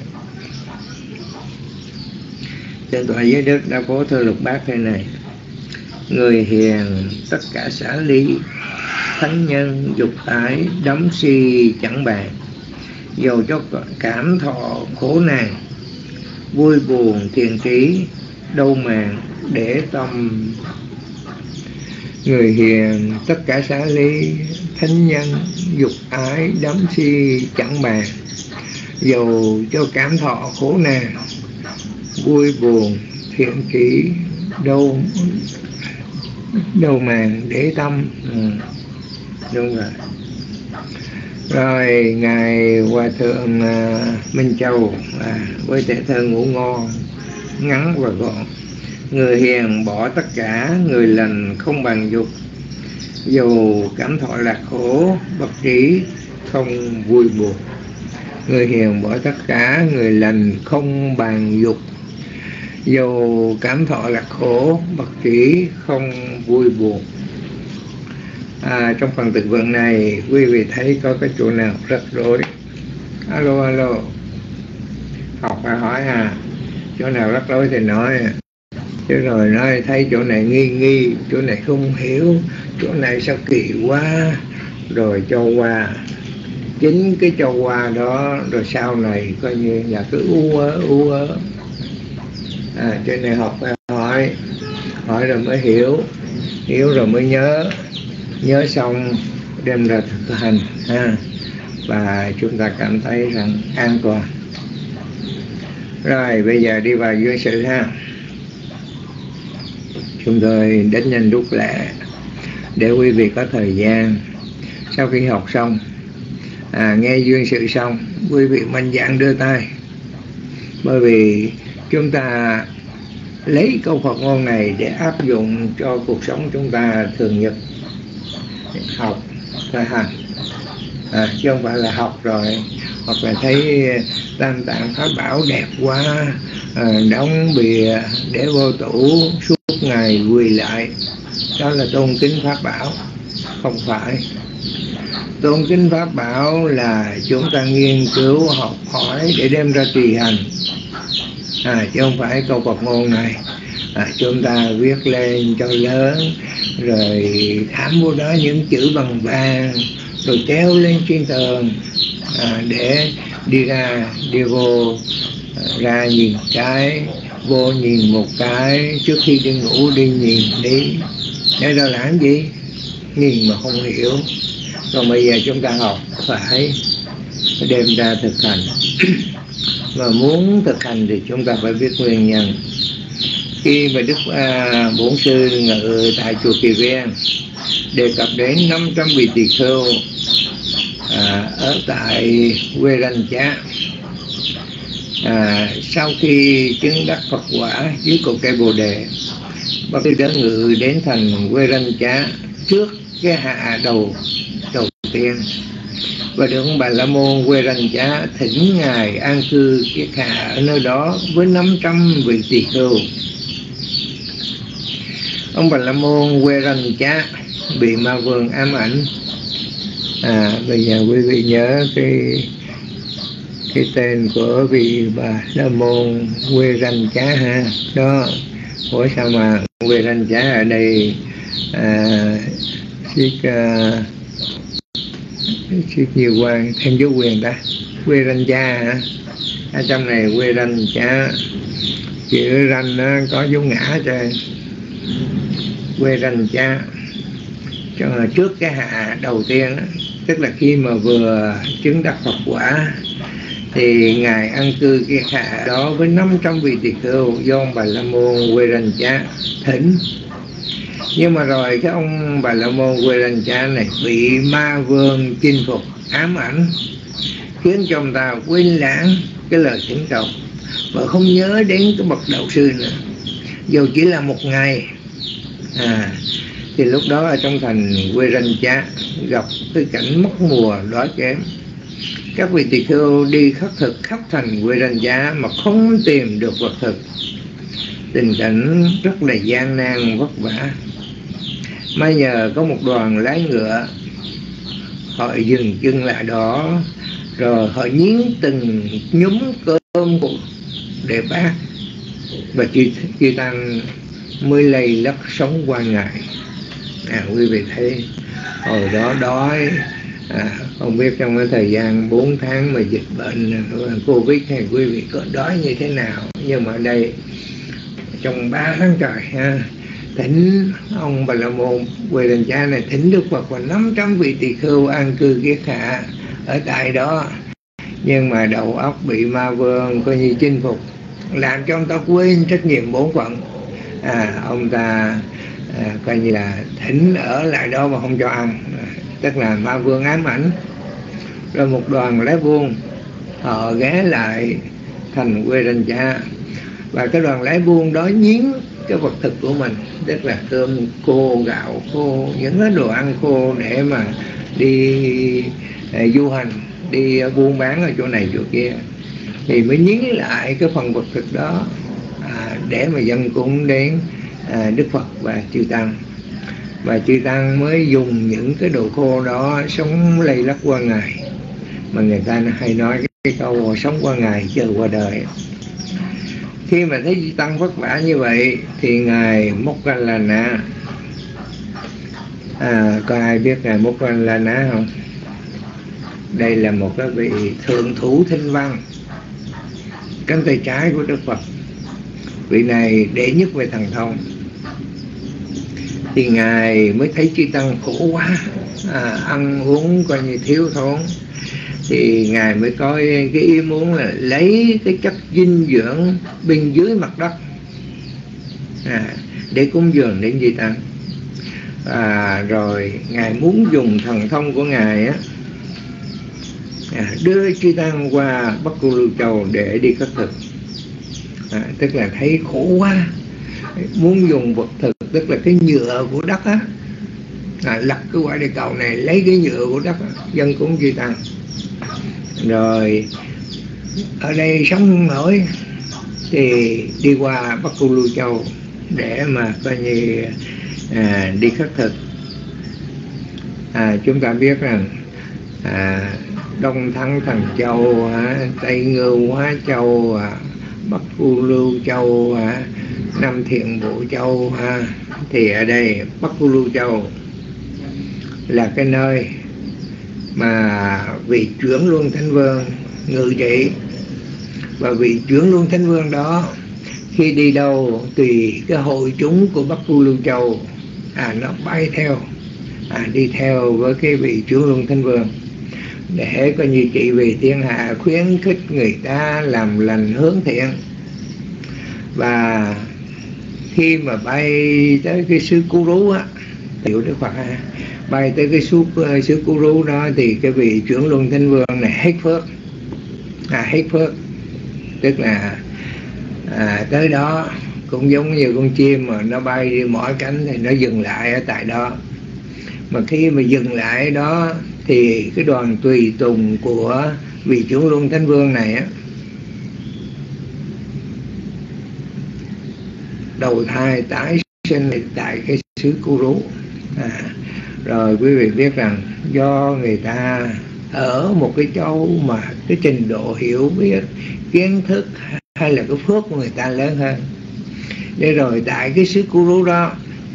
Thượng tọa Giới Đức đã có thơ lục bát thế này: người hiền tất cả xả ly, thánh nhân dục ái đắm si chẳng bàn. Dầu cho cảm thọ khổ nạn, vui buồn thiền trí, đâu màng để tâm. Người hiền tất cả xá ly, thánh nhân dục ái đắm si chẳng bàn. Dầu cho cảm thọ khổ nạn, vui buồn thiện trí đâu đâu màng để tâm. Ừ, đúng rồi. Rồi ngài Hòa thượng uh, Minh Châu à, với thể thơ ngủ ngon ngắn và gọn. Người hiền bỏ tất cả, người lành không bàn dục. Dù cảm thọ lạc khổ, bất trí không vui buồn. Người hiền bỏ tất cả, người lành không bàn dục. Dù cảm thọ lạc khổ, bất trí không vui buồn. À, trong phần tự vận này quý vị thấy có cái chỗ nào rắc rối? Alo alo, học phải hỏi à, chỗ nào rắc rối thì nói, chứ rồi nói thấy chỗ này nghi nghi, chỗ này không hiểu, chỗ này sao kỳ quá, rồi cho qua. Chính cái cho qua đó rồi sau này coi như là cứ u ớ u ớ. À, chỗ này học phải hỏi, hỏi rồi mới hiểu, hiểu rồi mới nhớ, nhớ xong đem ra thực hành ha, và chúng ta cảm thấy rằng an toàn. Rồi bây giờ đi vào duyên sự ha. Chúng tôi đến nhanh rút lẹ để quý vị có thời gian sau khi học xong, à, nghe duyên sự xong, quý vị mạnh dạn đưa tay, bởi vì chúng ta lấy câu Phật ngôn này để áp dụng cho cuộc sống chúng ta thường nhật. Học thực hành, à, chứ không phải là học rồi hoặc là thấy tam tạng pháp bảo đẹp quá, à, đóng bìa để vô tủ suốt ngày quỳ lại, đó là tôn kính pháp bảo. Không phải. Tôn kính pháp bảo là chúng ta nghiên cứu học hỏi để đem ra trì hành, à, chứ không phải câu Phật ngôn này à, chúng ta viết lên cho lớn rồi thám vô đó những chữ bằng vàng rồi treo lên trên tường, à, để đi ra đi vô, à, ra nhìn cái, vô nhìn một cái, trước khi đi ngủ đi nhìn đi, để ra làm gì? Nhìn mà không hiểu. Còn bây giờ chúng ta học phải đem ra thực hành. Và muốn thực hành thì chúng ta phải biết nguyên nhân. Khi mà Đức à, Bổn Sư ngự tại chùa Kỳ Viên đề cập đến năm trăm vị tỳ khưu à, ở tại quê Ranh Chá, à, sau khi chứng đắc Phật quả dưới cội cây Bồ Đề, Bác Sư đã ngự đến thành quê Ranh Chá trước cái hạ đầu đầu tiên, và được ông Bà La Môn quê Ranh Chá thỉnh ngài an cư kiết hạ ở nơi đó với năm trăm vị tỳ khưu. Ông Bà La Môn quê Ranh Chá bị ma vương ám ảnh. À, bây giờ quý vị nhớ cái cái tên của vị Bà La Môn quê Ranh Chá ha. Đó, ủa sao mà quê Ranh Chá ở đây à, chiếc uh, chiếc nhiều quan thêm dấu quyền ta, quê Ranh Chá hả? Ở trong này quê Ranh Chá, chữ Ranh nó có dấu ngã trên, quê Ranh Chá. Cho trước cái hạ đầu tiên đó, tức là khi mà vừa chứng đắc Phật quả thì ngài an cư cái hạ đó với năm trăm vị tỳ khưu do ông Bà La Môn quê Ranh Chá thỉnh. Nhưng mà rồi cái ông Bà La Môn quê Ranh Chá này bị ma vương chinh phục ám ảnh, khiến cho ông ta quên lãng cái lời thỉnh cầu và không nhớ đến cái bậc đạo sư nữa, dù chỉ là một ngày. À, thì lúc đó ở trong thành quê Ranh Chá gặp cái cảnh mất mùa đói kém. Các vị tỳ khưu đi khất thực khắp thành quê Ranh Chá mà không tìm được vật thực, tình cảnh rất là gian nan vất vả. May nhờ có một đoàn lái ngựa, họ dừng chân lại đó, rồi họ nhiến từng nhúm cơm để bác, và chư, chư tăng mới lây lắc sống qua ngày. À, quý vị thấy hồi đó đói, à, không biết trong cái thời gian bốn tháng mà dịch bệnh Covid hay quý vị có đói như thế nào, nhưng mà ở đây trong ba tháng trời ha, thỉnh ông Bà La Môn Quê Đền Cha này thỉnh Đức Phật và năm trăm vị tỳ khưu an cư kiết hạ ở tại đó. Nhưng mà đầu óc bị ma vương coi như chinh phục, làm cho ông ta quên trách nhiệm bổn phận. à, Ông ta à, coi như là thỉnh ở lại đó mà không cho ăn, à, tức là ma vương ám ảnh. Rồi một đoàn lái buôn họ ghé lại thành Quê Đền Cha, và cái đoàn lái buôn đó nhiến cái vật thực của mình, tức là cơm khô, gạo khô, những cái đồ ăn khô để mà đi à, du hành, đi buôn bán ở chỗ này chỗ kia, thì mới nhiến lại cái phần vật thực đó à, để mà dân cúng đến à, Đức Phật và chư Tăng. Và chư Tăng mới dùng những cái đồ khô đó sống lây lắc qua ngày, mà người ta hay nói cái câu sống qua ngày chờ qua đời. Khi mà thấy chư Tăng vất vả như vậy thì ngài Moggallana, à, có ai biết ngài Moggallana không? Đây là một cái vị thượng thủ thinh văn, cánh tay trái của Đức Phật. Vị này đệ nhất về thần thông. Thì ngài mới thấy chư Tăng khổ quá, à, ăn uống coi như thiếu thốn, thì ngài mới có cái ý muốn là lấy cái chất dinh dưỡng bên dưới mặt đất à, để cúng dường đến chư Tăng. À, rồi ngài muốn dùng thần thông của ngài á, à, đưa chư Tăng qua Bắc Cu Lưu Châu để đi khất thực. À, tức là thấy khổ quá, muốn dùng vật thực, tức là cái nhựa của đất á, à, lật cái quả địa cầu này, lấy cái nhựa của đất á, dân cúng chư Tăng. Rồi ở đây sống không nổi thì đi qua Bắc Cu Lưu Châu để mà coi như à, đi khất thực. À, chúng ta biết rằng à, Đông Thắng Thần Châu, à, Tây Ngưu Hóa Châu, à, Bắc Cu Lưu Châu, à, Nam Thiện Bộ Châu, à, thì ở đây Bắc Cu Lưu Châu là cái nơi mà vị Chuyển Luân Thánh Vương ngự trị. Và vị Chuyển Luân Thánh Vương đó khi đi đâu tùy cái hội chúng của Bắc Cu Lưu Châu à, nó bay theo, à, đi theo với cái vị Chuyển Luân Thánh Vương để coi như trị vì thiên hạ, khuyến khích người ta làm lành hướng thiện. Và khi mà bay tới cái xứ Cú Rú á, tiểu Đức Phật ha, bay tới cái xứ xứ Cú Rú đó thì cái vị Chuyển Luân Thánh Vương này hết phước, à, hết phước, tức là à, tới đó cũng giống như con chim mà nó bay đi mỏi cánh thì nó dừng lại ở tại đó. Mà khi mà dừng lại đó thì cái đoàn tùy tùng của vị Chuyển Luân Thánh Vương này á, đầu thai tái sinh tại cái xứ Cú Rú. À, rồi quý vị biết rằng do người ta ở một cái châu mà cái trình độ hiểu biết, kiến thức hay là cái phước của người ta lớn hơn, để rồi tại cái xứ Cú Rú đó,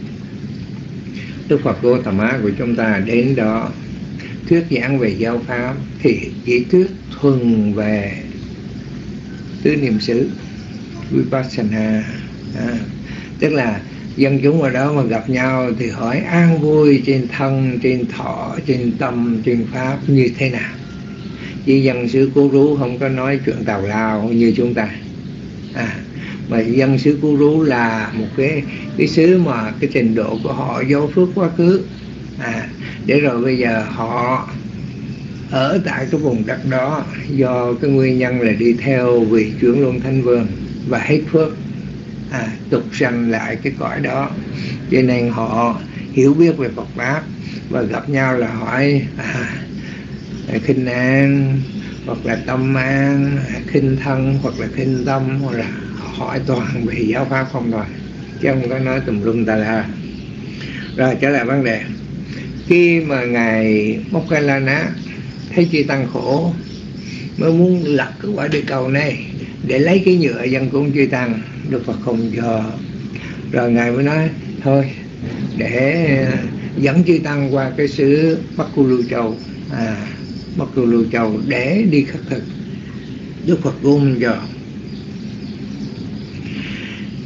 Đức Phật Gautama của chúng ta đến đó thuyết giảng về giáo pháp thì chỉ thuyết thuần về tứ niệm xứ Vipassana. À, tức là dân chúng ở đó mà gặp nhau thì hỏi an vui trên thân, trên thọ, trên tâm, trên pháp như thế nào. Chứ dân xứ Cú Rú không có nói chuyện tào lao như chúng ta. À, mà dân xứ Cú Rú là một cái cái xứ mà cái trình độ của họ do phước quá khứ, à, để rồi bây giờ họ ở tại cái vùng đất đó do cái nguyên nhân là đi theo vị Chuyển Luân Thánh Vương và hết phước, à, tục sanh lại cái cõi đó, cho nên họ hiểu biết về Phật pháp và gặp nhau là hỏi à, khinh an hoặc là tâm an, khinh thân hoặc là khinh tâm, hoặc là hỏi toàn về giáo pháp không thôi, chứ không có nói tùm lum tà la. Rồi trở lại vấn đề, khi mà ngài Moggallana thấy chư Tăng khổ mới muốn lật cái quả địa cầu này để lấy cái nhựa dân cúng chư Tăng, Đức Phật không cho. Rồi ngài mới nói thôi để dẫn chư Tăng qua cái xứ Bắc Cu Lưu Châu, à, Bắc Cu Lưu Châu để đi khất thực. Đức Phật cũng cho.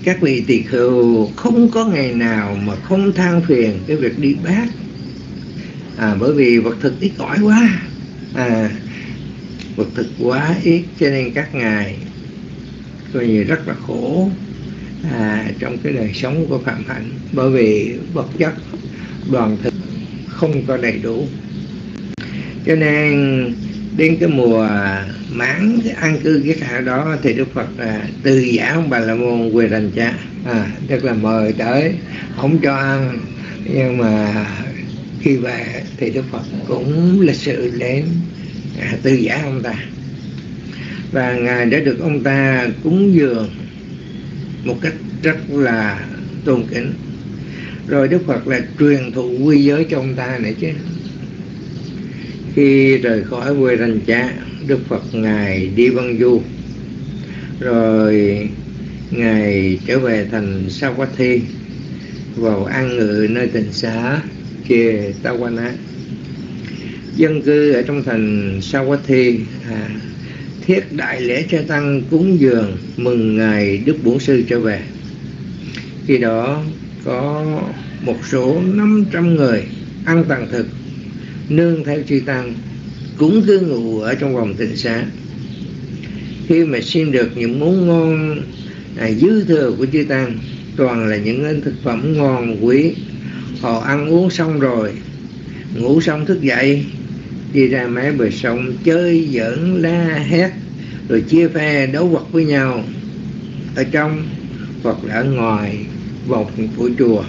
các vị tỳ khưu không có ngày nào mà không than phiền cái việc đi bát, à, bởi vì vật thực ít ỏi quá, à, vật thực quá ít, cho nên các ngài coi như rất là khổ à, trong cái đời sống của phạm hạnh, bởi vì vật chất đoàn thực không có đầy đủ. Cho nên đến cái mùa mãn cái an cư kiết hạ đó thì Đức Phật à, từ giả ông Bà La Môn Quê Rành Cha, à, tức là mời tới, không cho ăn, nhưng mà khi về thì Đức Phật cũng lịch sự đến à, từ giả ông ta, và ngài đã được ông ta cúng dường một cách rất là tôn kính. Rồi Đức Phật là truyền thụ quy giới cho ông ta nữa chứ. Khi rời khỏi Quê Rành Cha, Đức Phật ngài đi Vân Du, rồi ngài trở về thành Savatthi, vào an ngự nơi tịnh xá Chetawana. Dân cư ở trong thành Savatthi à, thiết đại lễ cho tăng cúng dường mừng ngài Đức Bổn Sư trở về. Khi đó có một số năm trăm người ăn tàn thực, nương theo chư tăng, cũng cư ngụ ở trong vòng tịnh xá. Khi mà xin được những món ngon à, dư thừa của chư tăng, toàn là những thực phẩm ngon quý, họ ăn uống xong rồi, ngủ xong thức dậy, đi ra mé bờ sông chơi giỡn la hét, rồi chia phe đấu vật với nhau ở trong hoặc là ở ngoài vòng của chùa.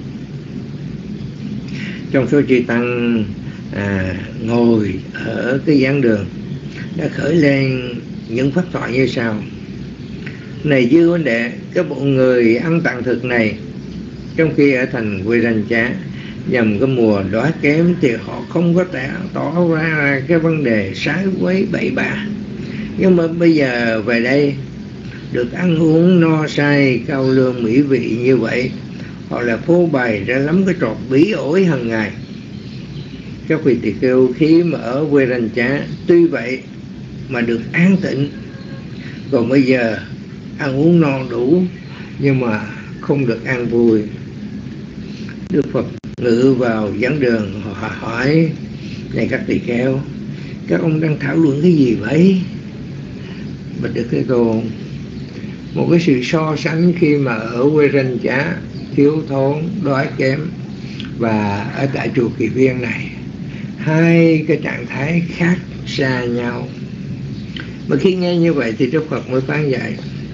Trong số chư tăng à, ngồi ở cái giảng đường đã khởi lên những pháp thoại như sau: này dư huynh đệ, các bộ người ăn tàn thực này trong khi ở thành Quê Rành Cha nhằm cái mùa đói kém thì họ không có tỏ, tỏ ra cái vấn đề sái quấy bậy bạ, nhưng mà bây giờ về đây được ăn uống no say cao lương mỹ vị như vậy, họ là phô bày ra lắm cái trò bí ổi hàng ngày. Các vị tỳ khưu khi mà ở Quê Rành Cha tuy vậy mà được an tịnh, còn bây giờ ăn uống no đủ nhưng mà không được an vui. Đức Phật ngự vào giảng đường, họ hỏi: này các tỳ kheo, các ông đang thảo luận cái gì vậy? Bạch Đức Thế Tôn, một cái sự so sánh khi mà ở Quê Rành Cha thiếu thốn, đói kém, và ở tại chùa Kỳ Viên này, hai cái trạng thái khác xa nhau. Mà khi nghe như vậy thì Đức Phật mới phán dạy: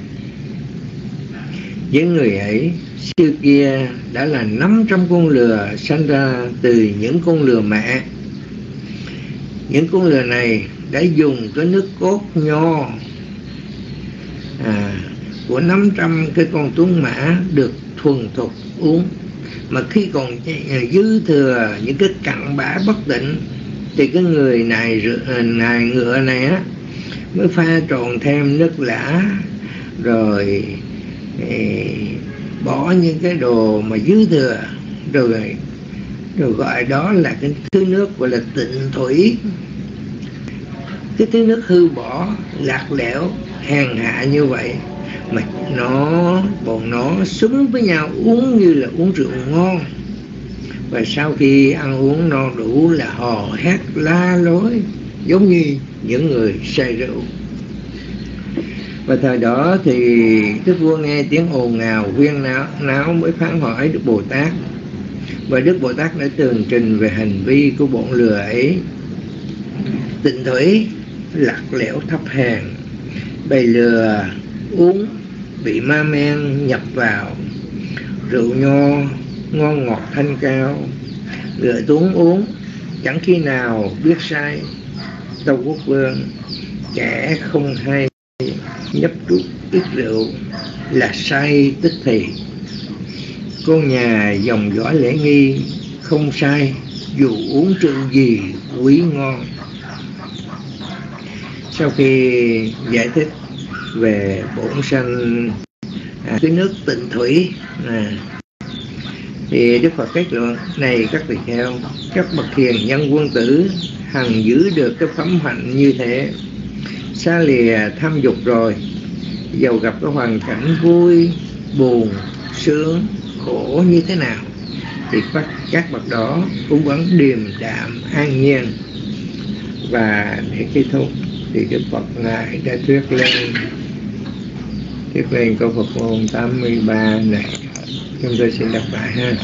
những người ấy xưa kia đã là năm trăm con lừa sanh ra từ những con lừa mẹ. Những con lừa này đã dùng cái nước cốt nho à, của năm trăm cái con tuấn mã được thuần thục uống, mà khi còn dư thừa những cái cặn bã bất tịnh thì cái người này này ngựa này á mới pha trộn thêm nước lã, rồi eh, bỏ những cái đồ mà dư thừa, rồi rồi gọi đó là cái thứ nước gọi là tịnh thủy. Cái thứ nước hư bỏ, lạc lẽo, hèn hạ như vậy mà nó bọn nó xúm với nhau uống như là uống rượu ngon, và sau khi ăn uống no đủ là hò hét la lối giống như những người say rượu. Và thời đó thì Đức Vua nghe tiếng ồn ào huyên náo, náo mới phán hỏi Đức Bồ Tát, và Đức Bồ Tát đã tường trình về hành vi của bọn lừa ấy. Tịnh thủy lạc lẽo thấp hèn, bầy lừa uống bị ma men nhập vào, rượu nho ngon ngọt thanh cao, lừa tuấn uống chẳng khi nào biết sai. Tâu Quốc Vương, kẻ không hay nhấp chút ít rượu là say tức thì. Con nhà dòng dõi lễ nghi không sai, dù uống rượu gì quý ngon. Sau khi giải thích về bổn sanh à, cái nước tịnh thủy à, thì Đức Phật kết luận: này các tỳ kheo, các bậc hiền nhân quân tử hằng giữ được cái phẩm hạnh như thế, xa lìa tham dục rồi, dầu gặp cái hoàn cảnh vui buồn, sướng, khổ như thế nào, thì các, các bậc đó cũng vẫn điềm đạm an nhiên. Và để kết thúc thì Đức Phật Ngài đã thuyết lên thuyết lên câu Phật ngôn tám mươi ba này. Chúng tôi xin đọc lại ha.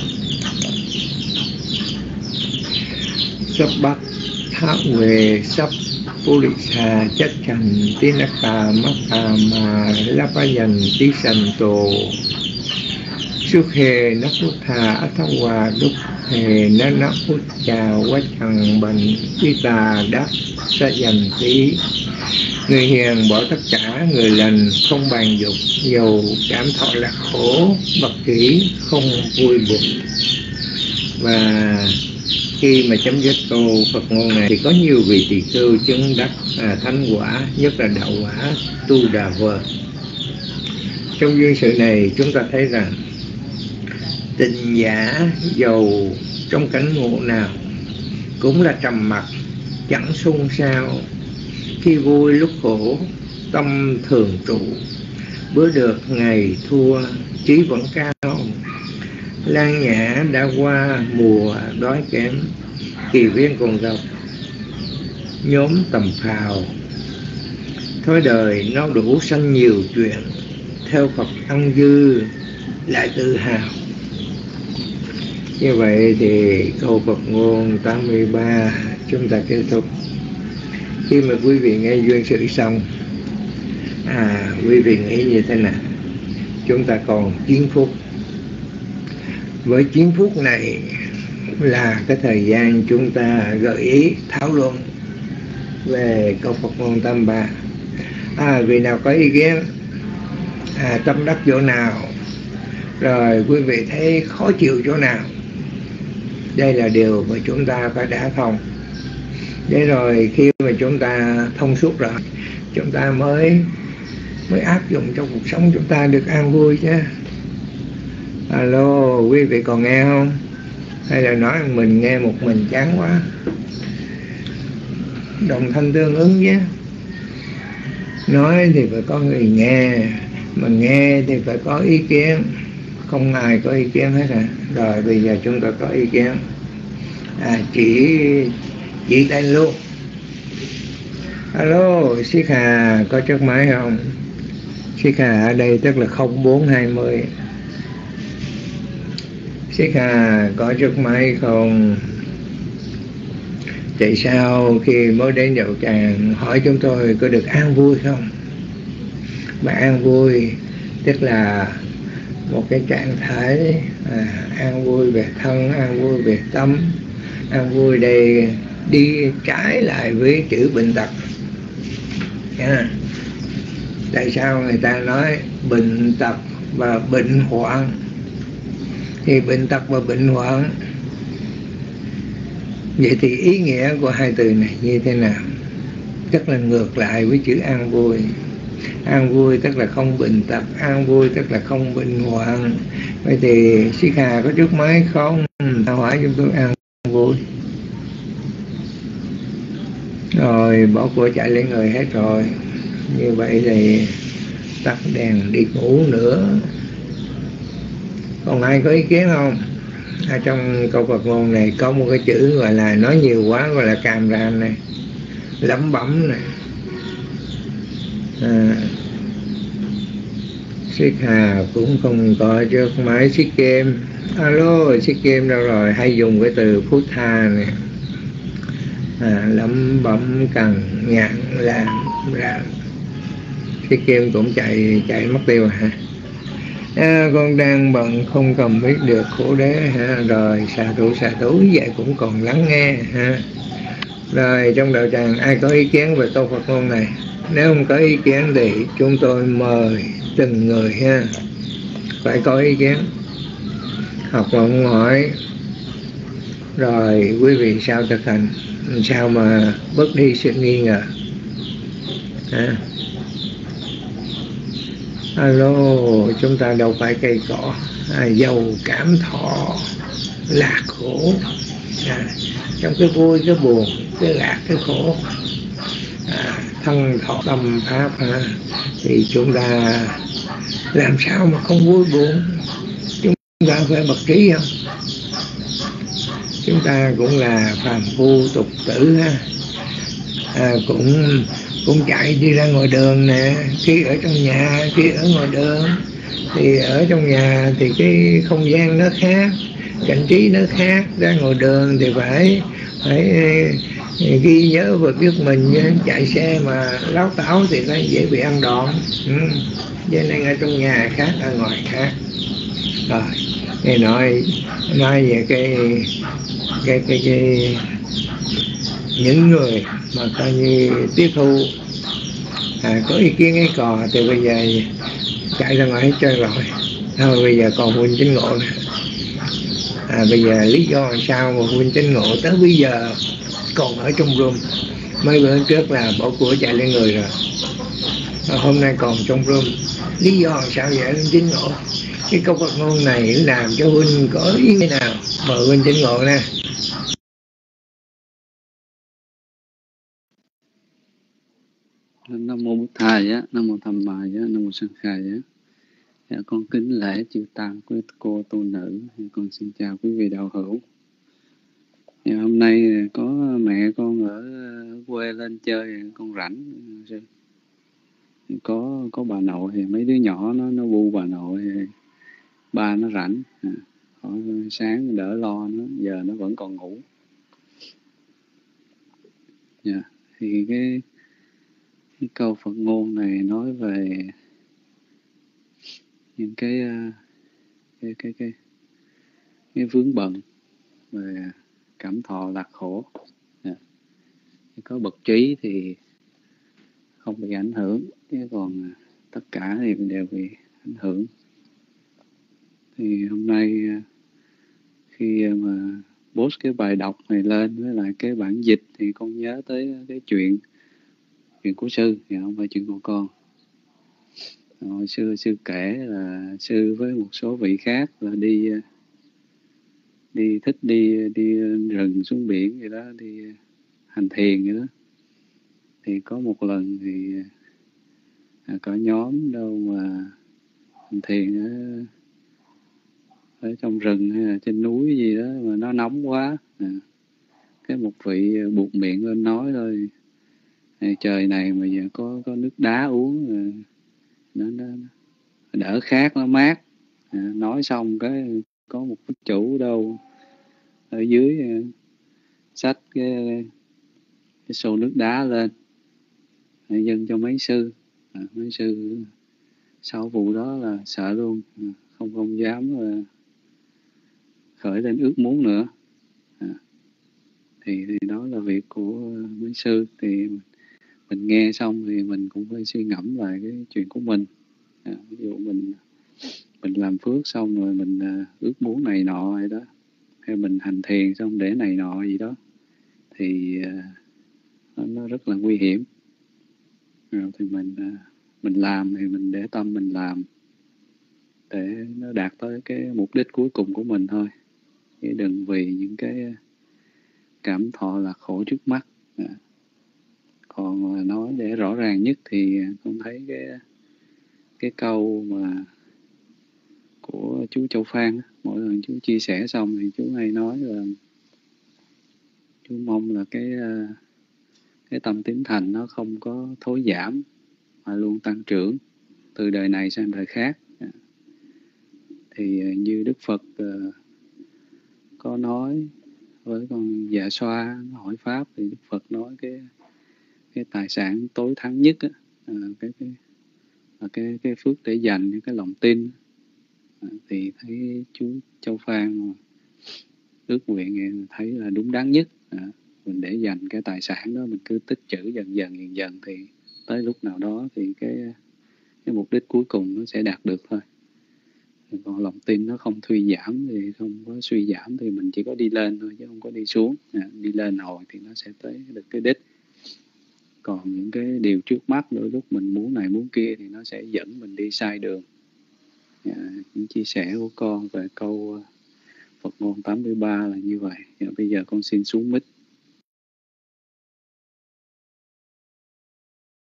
Sắp bắt thác về sắp Purisa chất trần Tinaka Maka Ma Lapayan Tí Sanh Tô Sukhe Naputha Athawa Dukhe Nanaputcha Vachang Bành Ita Đắc Sa Dành Tí. Người hiền bỏ tất cả, người lành không bàn dục, dầu cảm thọ là khổ, bậc kỹ không vui buồn. Và khi mà chấm dứt câu Phật ngôn này thì có nhiều vị tỳ khưu chứng đắc à, thánh quả, nhất là đạo quả Tu Đà Vợ. Trong duyên sự này chúng ta thấy rằng tịnh giả dầu trong cảnh ngộ nào cũng là trầm mặc, chẳng xôn xao. Khi vui lúc khổ, tâm thường trụ. Bữa được ngày thua, trí vẫn cao. Lan nhã đã qua mùa đói kém, kỳ viên còn gặp nhóm tầm phào. Thôi đời nó đủ sanh nhiều chuyện, theo Phật ăn dư lại tự hào. Như vậy thì câu Phật ngôn tám mươi ba chúng ta kết thúc. Khi mà quý vị nghe duyên sự xong, à, quý vị nghĩ như thế nào? Chúng ta còn chín phút. Với chín phút này là cái thời gian chúng ta gợi ý thảo luận về câu Phật ngôn tám mươi ba. À, vị nào có ý kiến, à, tâm đắc chỗ nào, rồi quý vị thấy khó chịu chỗ nào, đây là điều mà chúng ta phải đã thông. Để rồi khi mà chúng ta thông suốt rồi, chúng ta mới mới áp dụng trong cuộc sống chúng ta được an vui chứ. Alo, quý vị còn nghe không? Hay là nói mình nghe một mình chán quá? Đồng thanh tương ứng nhé. Nói thì phải có người nghe, mà nghe thì phải có ý kiến. Không ai có ý kiến hết à. Rồi bây giờ chúng ta có ý kiến, à, chỉ chỉ tên luôn. Alo, Siết Hà có chiếc máy không? Siết Hà ở đây tức là không bốn hai mươi. Siết Hà có chiếc máy không? Tại sao khi mới đến Dậu Tràng hỏi chúng tôi có được an vui không? Mà an vui tức là một cái trạng thái à, an vui về thân, an vui về tâm. An vui đây đi trái lại với chữ bệnh tật. Yeah. Tại sao người ta nói bệnh tật và bệnh hoạn? Thì bệnh tật và bệnh hoạn, vậy thì ý nghĩa của hai từ này như thế nào? Tức là ngược lại với chữ an vui. An vui tức là không bệnh tật, an vui tức là không bệnh hoạn. Vậy thì Siết Hà có trước máy không? Ta hỏi chúng tôi an vui. Rồi bỏ của chạy lên người hết rồi. Như vậy thì tắt đèn đi ngủ nữa. Còn ai có ý kiến không? À, trong câu Phật ngôn này có một cái chữ gọi là nói nhiều quá, gọi là càm ràm này, lẩm bẩm này. À, Siết Hà cũng không có trước máy. Siết Kim, alo, Siết Kim đâu rồi? Hay dùng cái từ phút tha này, à, lẩm bẩm cằn nhạn làm ra. Siết Kim cũng chạy chạy mất tiêu hả? À, con đang bận không cầm biết được khổ đế ha. Rồi xà thủ xà thủ vậy cũng còn lắng nghe ha. Rồi trong đạo tràng ai có ý kiến về câu Phật ngôn này? Nếu không có ý kiến thì chúng tôi mời từng người ha, phải có ý kiến. Học mà không hỏi, rồi quý vị sao thực hành, sao mà bớt đi sự nghi ngờ ha. Alo, chúng ta đâu phải cây cỏ, à, dầu cảm thọ lạc khổ, à, trong cái vui, cái buồn, cái lạc, cái khổ, à, thân thọ tâm pháp ha, thì chúng ta làm sao mà không vui buồn. Chúng ta phải bậc trí không? Chúng ta cũng là phàm phu tục tử ha, à, cũng cũng chạy đi ra ngoài đường nè, khi ở trong nhà, khi ở ngoài đường. Thì ở trong nhà thì cái không gian nó khác, cảnh trí nó khác. Ra ngoài đường thì phải phải ghi nhớ và biết mình. Chạy xe mà láo táo thì nó dễ bị ăn đòn. Ừ. Cho nên ở trong nhà khác, ở ngoài khác. Rồi, nghe nói nói về cái cái cái cái những người mà coi như tiếp thu, à, có ý kiến ấy cò thì bây giờ chạy ra ngoài hết trơn rồi. Thôi bây giờ còn huynh chính ngộ. À, bây giờ lý do làm sao mà huynh chính ngộ tới bây giờ còn ở trong room. Mấy bữa trước là bỏ của chạy lên người rồi, à, hôm nay còn trong room. Lý do làm sao vậy huynh chính ngộ? Cái câu Phật ngôn này làm cho huynh có ý nghĩa nào? Mời huynh chính ngộ nè. Nam mô Bụt Thầy á, Nam mô Tham Ma á, Nam mô Sang Khai á. Dạ, con kính lễ chư tăng, quý cô tu nữ. Con xin chào quý vị đạo hữu. Dạ, hôm nay có mẹ con ở quê lên chơi, con rảnh. Có có bà nội thì mấy đứa nhỏ nó nó bu bà nội thì ba nó rảnh. À, hỏi sáng đỡ lo nó, giờ nó vẫn còn ngủ. Dạ, thì cái cái câu Phật ngôn này nói về những cái cái cái cái cái vướng bận về cảm thọ lạc khổ. Yeah. Có bậc trí thì không bị ảnh hưởng, chứ còn tất cả thì đều bị ảnh hưởng. Thì hôm nay khi mà post cái bài đọc này lên với lại cái bản dịch thì con nhớ tới cái chuyện chuyện của sư, thì không phải chuyện của con. Hồi xưa sư kể là sư với một số vị khác là đi đi thích đi đi rừng xuống biển vậy đó, đi hành thiền vậy đó. Thì có một lần thì à, có nhóm đâu mà hành thiền ở, ở trong rừng hay là trên núi gì đó mà nó nóng quá. À, cái một vị buột miệng lên nói thôi: trời này mà giờ có có nước đá uống nó, nó đỡ khát, nó mát. À, nói xong cái có một cái chủ đâu ở dưới xách cái cái xô nước đá lên dâng cho mấy sư. À, mấy sư sau vụ đó là sợ luôn, à, không không dám uh, khởi lên ước muốn nữa. À, thì, thì đó là việc của mấy sư. Thì mình nghe xong thì mình cũng phải suy ngẫm lại cái chuyện của mình. À, ví dụ mình mình làm phước xong rồi mình uh, ước muốn này nọ vậy đó, hay mình hành thiền xong để này nọ gì đó, thì uh, nó, nó rất là nguy hiểm. Rồi thì mình uh, mình làm thì mình để tâm mình làm để nó đạt tới cái mục đích cuối cùng của mình thôi, chứ đừng vì những cái cảm thọ là khổ trước mắt. À, còn nói để rõ ràng nhất thì con thấy cái cái câu mà của chú Châu Phan, mỗi lần chú chia sẻ xong thì chú hay nói là chú mong là cái cái tâm tín thành nó không có thối giảm mà luôn tăng trưởng từ đời này sang đời khác. Thì như Đức Phật uh, có nói với con Dạ Xoa hỏi pháp, thì Đức Phật nói cái cái tài sản tối thắng nhất á, à, cái cái là cái cái phước để dành những cái lòng tin. À, thì thấy chú Châu Phan ước nguyện thấy là đúng đắn nhất. À, mình để dành cái tài sản đó, mình cứ tích trữ dần dần dần dần thì tới lúc nào đó thì cái cái mục đích cuối cùng nó sẽ đạt được thôi. Còn lòng tin nó không suy giảm thì không có suy giảm thì mình chỉ có đi lên thôi chứ không có đi xuống. À, đi lên hồi thì nó sẽ tới được cái đích. Còn những cái điều trước mắt đôi lúc mình muốn này muốn kia thì nó sẽ dẫn mình đi sai đường. À, những chia sẻ của con về câu Phật ngôn tám mươi ba là như vậy. À, bây giờ con xin xuống mic.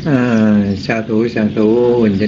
À, sa thủ sa thủ